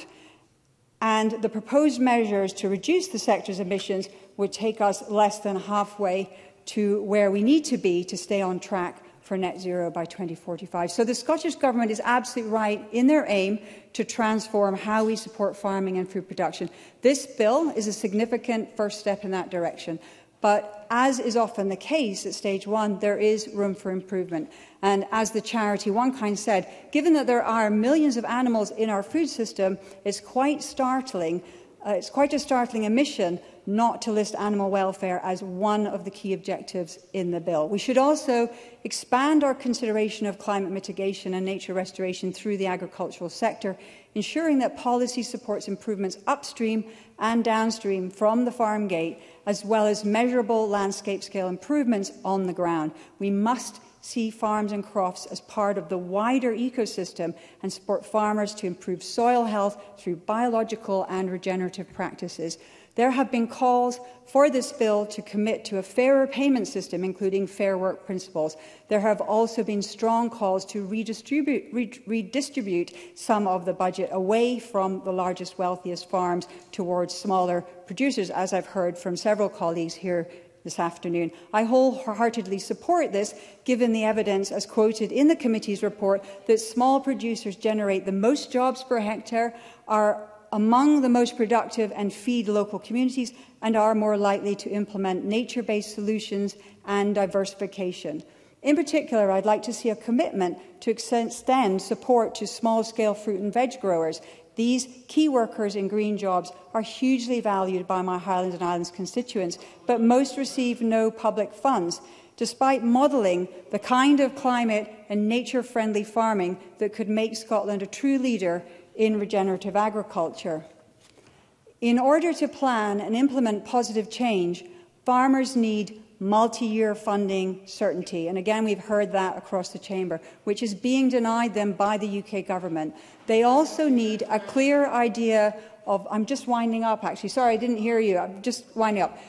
And the proposed measures to reduce the sector's emissions would take us less than halfway to where we need to be to stay on track for net zero by 2045. So the Scottish Government is absolutely right in their aim to transform how we support farming and food production. This bill is a significant first step in that direction. But as is often the case at stage one, there is room for improvement. And as the charity OneKind said, given that there are millions of animals in our food system, it's quite startling. It's quite a startling omission not to list animal welfare as one of the key objectives in the bill. We should also expand our consideration of climate mitigation and nature restoration through the agricultural sector, ensuring that policy supports improvements upstream and downstream from the farm gate, as well as measurable landscape-scale improvements on the ground. We must see farms and crofts as part of the wider ecosystem and support farmers to improve soil health through biological and regenerative practices. There have been calls for this bill to commit to a fairer payment system, including fair work principles. There have also been strong calls to redistribute some of the budget away from the largest, wealthiest farms towards smaller producers, as I've heard from several colleagues here this afternoon. I wholeheartedly support this, given the evidence, as quoted in the committee's report, that small producers generate the most jobs per hectare, are among the most productive and feed local communities, and are more likely to implement nature-based solutions and diversification. In particular, I'd like to see a commitment to extend support to small-scale fruit and veg growers. These key workers in green jobs are hugely valued by my Highlands and Islands constituents, but most receive no public funds, despite modelling the kind of climate and nature-friendly farming that could make Scotland a true leader in regenerative agriculture. In order to plan and implement positive change, farmers need multi-year funding certainty. And again, we've heard that across the chamber, which is being denied them by the UK government. They also need a clear idea of, I'm just winding up actually, sorry, I didn't hear you, I'm just winding up.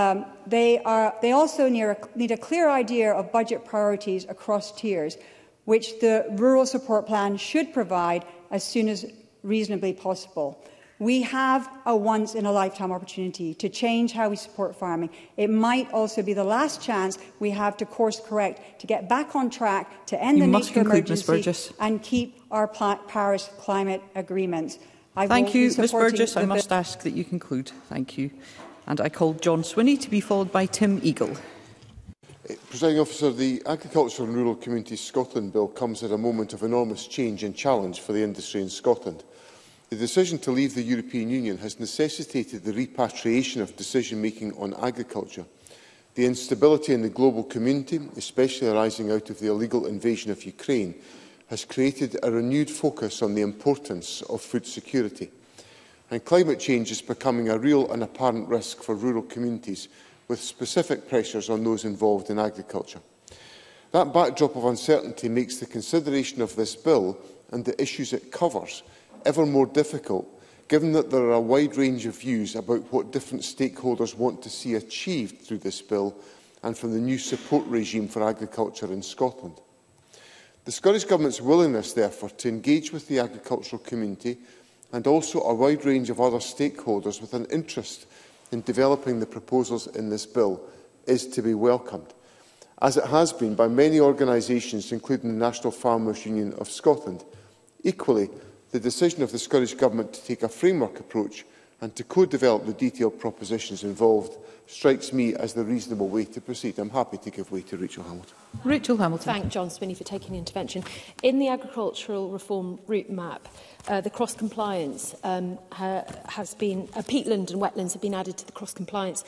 They also need a clear idea of budget priorities across tiers, which the rural support plan should provide as soon as reasonably possible. We have a once-in-a-lifetime opportunity to change how we support farming. It might also be the last chance we have to course-correct, to get back on track, to end the nature emergency and keep our Paris climate agreements. Thank you, Ms Burgess. I must ask that you conclude. Thank you. And I call John Swinney to be followed by Tim Eagle. Presiding Officer, the Agriculture and Rural Communities Scotland Bill comes at a moment of enormous change and challenge for the industry in Scotland. The decision to leave the European Union has necessitated the repatriation of decision-making on agriculture. The instability in the global community, especially arising out of the illegal invasion of Ukraine, has created a renewed focus on the importance of food security. And climate change is becoming a real and apparent risk for rural communities, with specific pressures on those involved in agriculture. That backdrop of uncertainty makes the consideration of this bill and the issues it covers ever more difficult, given that there are a wide range of views about what different stakeholders want to see achieved through this bill and from the new support regime for agriculture in Scotland. The Scottish Government's willingness, therefore, to engage with the agricultural community and also a wide range of other stakeholders with an interest in developing the proposals in this bill is to be welcomed, as it has been by many organisations, including the National Farmers Union of Scotland. Equally, the decision of the Scottish Government to take a framework approach and to co-develop the detailed propositions involved strikes me as the reasonable way to proceed. I'm happy to give way to Rachel Hamilton. Rachel Hamilton. Thank John Swinney for taking the intervention. In the agricultural reform route map, the cross-compliance has been, peatland and wetlands have been added to the cross-compliance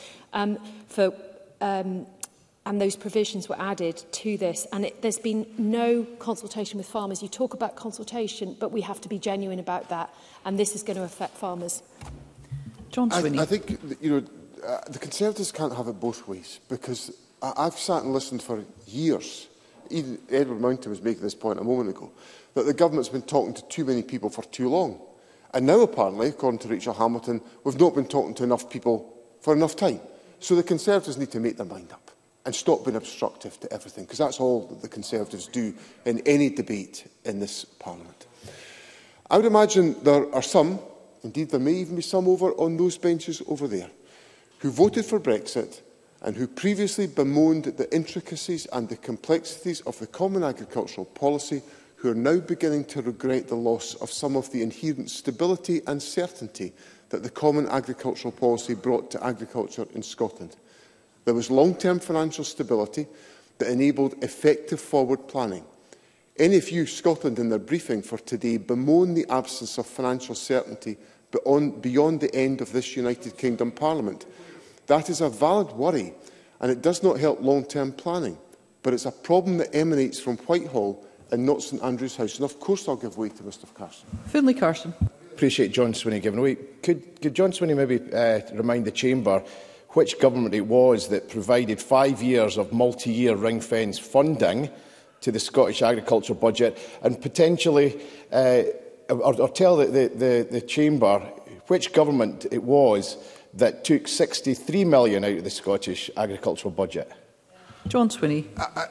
and those provisions were added to this. And there's been no consultation with farmers. You talk about consultation, but we have to be genuine about that. And this is going to affect farmers. John Swinney. I think, the Conservatives can't have it both ways, because I've sat and listened for years. Even Edward Mountain was making this point a moment ago, that the government's been talking to too many people for too long. And now, apparently, according to Rachel Hamilton, we've not been talking to enough people for enough time. So the Conservatives need to make their mind up and stop being obstructive to everything, because that's all that the Conservatives do in any debate in this Parliament. I would imagine there are some, indeed there may even be some over on those benches over there, who voted for Brexit and who previously bemoaned the intricacies and the complexities of the Common Agricultural Policy, who are now beginning to regret the loss of some of the inherent stability and certainty that the Common Agricultural Policy brought to agriculture in Scotland. There was long-term financial stability that enabled effective forward planning. NFU Scotland, in their briefing for today, bemoan the absence of financial certainty beyond the end of this United Kingdom Parliament. That is a valid worry, and it does not help long-term planning. But it's a problem that emanates from Whitehall and not St Andrews House. And of course I'll give way to Mr Carson. Finlay Carson. Appreciate John Swinney giving way. Could John Swinney maybe remind the Chamber which government it was that provided 5 years of multi-year ring-fence funding to the Scottish agriculture budget, and potentially, or tell the Chamber which government it was that took £63 million out of the Scottish agricultural budget? John Swinney.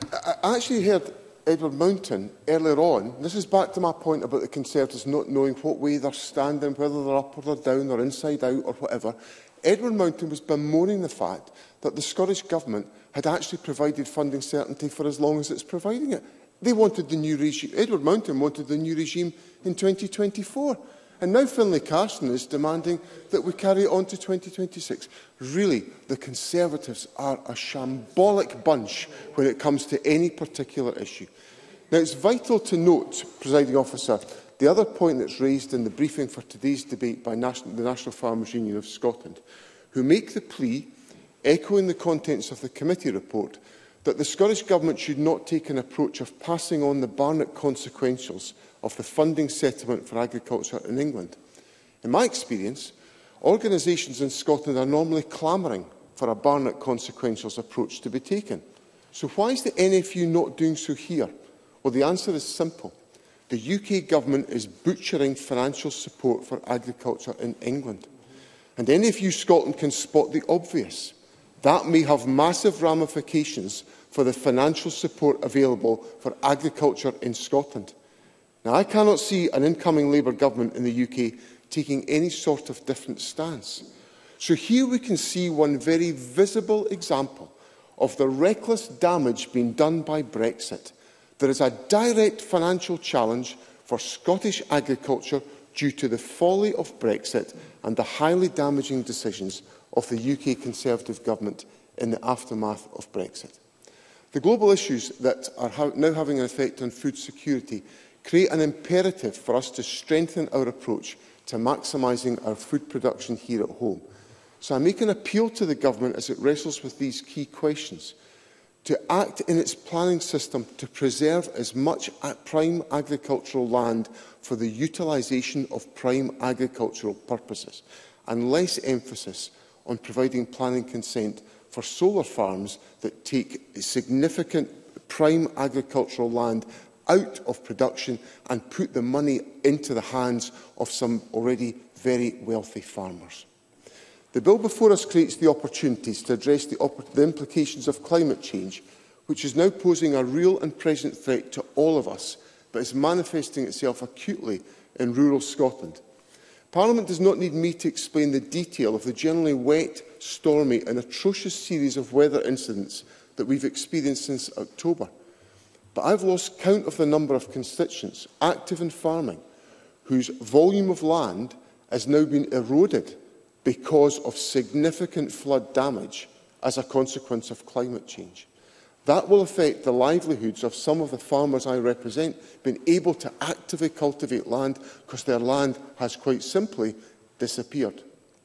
I actually heard Edward Mountain earlier on. This is back to my point about the Conservatives not knowing what way they're standing, whether they're up or they're down or inside out or whatever. Edward Mountain was bemoaning the fact that the Scottish Government had actually provided funding certainty for as long as it's providing it. They wanted the new regime. Edward Mountain wanted the new regime in 2024. And now Finlay Carson is demanding that we carry it on to 2026. Really, the Conservatives are a shambolic bunch when it comes to any particular issue. Now, it's vital to note, Presiding Officer, the other point that's raised in the briefing for today's debate by the National Farmers Union of Scotland, who make the plea, echoing the contents of the committee report, that the Scottish Government should not take an approach of passing on the Barnett consequentials of the funding settlement for agriculture in England. In my experience, organisations in Scotland are normally clamouring for a Barnett consequentials approach to be taken. So why is the NFU not doing so here? Well, the answer is simple. The UK Government is butchering financial support for agriculture in England. And NFU Scotland can spot the obvious. That may have massive ramifications for the financial support available for agriculture in Scotland. Now, I cannot see an incoming Labour government in the UK taking any sort of different stance. So here we can see one very visible example of the reckless damage being done by Brexit. There is a direct financial challenge for Scottish agriculture due to the folly of Brexit and the highly damaging decisions of the UK Conservative Government in the aftermath of Brexit. The global issues that are now having an effect on food security create an imperative for us to strengthen our approach to maximising our food production here at home. So I make an appeal to the Government as it wrestles with these key questions to act in its planning system to preserve as much prime agricultural land for the utilisation of prime agricultural purposes, and less emphasis on providing planning consent for solar farms that take significant prime agricultural land out of production and put the money into the hands of some already very wealthy farmers. The bill before us creates the opportunities to address the implications of climate change, which is now posing a real and present threat to all of us, but is manifesting itself acutely in rural Scotland. Parliament does not need me to explain the detail of the generally wet, stormy and atrocious series of weather incidents that we've experienced since October. But I've lost count of the number of constituents active in farming whose volume of land has now been eroded because of significant flood damage as a consequence of climate change. That will affect the livelihoods of some of the farmers I represent, being able to actively cultivate land because their land has quite simply disappeared.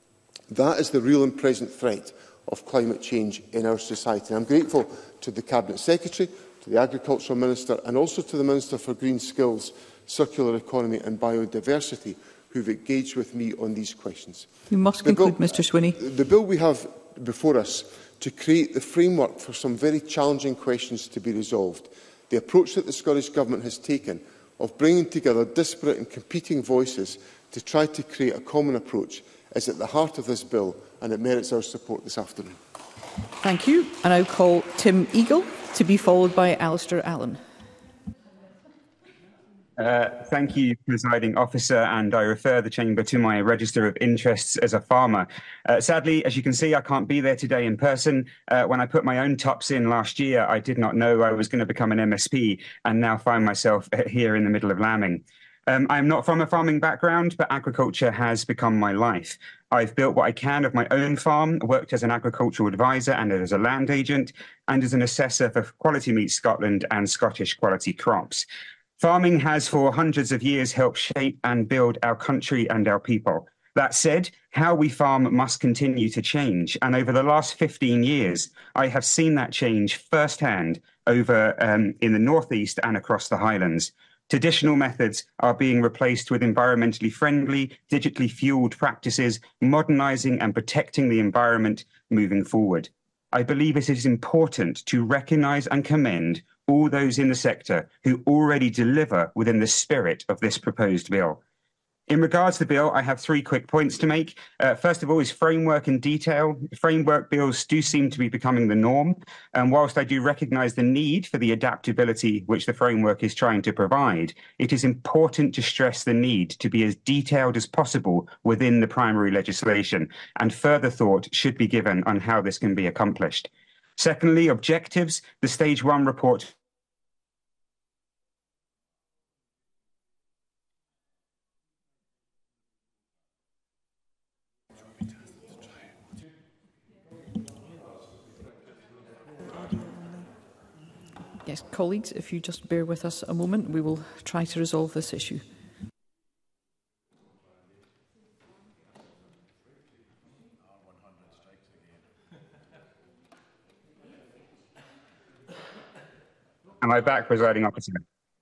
That is the real and present threat of climate change in our society. I'm grateful to the Cabinet Secretary, to the Agricultural Minister and also to the Minister for Green Skills, Circular Economy and Biodiversity, who have engaged with me on these questions. You must conclude, Mr Swinney. The bill we have before us to create the framework for some very challenging questions to be resolved. The approach that the Scottish Government has taken of bringing together disparate and competing voices to try to create a common approach is at the heart of this bill, and it merits our support this afternoon. Thank you. I now call Tim Eagle to be followed by Alistair Allen. Thank you, Presiding Officer, and I refer the Chamber to my register of interests as a farmer. Sadly, as you can see, I can't be there today in person. When I put my own tops in last year, I did not know I was going to become an MSP and now find myself here in the middle of lambing. I'm not from a farming background, but agriculture has become my life. I've built what I can of my own farm, worked as an agricultural advisor and as a land agent, and as an assessor for Quality Meat Scotland and Scottish quality crops. Farming has for hundreds of years helped shape and build our country and our people. That said, how we farm must continue to change. And over the last 15 years, I have seen that change firsthand over in the Northeast and across the Highlands. Traditional methods are being replaced with environmentally friendly, digitally fueled practices, modernising and protecting the environment moving forward. I believe it is important to recognise and commend all those in the sector who already deliver within the spirit of this proposed bill. In regards to the bill, I have 3 quick points to make. First of all is framework and detail. Framework bills do seem to be becoming the norm. And whilst I do recognise the need for the adaptability which the framework is trying to provide, it is important to stress the need to be as detailed as possible within the primary legislation, and further thought should be given on how this can be accomplished. Secondly, objectives. The Stage 1 report Yes, colleagues, if you just bear with us a moment, we will try to resolve this issue. Am I back, Presiding Officer?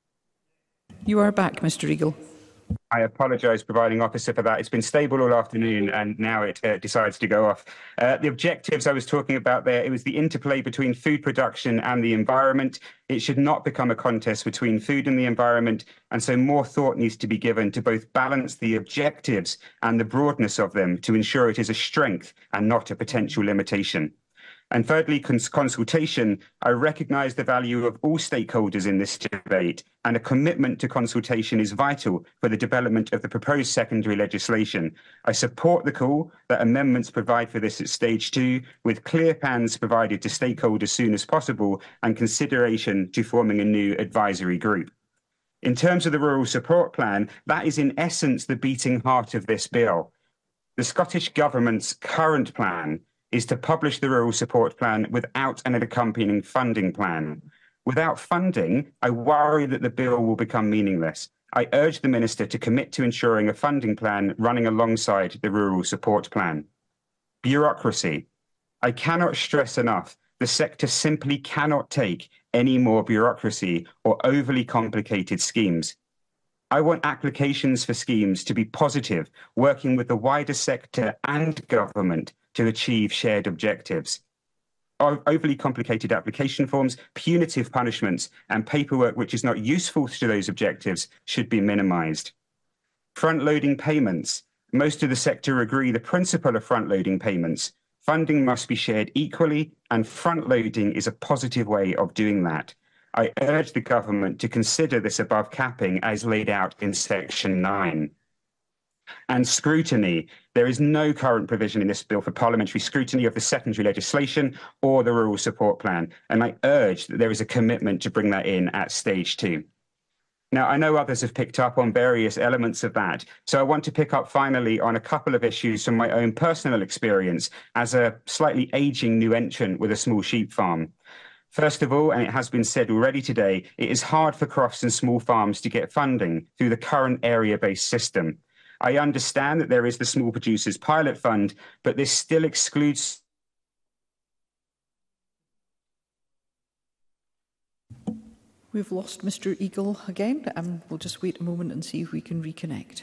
You are back, Mr. Eagle. I apologise, Presiding Officer, for that. It's been stable all afternoon and now it decides to go off. The objectives I was talking about there, it was the interplay between food production and the environment. It should not become a contest between food and the environment, and so more thought needs to be given to both balance the objectives and the broadness of them to ensure it is a strength and not a potential limitation. And thirdly, consultation. I recognise the value of all stakeholders in this debate, and a commitment to consultation is vital for the development of the proposed secondary legislation. I support the call that amendments provide for this at Stage 2, with clear plans provided to stakeholders as soon as possible and consideration to forming a new advisory group. In terms of the Rural Support Plan, that is in essence the beating heart of this bill. The Scottish Government's current plan is to publish the Rural Support Plan without an accompanying funding plan. Without funding, I worry that the bill will become meaningless. I urge the Minister to commit to ensuring a funding plan running alongside the Rural Support Plan. Bureaucracy. I cannot stress enough, the sector simply cannot take any more bureaucracy or overly complicated schemes. I want applications for schemes to be positive, working with the wider sector and government to achieve shared objectives. Overly complicated application forms, punitive punishments, and paperwork which is not useful to those objectives should be minimised. Front-loading payments. Most of the sector agree the principle of front-loading payments. Funding must be shared equally, and front-loading is a positive way of doing that. I urge the government to consider this above capping as laid out in Section 9. And scrutiny. There is no current provision in this bill for parliamentary scrutiny of the secondary legislation or the Rural Support Plan, and I urge that there is a commitment to bring that in at Stage 2. Now, I know others have picked up on various elements of that, so I want to pick up finally on a couple of issues from my own personal experience as a slightly ageing new entrant with a small sheep farm. First of all, and it has been said already today, it is hard for crofts and small farms to get funding through the current area-based system. I understand that there is the Small Producers Pilot Fund, but this still excludes. We've lost Mr. Eagle again. We'll just wait a moment and see if we can reconnect.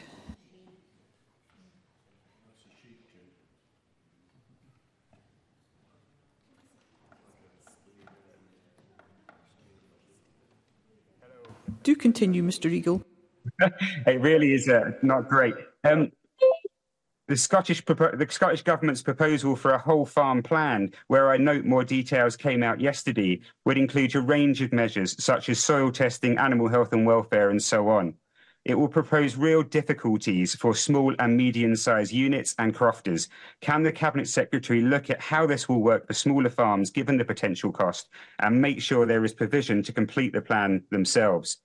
Do continue, Mr. Eagle. It really is not great. The Scottish Government's proposal for a whole farm plan, where I note more details came out yesterday, would include a range of measures such as soil testing, animal health and welfare and so on. It will propose real difficulties for small and medium-sized units and crofters. Can the Cabinet Secretary look at how this will work for smaller farms, given the potential cost, and make sure there is provision to complete the plan themselves?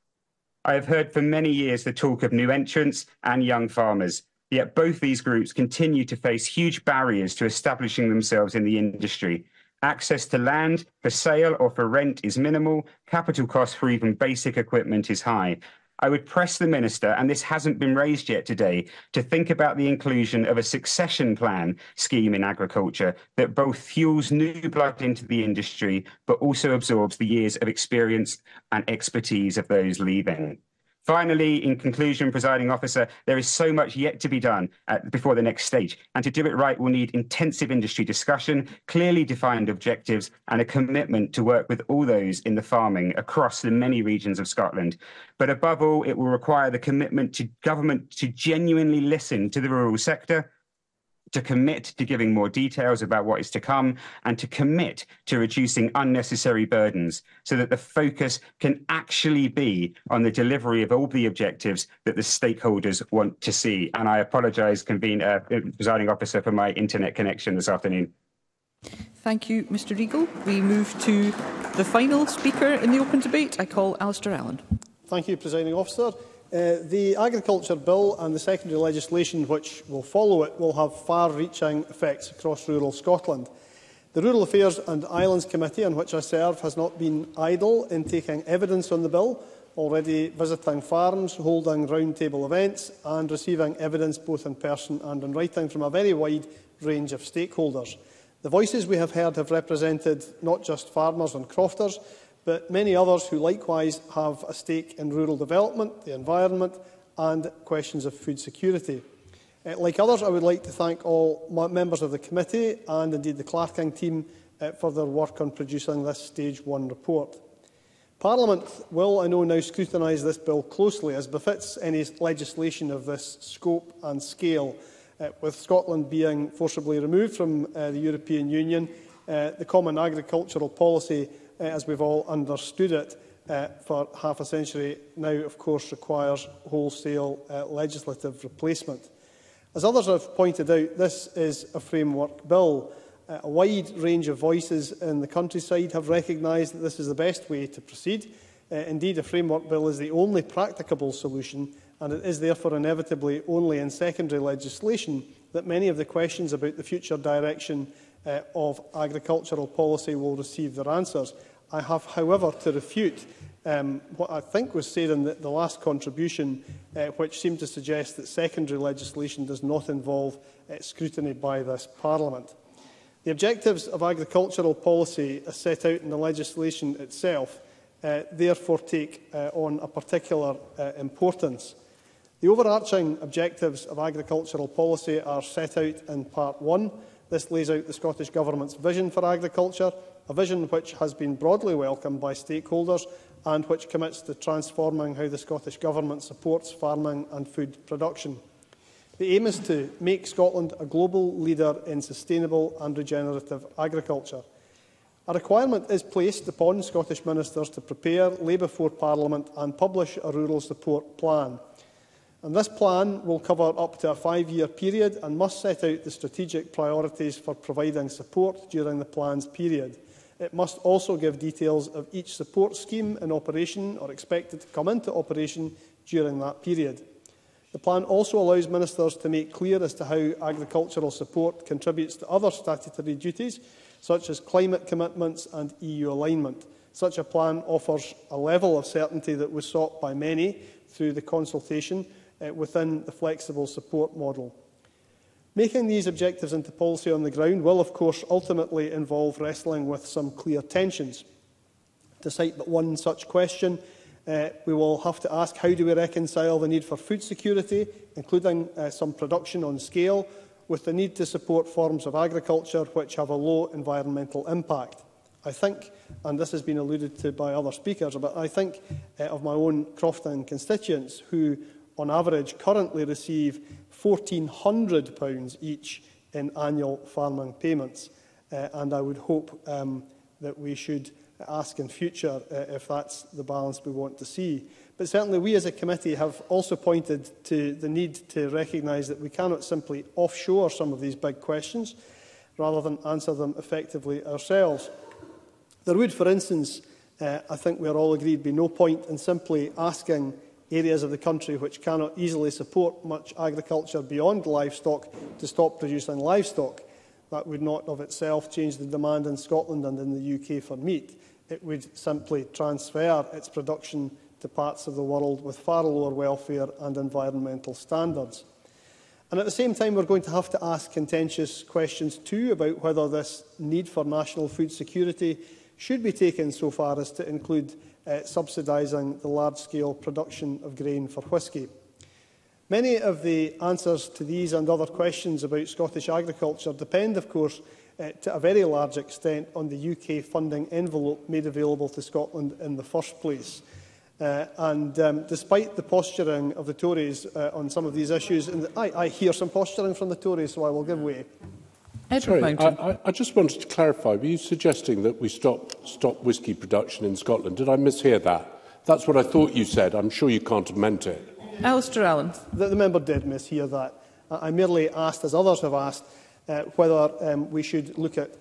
I have heard for many years the talk of new entrants and young farmers. Yet both these groups continue to face huge barriers to establishing themselves in the industry. Access to land for sale or for rent is minimal. Capital costs for even basic equipment is high. I would press the Minister, and this hasn't been raised yet today, to think about the inclusion of a succession plan scheme in agriculture that both fuels new blood into the industry, but also absorbs the years of experience and expertise of those leaving. Finally, in conclusion, Presiding Officer, there is so much yet to be done before the next stage. And to do it right, we'll need intensive industry discussion, clearly defined objectives, and a commitment to work with all those in the farming across the many regions of Scotland. But above all, it will require the commitment to government to genuinely listen to the rural sector, to commit to giving more details about what is to come, and to commit to reducing unnecessary burdens so that the focus can actually be on the delivery of all the objectives that the stakeholders want to see. And I apologise, Presiding Officer, for my internet connection this afternoon. Thank you, Mr Regal. We move to the final speaker in the open debate. I call Alistair Allen. Thank you, Presiding Officer. The Agriculture Bill and the secondary legislation which will follow it will have far-reaching effects across rural Scotland. The Rural Affairs and Islands Committee, on which I serve, has not been idle in taking evidence on the bill, already visiting farms, holding roundtable events and receiving evidence both in person and in writing from a very wide range of stakeholders. The voices we have heard have represented not just farmers and crofters, but many others who likewise have a stake in rural development, the environment and questions of food security. Like others, I would like to thank all members of the committee and indeed the clerking team for their work on producing this Stage 1 report. Parliament will, I know, now scrutinise this bill closely, as befits any legislation of this scope and scale. With Scotland being forcibly removed from the European Union, the Common Agricultural Policy, as we've all understood it for half a century, now, of course, requires wholesale legislative replacement. As others have pointed out, this is a framework bill. A wide range of voices in the countryside have recognised that this is the best way to proceed. Indeed, a framework bill is the only practicable solution, and it is therefore inevitably only in secondary legislation that many of the questions about the future direction of agricultural policy will receive their answers. I have, however, to refute what I think was said in the last contribution, which seemed to suggest that secondary legislation does not involve scrutiny by this Parliament. The objectives of agricultural policy, as set out in the legislation itself, therefore take on a particular importance. The overarching objectives of agricultural policy are set out in Part 1. This lays out the Scottish Government's vision for agriculture, a vision which has been broadly welcomed by stakeholders and which commits to transforming how the Scottish Government supports farming and food production. The aim is to make Scotland a global leader in sustainable and regenerative agriculture. A requirement is placed upon Scottish ministers to prepare, lay before Parliament and publish a rural support plan. And this plan will cover up to a 5-year period and must set out the strategic priorities for providing support during the plan's period. It must also give details of each support scheme in operation or expected to come into operation during that period. The plan also allows ministers to make clear as to how agricultural support contributes to other statutory duties, such as climate commitments and EU alignment. Such a plan offers a level of certainty that was sought by many through the consultation within the flexible support model. Making these objectives into policy on the ground will, of course, ultimately involve wrestling with some clear tensions. To cite but one such question, we will have to ask how do we reconcile the need for food security, including some production on scale, with the need to support forms of agriculture which have a low environmental impact. I think, and this has been alluded to by other speakers, but I think of my own Crofton constituents who, on average, currently receive £1,400 each in annual farming payments. And I would hope that we should ask in future if that's the balance we want to see. But certainly we as a committee have also pointed to the need to recognise that we cannot simply offshore some of these big questions rather than answer them effectively ourselves. There would, for instance, I think we are all agreed, be no point in simply asking areas of the country which cannot easily support much agriculture beyond livestock to stop producing livestock. That would not of itself change the demand in Scotland and in the UK for meat. It would simply transfer its production to parts of the world with far lower welfare and environmental standards. And at the same time, we're going to have to ask contentious questions too about whether this need for national food security should be taken so far as to include subsidising the large-scale production of grain for whisky. Many of the answers to these and other questions about Scottish agriculture depend, of course, to a very large extent on the UK funding envelope made available to Scotland in the first place. Despite the posturing of the Tories on some of these issues, and I hear some posturing from the Tories, so I will give way. Sorry, I just wanted to clarify. Were you suggesting that we stop whisky production in Scotland? Did I mishear that? That's what I thought you said. I'm sure you can't have meant it. Alistair Allen. The member did mishear that. I merely asked, as others have asked, whether we should look at,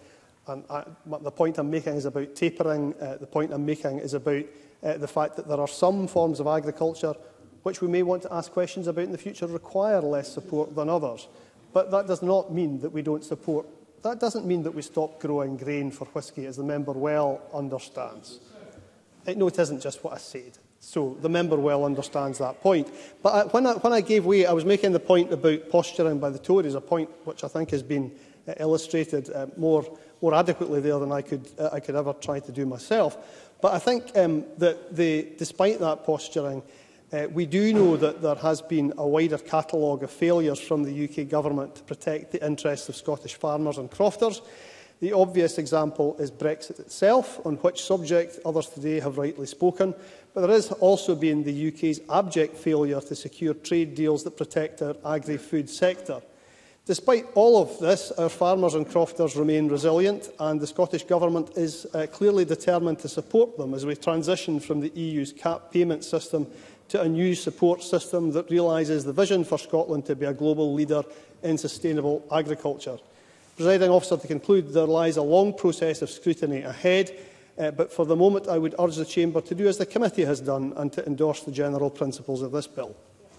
the point I'm making is about tapering, the point I'm making is about the fact that there are some forms of agriculture which we may want to ask questions about in the future require less support than others. But that does not mean that we don't support. That doesn't mean that we stop growing grain for whisky, as the member well understands. No, it isn't just what I said. So the member well understands that point. But when I gave way, I was making the point about posturing by the Tories, a point which I think has been illustrated more adequately there than I could ever try to do myself. But I think that despite that posturing, we do know that there has been a wider catalogue of failures from the UK Government to protect the interests of Scottish farmers and crofters. The obvious example is Brexit itself, on which subject others today have rightly spoken. But there has also been the UK's abject failure to secure trade deals that protect our agri-food sector. Despite all of this, our farmers and crofters remain resilient, and the Scottish Government is clearly determined to support them as we transition from the EU's cap payment system to a new support system that realises the vision for Scotland to be a global leader in sustainable agriculture. Presiding Officer, to conclude, there lies a long process of scrutiny ahead, but for the moment I would urge the Chamber to do as the committee has done and to endorse the general principles of this bill.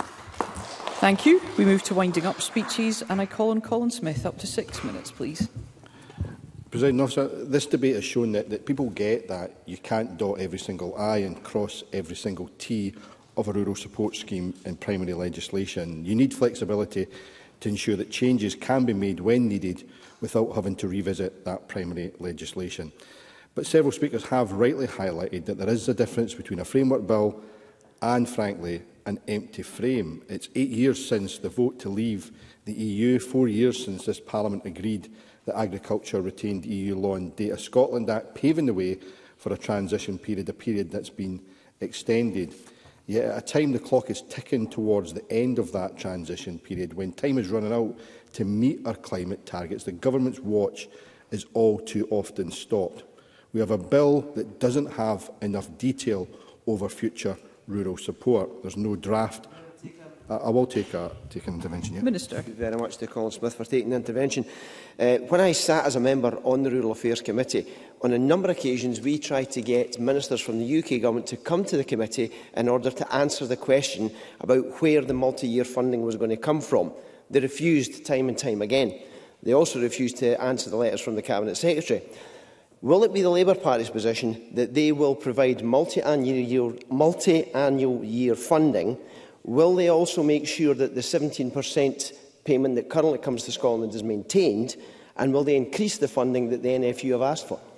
Thank you. We move to winding up speeches, and I call on Colin Smith. Up to 6 minutes, please. Presiding Officer, this debate has shown that people get that you can't dot every single I and cross every single T of a rural support scheme in primary legislation. You need flexibility to ensure that changes can be made when needed without having to revisit that primary legislation. But several speakers have rightly highlighted that there is a difference between a framework bill and, frankly, an empty frame. It's 8 years since the vote to leave the EU, 4 years since this Parliament agreed that agriculture retained EU law and Data Scotland Act, paving the way for a transition period, a period that's been extended. Yet at a time the clock is ticking towards the end of that transition period, when time is running out to meet our climate targets, the Government's watch is all too often stopped. We have a bill that doesn't have enough detail over future rural support. There's no draft. I will take an intervention. Yeah. Minister. Thank you very much to Colin Smith for taking the intervention. When I sat as a member on the Rural Affairs Committee, on a number of occasions we tried to get ministers from the UK Government to come to the committee in order to answer the question about where the multi-year funding was going to come from. They refused time and time again. They also refused to answer the letters from the Cabinet Secretary. Will it be the Labour Party's position that they will provide multi-annual year funding? Will they also make sure that the 17% payment that currently comes to Scotland is maintained? And will they increase the funding that the NFU have asked for?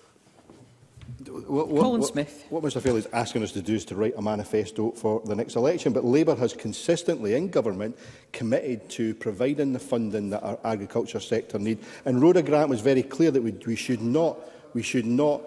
Colin Smith. What Mr Fairley is asking us to do is to write a manifesto for the next election, but Labour has consistently in government committed to providing the funding that our agriculture sector needs. And Rhoda Grant was very clear that we should not we should not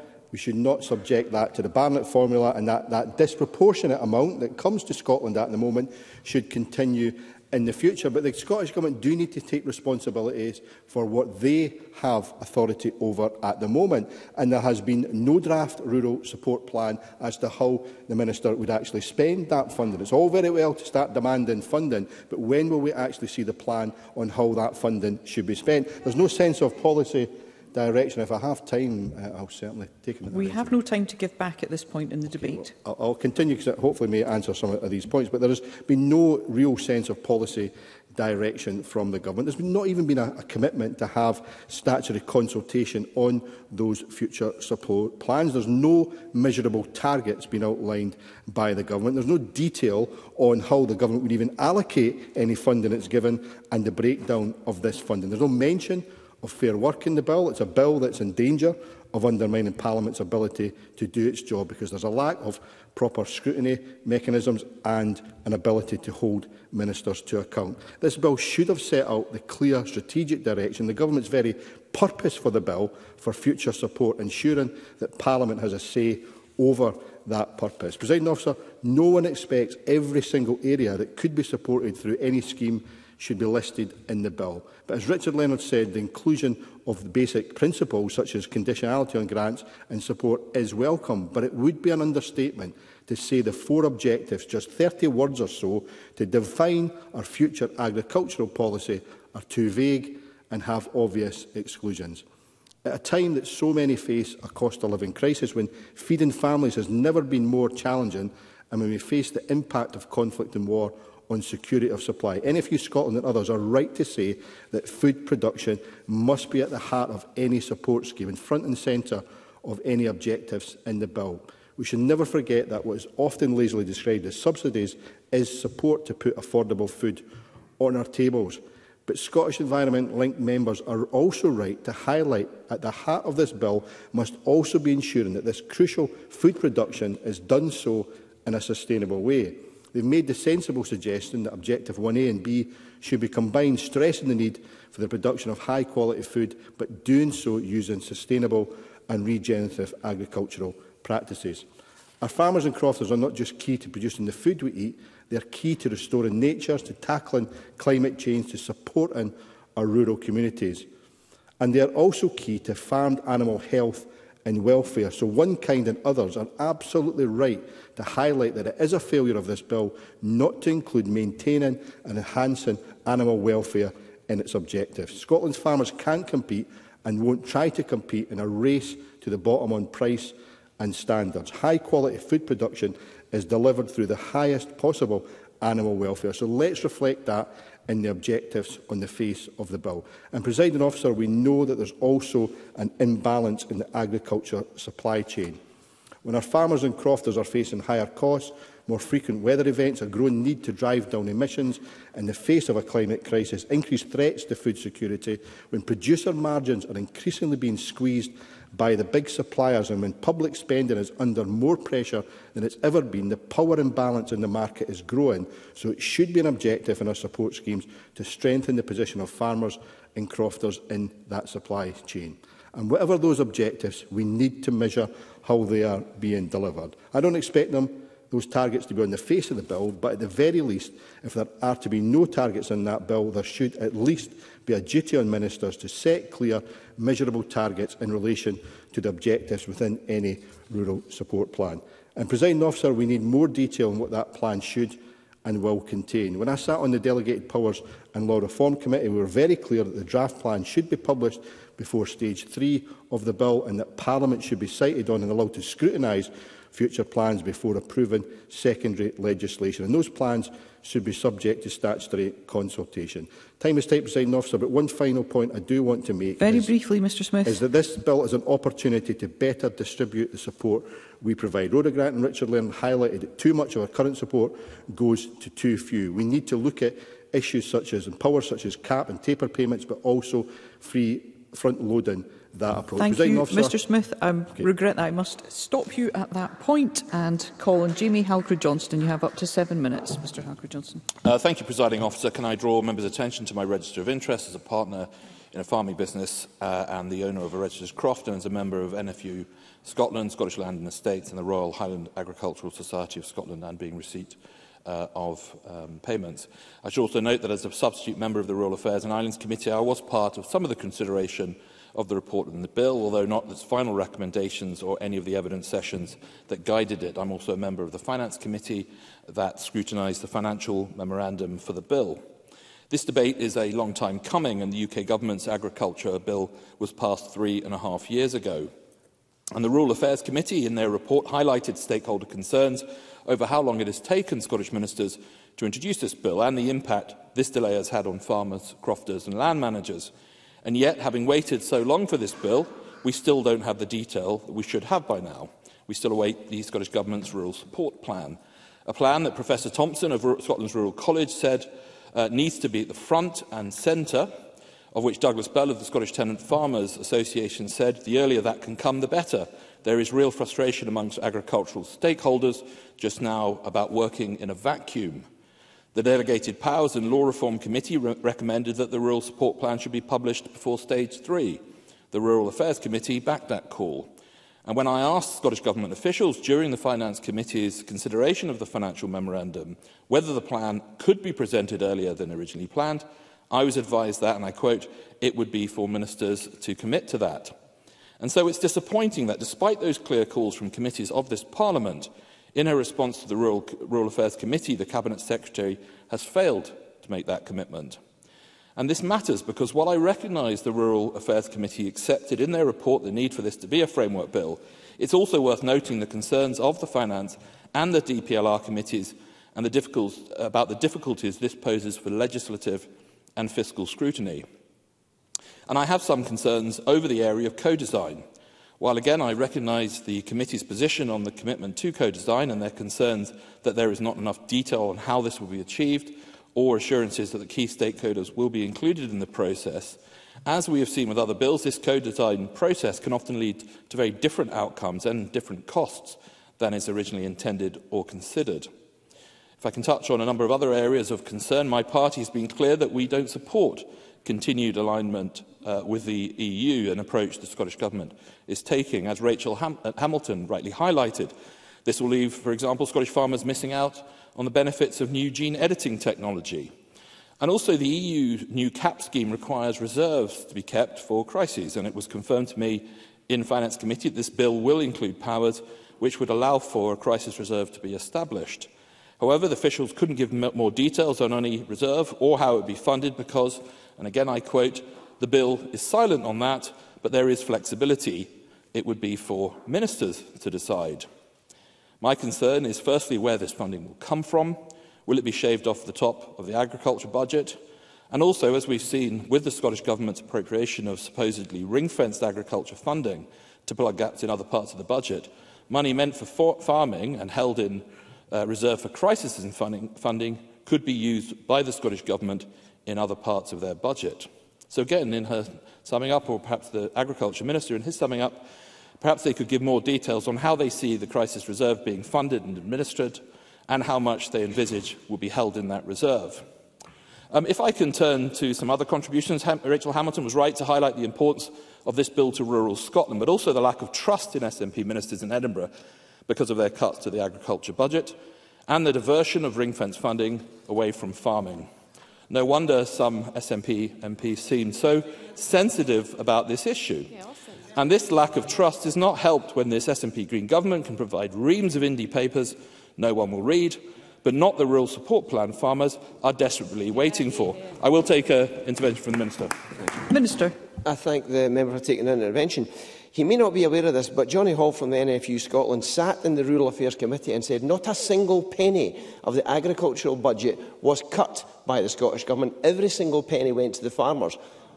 subject that to the Barnett formula, and that disproportionate amount that comes to Scotland at the moment should continue in the future. But the Scottish Government do need to take responsibilities for what they have authority over at the moment. And there has been no draft rural support plan as to how the Minister would actually spend that funding. It's all very well to start demanding funding, but when will we actually see the plan on how that funding should be spent? There's no sense of policy direction. If I have time, I'll certainly take it. We have no time to give back at this point in the debate. Well, I'll continue because it hopefully may answer some of these points, but there has been no real sense of policy direction from the Government. There's not even been a commitment to have statutory consultation on those future support plans. There's no measurable targets being outlined by the Government. There's no detail on how the Government would even allocate any funding it's given and the breakdown of this funding. There's no mention of fair work in the bill. It's a bill that's in danger of undermining Parliament's ability to do its job because there's a lack of proper scrutiny mechanisms and an ability to hold ministers to account. This bill should have set out the clear strategic direction, the Government's very purpose for the bill for future support, ensuring that Parliament has a say over that purpose. Presiding Officer, no one expects every single area that could be supported through any scheme should be listed in the bill. But as Richard Leonard said, the inclusion of the basic principles such as conditionality on grants and support is welcome, but it would be an understatement to say the 4 objectives, just 30 words or so, to define our future agricultural policy are too vague and have obvious exclusions. At a time that so many face a cost of living crisis, when feeding families has never been more challenging, and when we face the impact of conflict and war on security of supply, NFU Scotland and others are right to say that food production must be at the heart of any support scheme and front and centre of any objectives in the bill. We should never forget that what is often lazily described as subsidies is support to put affordable food on our tables. But Scottish Environment Link members are also right to highlight at the heart of this bill must also be ensuring that this crucial food production is done so in a sustainable way. They've made the sensible suggestion that Objective 1A and B should be combined, stressing the need for the production of high-quality food, but doing so using sustainable and regenerative agricultural practices. Our farmers and crofters are not just key to producing the food we eat, they are key to restoring nature, to tackling climate change, to supporting our rural communities. And they are also key to farmed animal health and welfare. So One Kind and others are absolutely right to highlight that it is a failure of this bill not to include maintaining and enhancing animal welfare in its objectives. Scotland's farmers can't compete and won't try to compete in a race to the bottom on price and standards. High-quality food production is delivered through the highest possible animal welfare. So let's reflect that in the objectives on the face of the bill. And, Presiding Officer, we know that there's also an imbalance in the agriculture supply chain. When our farmers and crofters are facing higher costs, more frequent weather events, a growing need to drive down emissions in the face of a climate crisis, increased threats to food security, when producer margins are increasingly being squeezed by the big suppliers and when public spending is under more pressure than it's ever been, the power imbalance in the market is growing. So it should be an objective in our support schemes to strengthen the position of farmers and crofters in that supply chain. And whatever those objectives, we need to measure how they are being delivered. I don't expect those targets to be on the face of the bill, but at the very least, if there are to be no targets in that bill, there should at least be a duty on ministers to set clear, measurable targets in relation to the objectives within any rural support plan. And, Presiding Officer, we need more detail on what that plan should and will contain. When I sat on the Delegated Powers and Law Reform Committee, we were very clear that the draft plan should be published before stage 3 of the bill and that Parliament should be cited on and allowed to scrutinise future plans before approving secondary legislation. And those plans should be subject to statutory consultation. Time is tight, Presiding Officer, but one final point I do want to make very briefly, Mr Smith, is that this bill is an opportunity to better distribute the support we provide. Rhoda Grant and Richard Leonard highlighted that too much of our current support goes to too few. We need to look at issues such as CAP and taper payments, but also free front-loading that approach. Thank you, Mr Smith. I regret that I must stop you at that point and call on Jamie Halcroyd-Johnston. You have up to 7 minutes, Mr Halcroyd-Johnston. Thank you, Presiding Officer. Can I draw members' attention to my register of interest as a partner in a farming business and the owner of a registered croft, and as a member of NFU Scotland, Scottish Land and Estates, and the Royal Highland Agricultural Society of Scotland, and being receipt of payments. I should also note that as a substitute member of the Rural Affairs and Islands Committee, I was part of some of the consideration of the report and the bill, although not its final recommendations or any of the evidence sessions that guided it. I'm also a member of the Finance Committee that scrutinised the financial memorandum for the bill. This debate is a long time coming, and the UK Government's agriculture bill was passed 3.5 years ago. And the Rural Affairs Committee, in their report, highlighted stakeholder concerns over how long it has taken Scottish ministers to introduce this bill and the impact this delay has had on farmers, crofters and land managers. And yet, having waited so long for this bill, we still don't have the detail that we should have by now. We still await the Scottish Government's Rural Support Plan, a plan that Professor Thompson of Scotland's Rural College said needs to be at the front and centre, of which Douglas Bell of the Scottish Tenant Farmers Association said the earlier that can come, the better. There is real frustration amongst agricultural stakeholders just now about working in a vacuum. The Delegated Powers and Law Reform Committee recommended that the Rural Support Plan should be published before Stage 3. The Rural Affairs Committee backed that call. And when I asked Scottish Government officials during the Finance Committee's consideration of the financial memorandum whether the plan could be presented earlier than originally planned, I was advised that, and I quote, it would be for ministers to commit to that. And so it's disappointing that despite those clear calls from committees of this Parliament, in her response to the Rural Affairs Committee, the Cabinet Secretary has failed to make that commitment. And this matters because while I recognise the Rural Affairs Committee accepted in their report the need for this to be a framework bill, it's also worth noting the concerns of the Finance and the DPLR committees and about the difficulties this poses for legislative and fiscal scrutiny. And I have some concerns over the area of co-design. While again I recognise the committee's position on the commitment to co-design and their concerns that there is not enough detail on how this will be achieved or assurances that the key stakeholders will be included in the process, as we have seen with other bills, this co-design process can often lead to very different outcomes and different costs than is originally intended or considered. If I can touch on a number of other areas of concern, my party has been clear that we don't support continued alignment with the EU, an approach the Scottish Government is taking. As Rachel Hamilton rightly highlighted, this will leave, for example, Scottish farmers missing out on the benefits of new gene editing technology. And also the EU new CAP scheme requires reserves to be kept for crises, and it was confirmed to me in Finance Committee that this bill will include powers which would allow for a crisis reserve to be established. However, the officials couldn't give more details on any reserve or how it would be funded because, and again I quote, the bill is silent on that, but there is flexibility. It would be for ministers to decide. My concern is firstly where this funding will come from. Will it be shaved off the top of the agriculture budget? And also, as we've seen with the Scottish Government's appropriation of supposedly ring-fenced agriculture funding to plug gaps in other parts of the budget, money meant for farming and held in reserve for crisis and funding could be used by the Scottish Government in other parts of their budget. So again, in her summing up, or perhaps the Agriculture Minister in his summing up, perhaps they could give more details on how they see the crisis reserve being funded and administered and how much they envisage will be held in that reserve. If I can turn to some other contributions, Rachel Hamilton was right to highlight the importance of this bill to rural Scotland, but also the lack of trust in SNP ministers in Edinburgh because of their cuts to the agriculture budget and the diversion of ring-fence funding away from farming. No wonder some SNP MPs seem so sensitive about this issue. And this lack of trust is not helped when this SNP Green government can provide reams of indie papers no one will read, but not the Rural Support Plan farmers are desperately waiting for. I will take an intervention from the Minister. Minister. I thank the member for taking an intervention. He may not be aware of this, but Johnny Hall from the NFU Scotland sat in the Rural Affairs Committee and said not a single penny of the agricultural budget was cut by the Scottish Government. Every single penny went to the farmers.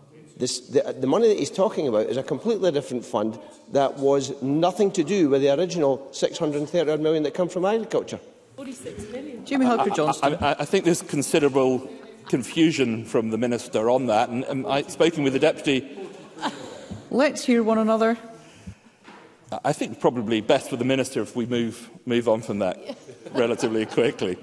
The money that he's talking about is a completely different fund that was nothing to do with the original 630 million that come from agriculture. 46 million. Jamie Halcroyd-Johnston. I think there's considerable confusion from the Minister on that. And I've spoken with the Deputy Let's hear one another. I think probably best for the Minister if we move on from that relatively quickly.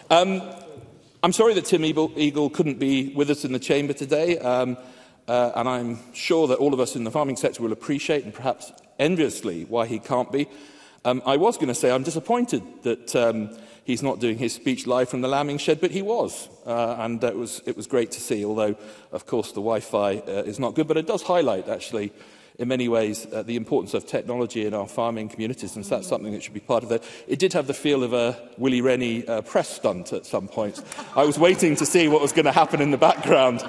I'm sorry that Tim Eagle couldn't be with us in the chamber today, and I'm sure that all of us in the farming sector will appreciate and perhaps enviously why he can't be. I was going to say I'm disappointed that he's not doing his speech live from the lambing shed, but he was, and it was great to see, although, of course, the Wi-Fi is not good, but it does highlight, actually, in many ways, the importance of technology in our farming communities, and so that's something that should be part of that. It did have the feel of a Willie Rennie press stunt at some points. I was waiting to see what was going to happen in the background,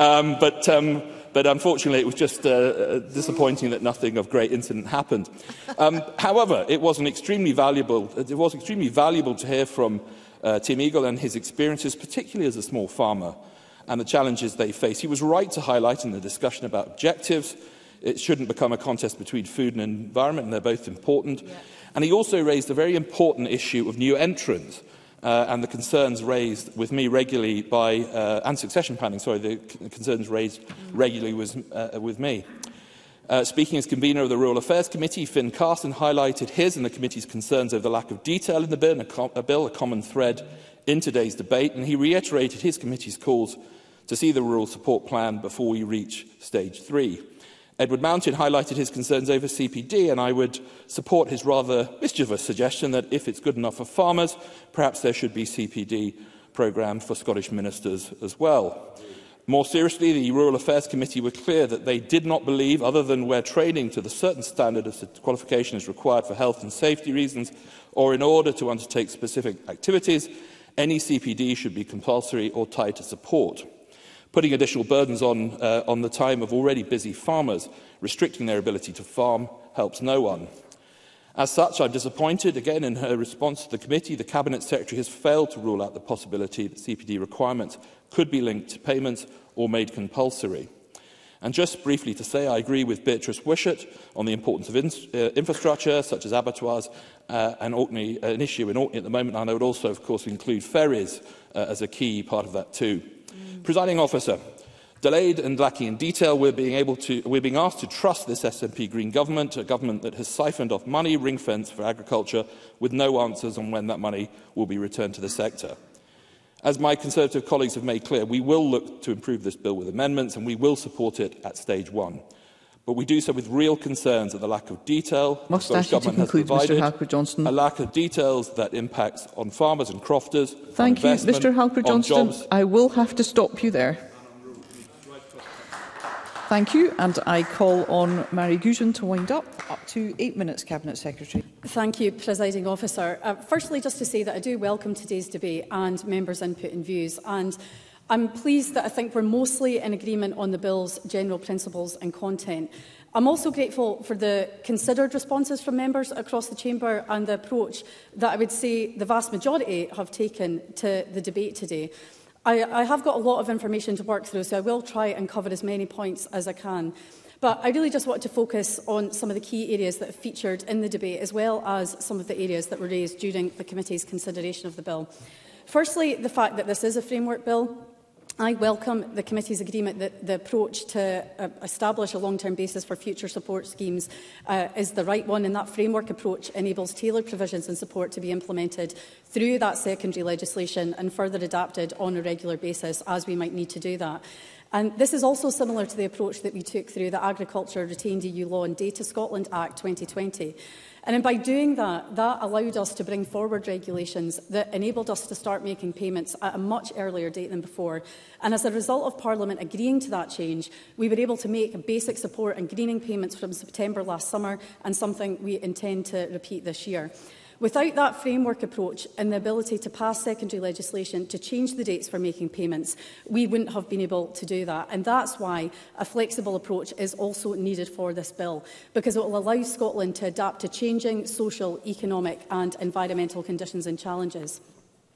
but unfortunately it was just disappointing that nothing of great incident happened. However, it was extremely valuable to hear from Tim Eagle and his experiences, particularly as a small farmer, and the challenges they face. He was right to highlight in the discussion about objectives. It shouldn't become a contest between food and environment, and they're both important. Yeah. And he also raised a very important issue of new entrants and the concerns raised with me regularly by, and succession planning, sorry, the concerns raised regularly with me. Speaking as convener of the Rural Affairs Committee, Finn Carson highlighted his and the committee's concerns over the lack of detail in the bill, a common thread in today's debate, and he reiterated his committee's calls to see the rural support plan before we reach stage 3. Edward Mountain highlighted his concerns over CPD, and I would support his rather mischievous suggestion that if it's good enough for farmers, perhaps there should be CPD programmes for Scottish ministers as well. More seriously, the Rural Affairs Committee were clear that they did not believe, other than where training to the certain standard of qualification is required for health and safety reasons, or in order to undertake specific activities, any CPD should be compulsory or tied to support. Putting additional burdens on the time of already busy farmers, restricting their ability to farm, helps no one. As such, I'm disappointed, again, in her response to the committee. The Cabinet Secretary has failed to rule out the possibility that CPD requirements could be linked to payments or made compulsory. And just briefly to say, I agree with Beatrice Wishart on the importance of infrastructure, such as abattoirs, an issue in Orkney at the moment, and I would also, of course, include ferries as a key part of that too. Presiding Officer, delayed and lacking in detail, we're being asked to trust this SNP Green government, a government that has siphoned off money ring-fenced for agriculture with no answers on when that money will be returned to the sector. As my Conservative colleagues have made clear, we will look to improve this bill with amendments and we will support it at stage 1. But we do so with real concerns at the lack of detail the Scottish Government has provided, a lack of details that impacts on farmers and crofters. Thank you, Mr Halker-Johnston. I will have to stop you there. Thank you, and I call on Mary Gougeon to wind up to 8 minutes, Cabinet Secretary. Thank you, Presiding Officer. Firstly, just to say that I do welcome today's debate and members' input and views, and I'm pleased that I think we're mostly in agreement on the bill's general principles and content. I'm also grateful for the considered responses from members across the chamber and the approach that I would say the vast majority have taken to the debate today. I have got a lot of information to work through, so I will try and cover as many points as I can. But I really just want to focus on some of the key areas that have featured in the debate, as well as some of the areas that were raised during the committee's consideration of the bill. Firstly, the fact that this is a framework bill. I welcome the committee's agreement that the approach to establish a long-term basis for future support schemes is the right one, and that framework approach enables tailored provisions and support to be implemented through that secondary legislation and further adapted on a regular basis as we might need to do that. And this is also similar to the approach that we took through the Agriculture Retained EU Law and Data Scotland Act 2020. And by doing that, that allowed us to bring forward regulations that enabled us to start making payments at a much earlier date than before. And as a result of Parliament agreeing to that change, we were able to make basic support and greening payments from September last summer, and something we intend to repeat this year. Without that framework approach and the ability to pass secondary legislation to change the dates for making payments, we wouldn't have been able to do that. And that's why a flexible approach is also needed for this bill, because it will allow Scotland to adapt to changing social, economic and environmental conditions and challenges.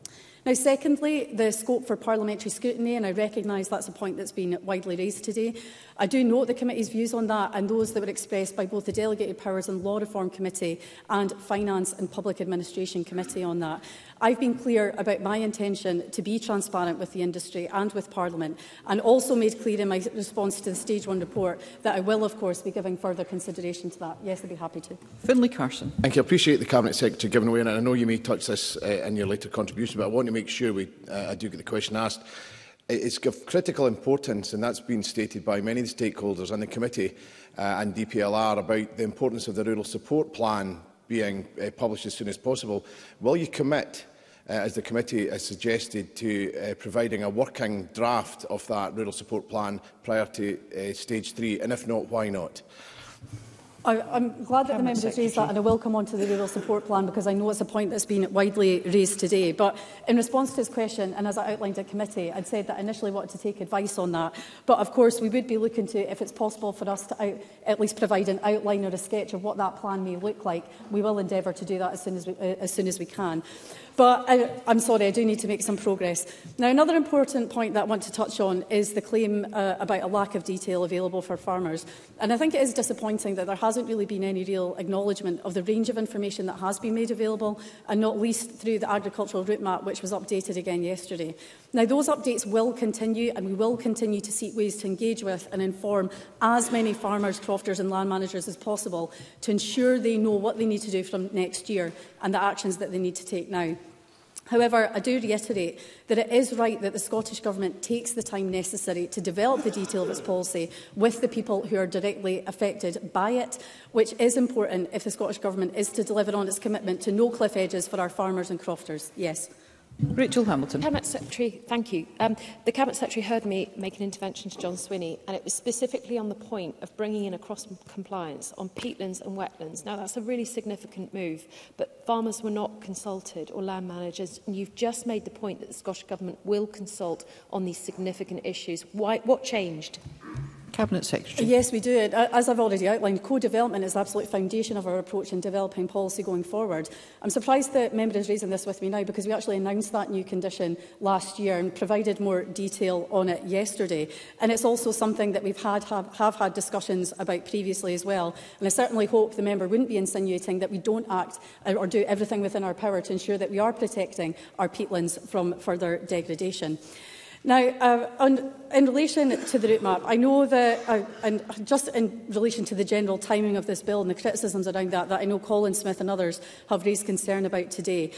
Now, secondly, the scope for parliamentary scrutiny, and I recognise that's a point that's been widely raised today. I do note the committee's views on that and those that were expressed by both the Delegated Powers and Law Reform Committee and Finance and Public Administration Committee on that. I've been clear about my intention to be transparent with the industry and with Parliament, and also made clear in my response to the Stage 1 report that I will, of course, be giving further consideration to that. Yes, I'd be happy to. Finlay Carson. Thank you. I appreciate the Cabinet Secretary giving away, and I know you may touch this in your later contribution, but I want to make sure I do get the question asked. It's of critical importance, and that's been stated by many of the stakeholders on the committee and DPLR, about the importance of the Rural Support Plan being published as soon as possible. Will you commit, as the committee has suggested, to providing a working draft of that Rural Support Plan prior to Stage 3, and if not, why not? I'm glad that the members have raised that, and I will come on to the Rural Support Plan because I know it's a point that's been widely raised today. But in response to his question, and as I outlined at committee, I'd said that I initially wanted to take advice on that. But of course, we would be looking to, if it's possible for us to at least provide an outline or a sketch of what that plan may look like. We will endeavour to do that as soon as we can. But I'm sorry, I do need to make some progress. Now, another important point that I want to touch on is the claim about a lack of detail available for farmers. And I think it is disappointing that there hasn't really been any real acknowledgement of the range of information that has been made available, and not least through the agricultural route map, which was updated again yesterday. Now, those updates will continue, and we will continue to seek ways to engage with and inform as many farmers, crofters and land managers as possible to ensure they know what they need to do from next year and the actions that they need to take now. However, I do reiterate that it is right that the Scottish Government takes the time necessary to develop the detail of its policy with the people who are directly affected by it, which is important if the Scottish Government is to deliver on its commitment to no cliff edges for our farmers and crofters. Yes. Rachel Hamilton. Cabinet Secretary, thank you. The Cabinet Secretary heard me make an intervention to John Swinney, and it was specifically on the point of bringing in a cross-compliance on peatlands and wetlands. Now, that's a really significant move, but farmers were not consulted, or land managers, and you've just made the point that the Scottish Government will consult on these significant issues. Why? What changed? Cabinet Secretary. Yes, we do. As I've already outlined, co-development is the absolute foundation of our approach in developing policy going forward. I'm surprised that member is raising this with me now, because we actually announced that new condition last year and provided more detail on it yesterday. And it's also something that we've have had discussions about previously as well. And I certainly hope the member wouldn't be insinuating that we don't act or do everything within our power to ensure that we are protecting our peatlands from further degradation. Now, in relation to the route map, I know that, and just in relation to the general timing of this bill and the criticisms around that I know Colin Smith and others have raised concern about today,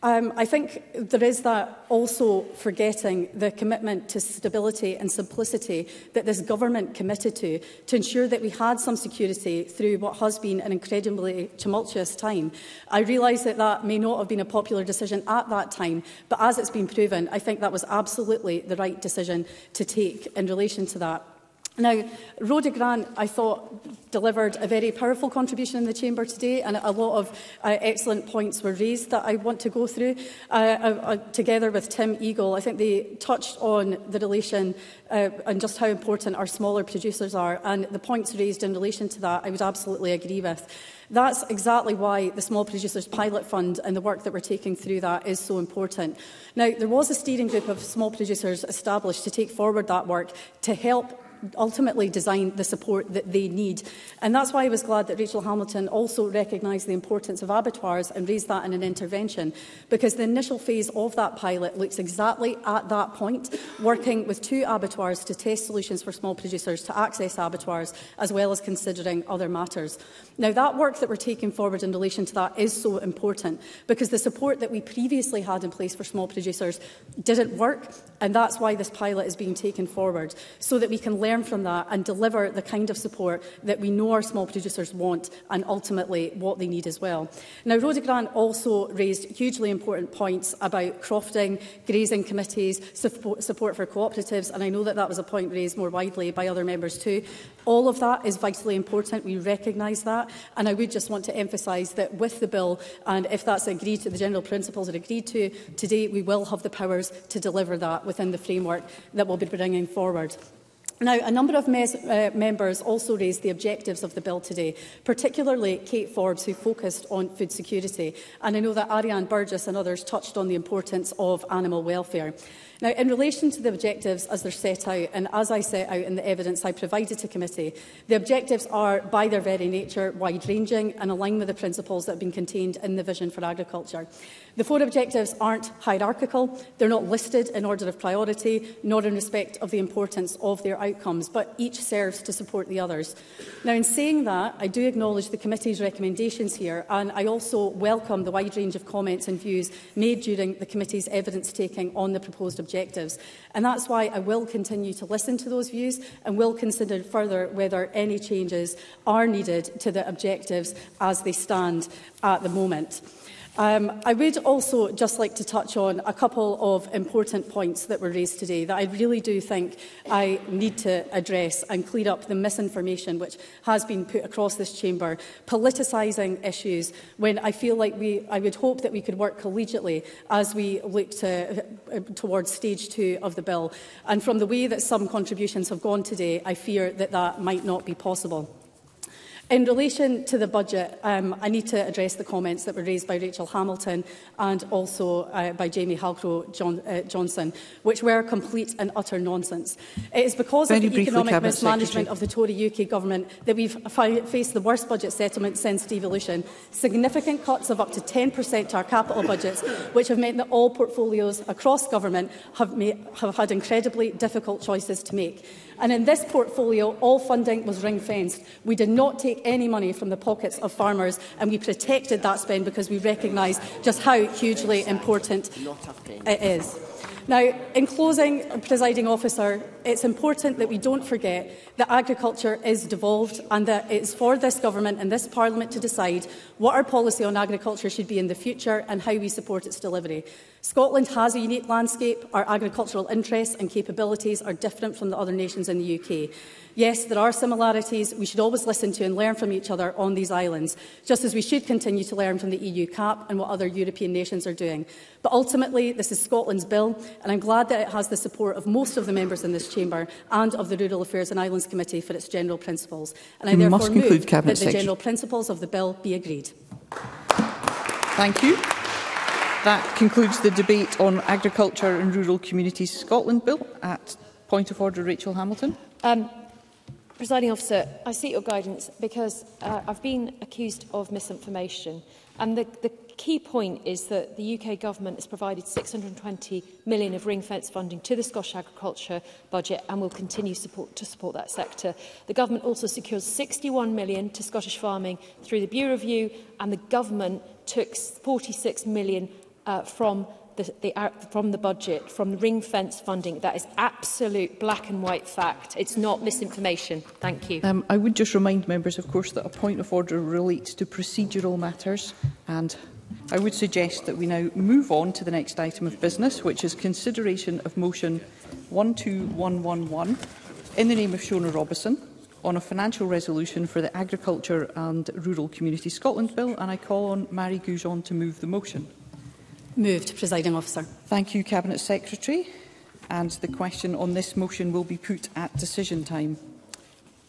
I think there is that also forgetting the commitment to stability and simplicity that this government committed to ensure that we had some security through what has been an incredibly tumultuous time. I realise that that may not have been a popular decision at that time, but as it's been proven, I think that was absolutely the right decision to take in relation to that. Now, Rhoda Grant, I thought, delivered a very powerful contribution in the Chamber today, and a lot of excellent points were raised that I want to go through. Together with Tim Eagle, I think they touched on the relation and just how important our smaller producers are, and the points raised in relation to that I would absolutely agree with. That's exactly why the Small Producers Pilot Fund and the work that we're taking through that is so important. Now, there was a steering group of small producers established to take forward that work to help ultimately design the support that they need. And that's why I was glad that Rachel Hamilton also recognised the importance of abattoirs and raised that in an intervention, because the initial phase of that pilot looks exactly at that point, working with 2 abattoirs to test solutions for small producers to access abattoirs, as well as considering other matters. Now, that work that we're taking forward in relation to that is so important, because the support that we previously had in place for small producers didn't work, and that's why this pilot is being taken forward, so that we can learn from that and deliver the kind of support that we know our small producers want and ultimately what they need as well. Now, Rhoda Grant also raised hugely important points about crofting, grazing committees, support for cooperatives, and I know that that was a point raised more widely by other members too. All of that is vitally important. We recognise that, and I would just want to emphasise that with the bill, and if that's agreed to, the general principles are agreed to today, we will have the powers to deliver that within the framework that we'll be bringing forward. Now, a number of members also raised the objectives of the bill today, particularly Kate Forbes, who focused on food security. And I know that Ariane Burgess and others touched on the importance of animal welfare. Now, in relation to the objectives as they're set out, and as I set out in the evidence I provided to committee, the objectives are, by their very nature, wide-ranging and align with the principles that have been contained in the Vision for Agriculture. The 4 objectives aren't hierarchical, they're not listed in order of priority, nor in respect of the importance of their outcomes, but each serves to support the others. Now, in saying that, I do acknowledge the committee's recommendations here, and I also welcome the wide range of comments and views made during the committee's evidence-taking on the proposed objectives. And that's why I will continue to listen to those views and will consider further whether any changes are needed to the objectives as they stand at the moment. I would also just like to touch on a couple of important points that were raised today that I really do think I need to address and clear up the misinformation which has been put across this chamber, politicising issues when I feel like I would hope that we could work collegiately as we look towards stage 2 of the bill. And from the way that some contributions have gone today, I fear that that might not be possible. In relation to the budget, I need to address the comments that were raised by Rachel Hamilton and also by Jamie Halcrow-Johnson, which were complete and utter nonsense. It is because of the economic mismanagement of the Tory UK government that we've faced the worst budget settlement since devolution, significant cuts of up to 10% to our capital budgets, which have meant that all portfolios across government have had incredibly difficult choices to make. And in this portfolio, all funding was ring-fenced. We did not take any money from the pockets of farmers, and we protected that spend because we recognise just how hugely important it is. Now, in closing, Presiding Officer, it's important that we don't forget that agriculture is devolved and that it's for this government and this Parliament to decide what our policy on agriculture should be in the future and how we support its delivery. Scotland has a unique landscape. Our agricultural interests and capabilities are different from the other nations in the UK. Yes, there are similarities. We should always listen to and learn from each other on these islands, just as we should continue to learn from the EU CAP and what other European nations are doing. But ultimately, this is Scotland's bill, and I'm glad that it has the support of most of the members in this chamber and of the Rural Affairs and Islands Committee for its general principles. And I therefore move that the general principles of the bill be agreed. Thank you. That concludes the debate on Agriculture and Rural Communities Scotland Bill. At point of order, Rachel Hamilton. Presiding Officer, I seek your guidance because I've been accused of misinformation. And the key point is that the UK Government has provided £620 million of ring-fence funding to the Scottish agriculture budget and will continue to support that sector. The Government also secures £61 million to Scottish farming through the Bureau Review, and the Government took £46 million from the budget, from the ring-fence funding. That is absolute black and white fact. It's not misinformation. Thank you. I would just remind members, of course, that a point of order relates to procedural matters, and I would suggest that we now move on to the next item of business, which is consideration of motion 12111 in the name of Shona Robertson on a financial resolution for the Agriculture and Rural Communities Scotland Bill, and I call on Marie Goujon to move the motion. Moved, Presiding Officer. Thank you, Cabinet Secretary. And the question on this motion will be put at decision time.